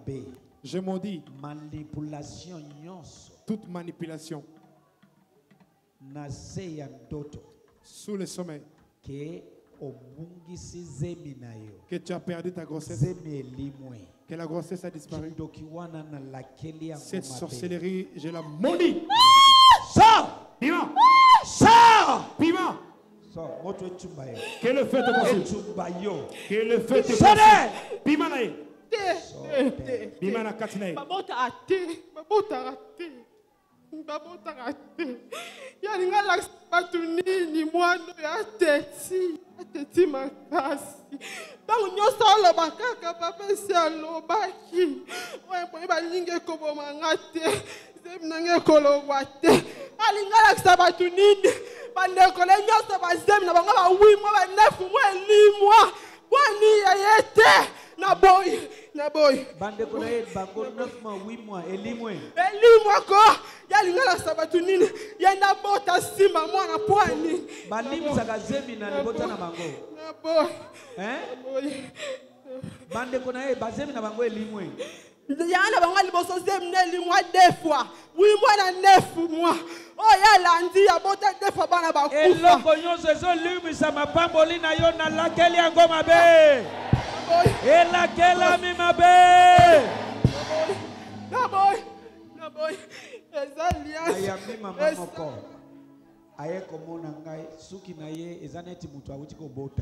Je maudis manipulation toute manipulation na se ya ndoto sous le sommeil, ke obungisi zemi na yo que tu as perdu ta grossesse, zemi elimwe que la grossesse a disparu. kindoki wana na lakeli ya Cette ngoma sorcellerie, je la maudis. Sors! Piment! Sors! Piment! Sors, moto echumba yo Que le feu te consume. echumba yo Que le feu te Sors! consume. Piment na ye. te te Piment na kati na ye. babotaka te babotaka te babotaka te yalinga lakisa bato nini mwana oyo ateti ateti makasi ntango nyonso aloba kaka papa esi alobaki oyo boye balingi ekobomanga te zemi nanga ekolobwa te alinga lakisa bato nini bandekole nyonso bazemi na bango bawimwa banefu mwa elimwa bwani yeye te na boy na boy bande ko ye bango neuf mois huit mois elimwe elimwa ko yalinga lakisa bato nini yenda bota simba mwana pwani balimsaka zemi na libota na bango na boy hein bande ko na ye bazemi na bango elimwe yana bango liboso zemi na elimwa deux fois huit mois na neuf mois oyo alandi abota deux fois bana bakufa eloko nyonso ezolimwisa mapamboli na yo na lakeli yango mabe elakelami mabe na boy na boy eza ayami mama moko aye komona ngai suki na ye eza neti moto awuti kobota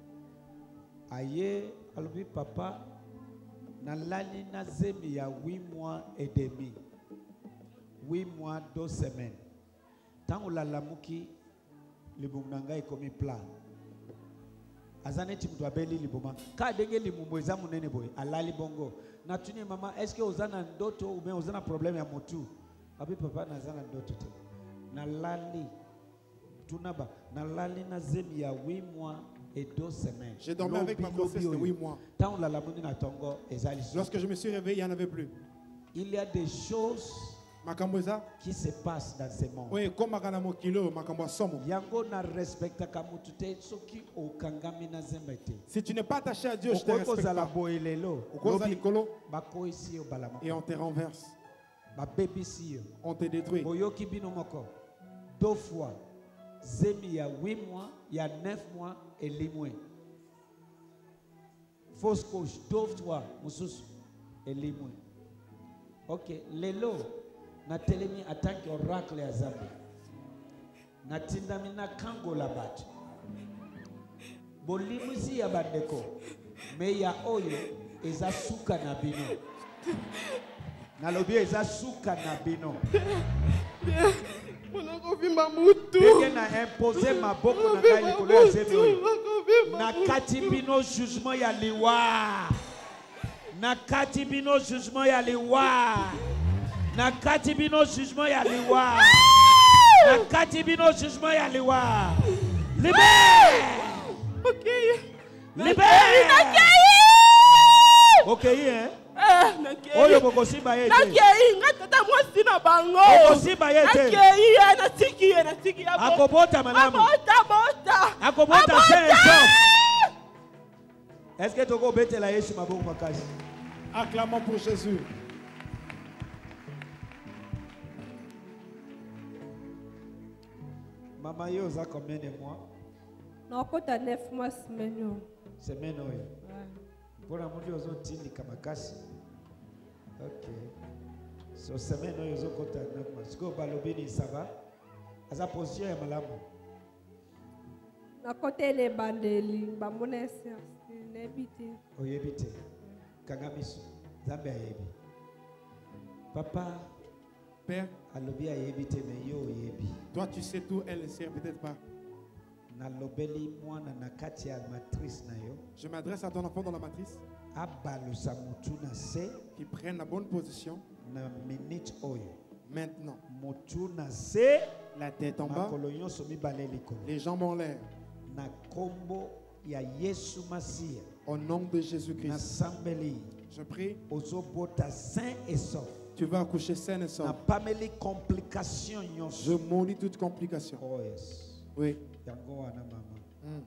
aye alobi papa nalali na zemi ya huit mois et demi huit mois deux semaines ntango lalamuki libumu na ngai ekomi plat aza neti moto abeli libuma ka ndenge limumbu eza monene boye alali bongo natuni mama eske oza na ndoto ube oza na problème ya motu abi papa naza na ndoto te nalali tunaba nalali na zemi ya huit mois et deux semaines. J'ai dormi avec ma grossesse de huit mois. Lorsque je me suis réveillé, il n'y en avait plus. Il y a des choses qui se passent dans ce monde. Oui, comme Yango na respecta kamutute soki okangami na zembete. Si tu n'es pas attaché à Dieu, je te respecte pas. Et on te renverse. On te détruit. Deux fois. Zemi il y a huit mois, il y a neuf mois et limoué. Fausse couche, deux fois, mususu et limoué. Ok, lelo, na telemi en tant qu'oracle ya Zambie. Na tindami na kango la batu. Bolimuzi ya bandeko. Me ya oyo, eza suka na bino. Na lobi eza suka na bino. Dès na imposé ma boko na ngai likolo ya zemi oyo na kati bino jugement ya liwa na kati bino jugement ya liwa na kati bino jugement ya liwa na kati bino jugement ya liwa libère ok libère ok hein oyo bokosimba ye te nakei nga tata mwasi na bango bokosimba ye te nakei ye natiki ye natiki ye akobota malamu abota bota akobota senso est-ce que toko betela Yesu maboko makasi acclamons pour Jésus. Maman yo za combien de mois? nakota neuf mois semaine semaine oyo mpona mundi ozotindika makasi. Ok, so semaine oyo ozokota neuf mois sikoyo balobi ni sava aza position ya malamu nakotela ebandeli bamona esersi nayebi te oyebi te kanga miso Nzambe ayebi papa Père alobi ayebi te me yo oyebi. Toi tu sais tout, elle ne sait peut-être pas. nalobeli mwana na kati ya matrice na yo. Je m'adresse à ton enfant dans la matrice. Abalusa mutu na se qui prenne la bonne position. Na minute oyo. Maintenant. Mutu na se la tête en bas. Les jambes en l'air. Na kombo ya Yesu Masia. Au nom de Jésus-Christ. Na sambeli. Je prie. Ozobota sain et sauf. Tu vas accoucher sain et sauf. Na pameli complication nyonso. Je maudis toute complication. Oh yes. Oui. Yango wana mama. Mm.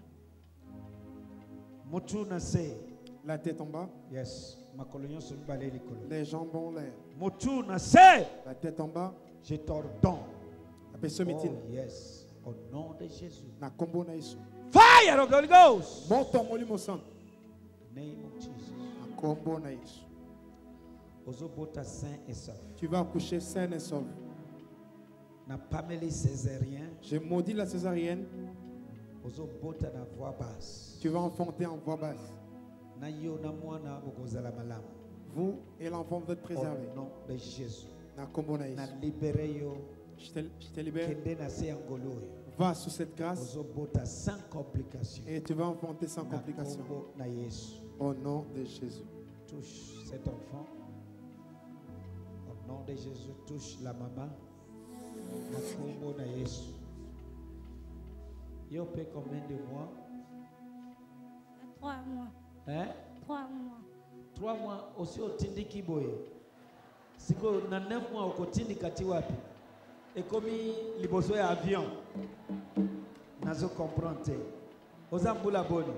Mutu na se. La tête en bas. Yes. Makolo nyonso mibale likolo. Les jambes en l'air. Mutu na se. La tête en bas. Je t'ordonne. Oh yes. Au nom de Jésus. Na kombo na Yesu. Fire of the Holy Ghost. Moto molimo santo. Name of Jesus. Na kombo na Yesu. Ozobota saint et sauf. Tu vas accoucher sain et sauf. Na pameli césarien. Je maudis la césarienne. Ozobota na voix basse. Tu vas enfanter en voix basse. Na yo na mwana bokozala malamu. Vous et l'enfant vous êtes préservés. Au nom de Jésus. Na kombo na Yesu. Na libéré yo. Je te, je te libère. Kende na se angolo. Va sous cette grâce. Ozobota sans complication. Et tu vas enfanter sans complication. Na Yesu. Au nom de Jésus. Touche cet enfant. Au nom de Jésus, touche la maman. Na kombo na Yesu. Yo paie combien de mois? Trois mois. Hein? Trois mois. Trois mois aussi au tindi kiboye. Siko na neuf mois au tindi kati wapi? Et comme liboso ya avion. Nazo comprendre. Ozambula boni.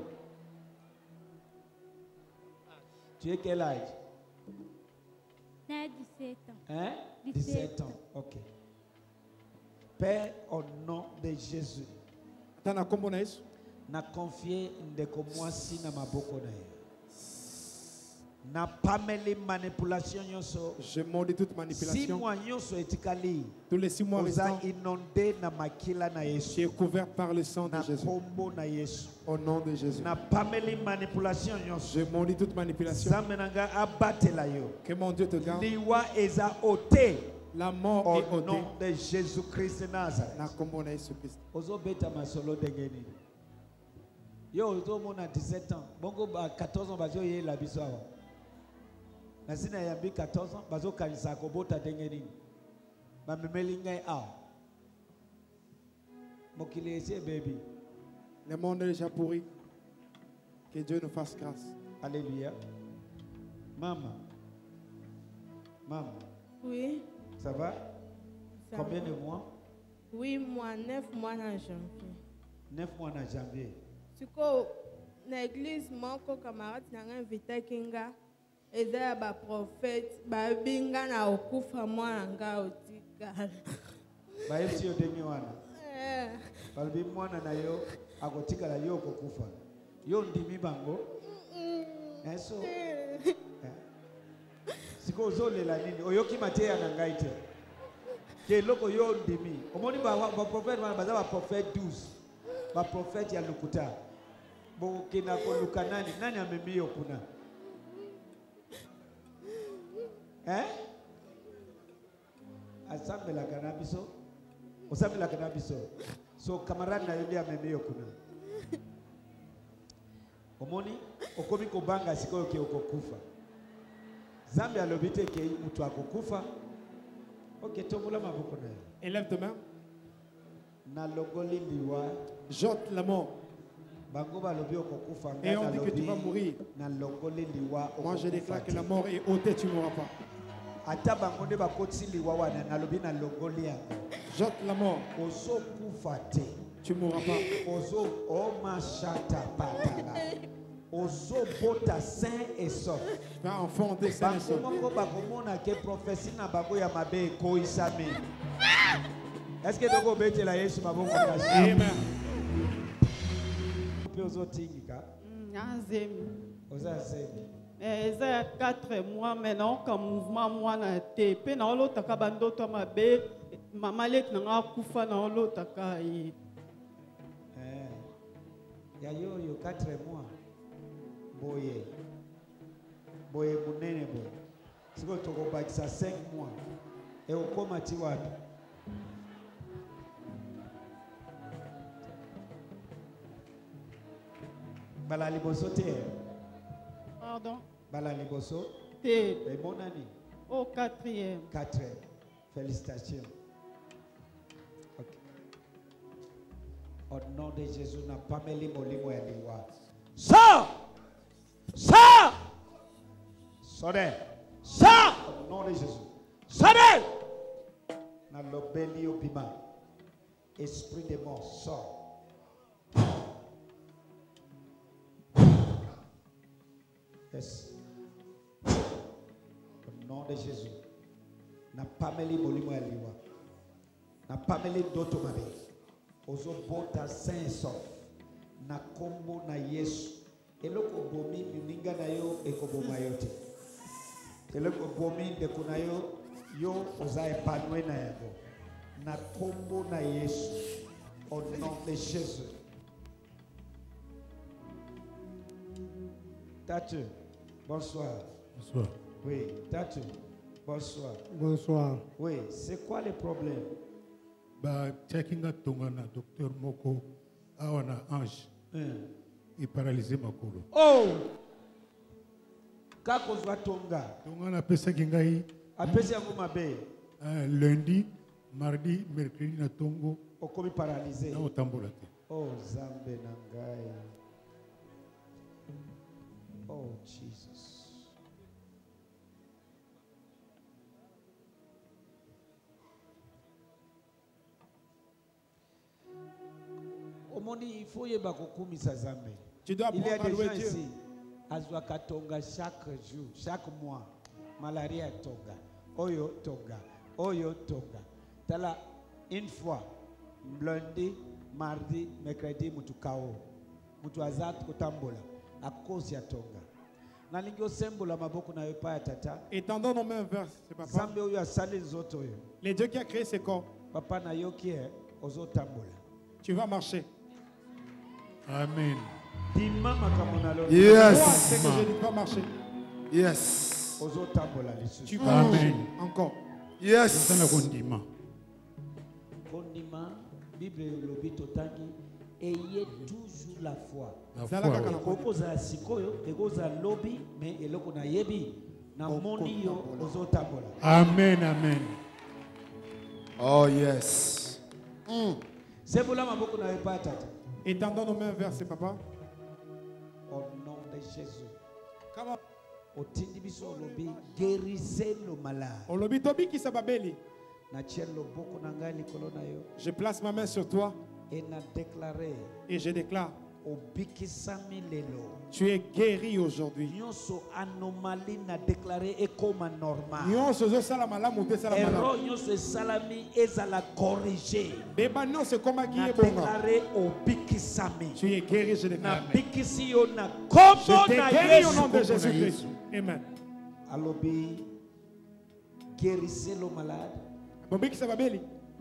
Tu es quel âge? J'ai dix-sept ans. Hein? dix-sept ans. Ok. Père, au nom de Jésus. Tana kombo na Yesu. Na confier ndeko mwasi na maboko na ye. Na pameli manipulation nyonso. Je maudis toute manipulation. Six mois nyonso etikali. Tous les six mois restants. Oza inondé na makila na Yesu. Tu es couvert par le sang de Jésus. Na kombo na Yesu. Au nom de Jésus. Na pameli manipulation nyonso. Je maudis toute manipulation. Zamenanga abatela yo. Que mon Dieu te garde. Liwa eza ôté. La mort au est ôtée. Au nom de Jésus-Christ de Nazareth. Na kombo na Yesu Christ. Ozo beta masolo dengeni. Yo ozo mona dix-sept ans. Bongo ba quatorze ans bazo ye la biso awa. Na sina yambi quatorze ans bazo kanisa ko bota dengeni. Ba memeli ngai a. Mokile ese baby. Le monde est déjà pourri. Que Dieu nous fasse grâce. Alléluia. Maman. Maman. Oui. Ça va? Ça Combien va. de mois? Oui, moi, neuf mois en janvier. Neuf mois en janvier. Tu sais, dans l'église, mon camarade m'a invité kinga. Et là, ba prophète, ba binga na okufa mwana nga otikala. Ba yesi yo demi wana. Eh. Balbi mwana na yo akotikala yo kokufa. Yo ndimi bango. Eso. Siko zolela nini? Oyoki mateya na ngai te. Ke loko yo ndimi. Omoni ba ba prophète ba ba ba prophète douze. Ba prophète ya lukuta. Bo kina ko lukanani nani amemi yo kuna? Eh? Asambela kanabiso. Osambela kanabiso. So camarade na yodi amemi yo kuna. Omoni okomi kobanga sikoyo ke okokufa. Zambi alobite ke mutu akokufa. Ok, tombola maboko na yo. Élève tes mains. Na logoli liwa. J'ôte la mort. Bango balobi okokufa. Et on dit que tu vas mourir. Na logoli liwa. Moi je déclare que la mort est ôtée, tu ne mourras pas. Ata bango de bakoti liwa wana na lobi na logoli ya. J'ôte la mort. Ozo kufa te. Tu ne mourras pas. Ozo oma shata patala. Ozo bota saint et sauf. Tu vas enfanter saint et sauf. Bango bakomona ke prophétie na bango ya mabe ko isame. Est-ce que tu peux mettre la Yesu maboko na shi? Amen. Pe ozo tingika. Nazemi. Oza zemi. Eh, eza ya quatre mois maintenant ka mouvement mwana te pe na olotaka bandoto mabe mama leki na nga kufa na olotaka ye. Eh. Ya yo yo quatre mois. Boye. Boye munene boye. Siko toko bakisa cinq mois. E okoma ti wapi? Bala liboso te. Pardon? Bala liboso te. Et mon ami? Au quatrième. Quatrième. Félicitations. Ok. Au nom de Jésus, n'a pas mis les molimo et les rois. Ça! Ça! Sonne! Ça! Au nom de Jésus. Sonne! Dans l'obéli au piment. Esprit de mort, sort. Yes. Au nom de Jésus. Na pameli molimo ya liwa. Na na pameli ndoto mabe ozobota sain et sauf na kombo na Yesu eloko bomi mininga na yo ekoboma yo te eloko bomi ndeko na yo yo oza epanoué na yango na kombo na Yesu au nom de Jésus. Tatu, bonsoir. Bonsoir. Oui, Tatu, bonsoir. Bonsoir. Oui, c'est quoi le problème? Bah, tchakinga tongana docteur Moko awana ange. Hmm. Il paralysé makolo. Oh! Kako zwa tonga. Tongana pesa kingai. Apesi yango mabe. Uh, lundi, mardi, mercredi na tongo. Okomi paralysé. Na otambola te. Oh, Zambe nangai. Oh, Jesus. Omoni, il faut yeba kokumisa Zambe. Tu dois il y a apprendre à des louer gens Dieu. ici. Azwa katonga chaque jour, chaque mois. Malaria tonga. Oyo tonga. Oyo tonga. Tala une fois, lundi, mardi, mercredi, mutu kao. Mutu azat kotambola. À cause ya tonga. Na lingio sembola maboko na yo pa ya tata. Étendons nos mains vers ce papa. Zambe oyo asali nzoto oyo. Les dieux qui a créé ce corps. Papa na yo qui est ozo tambola. Tu vas marcher. Amen. Dima makambo na lo. Yes. Toi, c'est que je ne dis pas marcher. Yes. Ozo tambola lisusu. Tu vas marcher. Encore. Yes. Kondima. Kondima, Bible lobi totangi, ayez toujours la foi. La foi. Ekoza sikoyo, ekoza lobi, mais eloko na yebi, na moni yo ozo tambola. Amen, amen. Oh yes. Mm. Sembola maboko na yo pa tata. Étendons nos mains vers ce papa. Au nom de Jésus. Comment? Otindi biso lobi, guérissez nos malades. Olobi tobi ki sababeli. Na tielo boko na ngai likolo na yo. Je place ma main sur toi. Et na déclaré. Et je déclare. Obikisami lelo. Tu es guéri aujourd'hui. Nyonso anomalie na déclaré ekoma normal. Nyonso zo sala malamu te sala malamu. Erreur nyonso salami ezala corriger. Beba nyonso koma ki Na ebonga. déclaré obikisami. Tu es guéri, je déclare. Na bikisi yo na kombo Je na t'ai guéri au Yesu. nom de Jésus-Christ. Amen. Alobi guérissez le malade. Bobiki sababeli.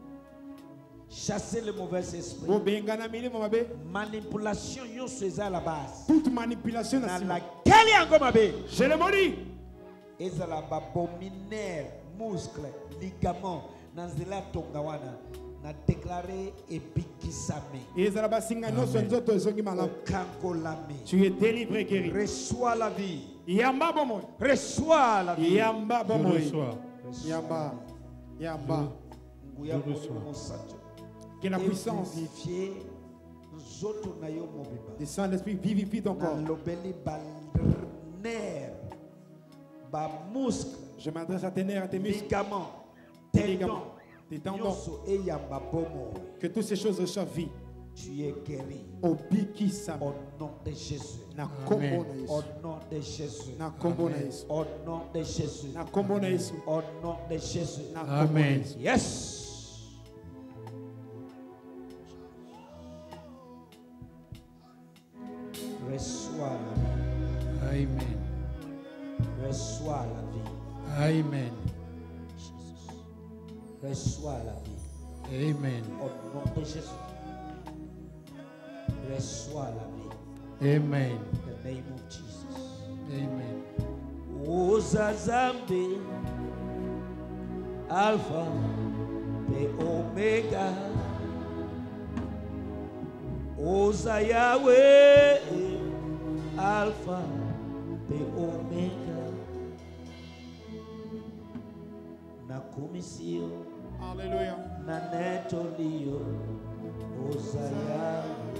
Chassez le mauvais esprit. Bobengana milimo mabe. Manipulation yonso eza la base. Toute manipulation Na na sima. laquelle yango mabe. Je le maudis. Ezala babominaire, muscle, ligament, na nzela tonga wana. Na déclaré ebikisame. Ezala basinga nyonso nzoto ezongi malamu. Kankolami. Tu es délivré, guéri. Reçois la vie. Yamba bomo. Reçois la vie. Yamba bomo. Je reçois. Yamba. Yamba. Nguya mosato. Que la puissance du Saint-Esprit vivifie ton corps. Je m'adresse à tes nerfs, à tes muscles, tes ligaments, tes tendons. Que toutes ces choses reçoivent vie. Tu es guéri. Au biki sam. Au nom de Jésus. Na kombo na Yesu. Au nom de Jésus. Na kombo na Yesu. Au nom de Jésus. Na kombo na Yesu. Au nom de Jésus. Na kombo na Yesu. Yes. Reçois la vie. Amen. Reçois la vie. Amen. Jesus. Reçois la vie. Amen. Au nom de Jésus. Reçois la vie. Amen. In the name of Jesus. Amen. Uzazambe Alpha pe Omega. Oza Yahweh Alpha pe Omega. Na komisio. Alléluia. Na netolio. Oza Yahweh.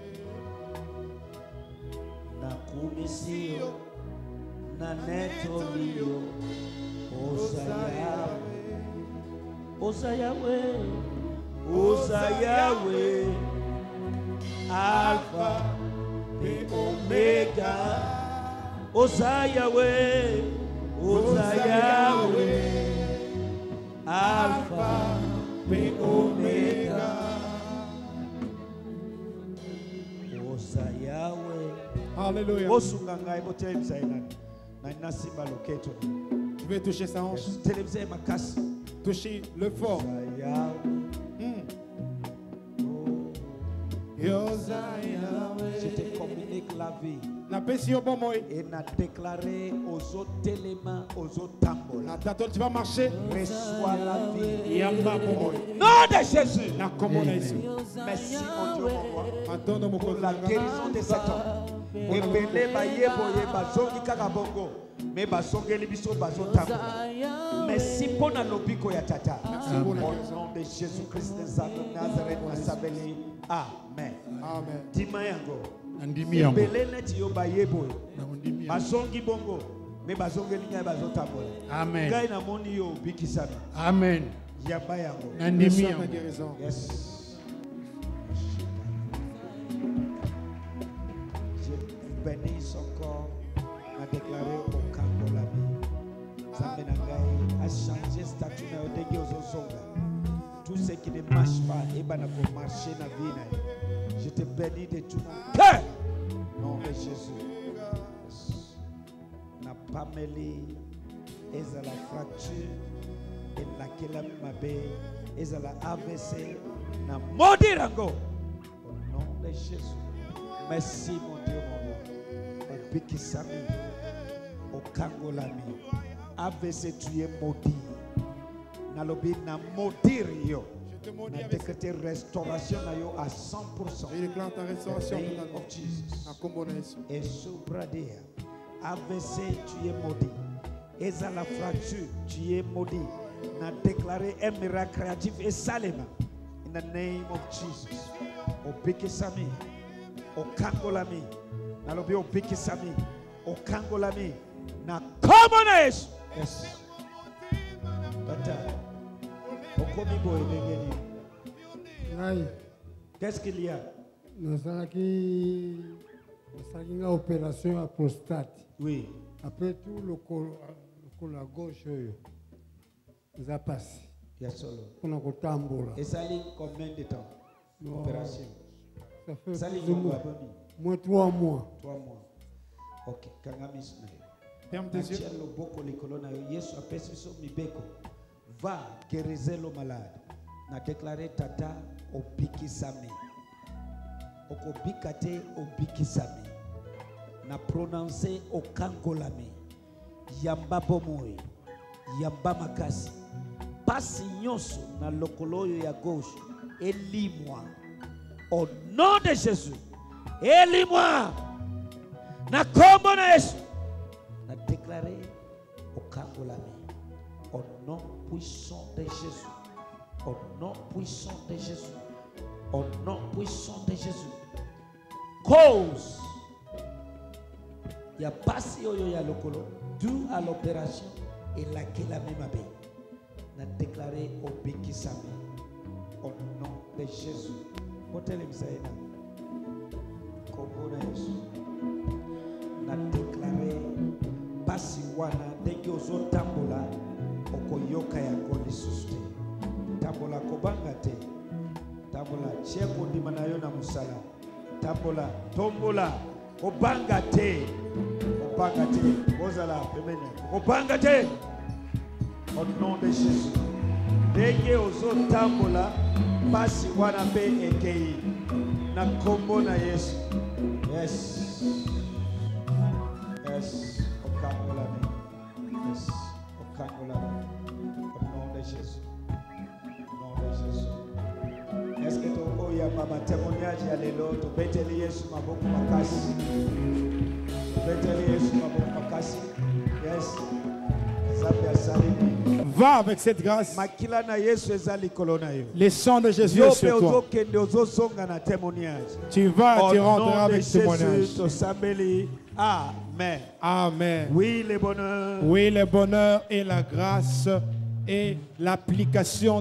Na komisio. Na netolio. Oza Yahweh. Oza Yahweh. Oza Yahweh. Alpha et Omega. Oza Yahweh. Oza Yahweh. Alpha et Omega. oza yawe. Alléluia. Osunga ngai botelebisa ina. Na ina simba loketo. Tu veux toucher sa hanche? Telebisa makasi. Toucher le fort. Je te communique la vie. Et n'a déclaré aux autres éléments, aux autres tambours. Tu vas marcher. Reçois la vie. Amen. Nom de Jésus. Merci mon Dieu, mon roi, pour la guérison de cet homme. Et belé ba yebo yeba zongi kaka bongo. Mais ba songeli biso bazo tambola. Merci pour na lobiko ya tata. Au nom de Jésus-Christ de Nazareth, Masabeli. Amen. Amen. Dima yango. Ndimi yango. Belé neti yo ba yebo. Basongi bongo. Mais bazongeli nya bazo tambola. Amen. Ngai na moni yo bikisami. Amen. Yaba yango. Ndimi yango. Yes. Bénis son corps, a déclaré au camp de la vie. Zamenangai a changé statut na odegi ozosonga. Tout ce qui ne marche pas, et ben pour marcher na vie. Je te bénis de tout mon cœur. Nom de Jésus. Na pameli, eza la fracture, et la kela mabe, eza la A V C, na modirango. Au nom de Jésus. Merci mon Dieu, mon roi. Au Bikisami, au Kangolami, A V C tu es maudit. Nalobi na maudire yo. Na décrété restauration na yo à cent pour cent. Je déclare ta restauration in the name of Jesus. Et soubradia, A V C tu es maudit. Eza la fracture tu es maudit. Na déclaré un miracle créatif et salema. In the name of Jesus. Au Bikisami. Au Kangolami, nalobi au Bikisami, au Kangolami, na commoners. Yes. Tata, okomi boy dengeni. Qu'est-ce qu'il y a? Nous avons une opération à prostate. Oui. Après tout, le col, le col à gauche, ça passe. Yes, solo. On a un tambour. Et ça lit combien de temps? L'opération. Ça fait ça plus ou moins, moins trois mois. Trois mois. Ok. Kangamis na yo. Ferme tes yeux. Le boko likolo na yo. Yesu apesi so mibeko. Va guérir le malade. Na déclaré tata au Bikisami. Oko bikate au Bikisami. Na prononcé au Kangolami. Yamba bomoi. Yamba makasi. Pasi nyoso na lokoloyo ya gauche. Elimwa. Au nom de Jésus, élis-moi. Na kombo na Yesu. Na déclaré au Kangolami. Au nom puissant de Jésus. Au nom puissant de Jésus. Au nom puissant de Jésus. Cause. Il y a passé au ya lokolo. Dû à l'opération. Et la Kelami Mabe. Na déclaré au Bikisami. Au nom de Jésus. Hôtel Msaïna, Komona Yesu, na déclaré Pasiwana, dès que ozo tambola, okoyoka ya koni suste. Tambola kobangate, tambola cheko dimanayo na musala, tambola tombola, obangate, obangate, ozala pemene, obangate, au nom de Jésus. Dès que ozo tambola, Basi wana be ekei na kombo na Yesu. Yes. Yes. Okangola me. Yes. Okangola me. Au nom de Jésus. Au nom de Jésus. Est-ce que tu as eu un témoignage à l'élo? Tu peux te lier sur ma boque makasi. Tu peux te lier sur ma boque makasi. Yes. Va avec cette grâce. Le sang de Jésus est sur toi. Tu vas te rendre avec témoignage. Amen. Amen. Oui, le bonheur. Oui, le bonheur et la grâce et l'application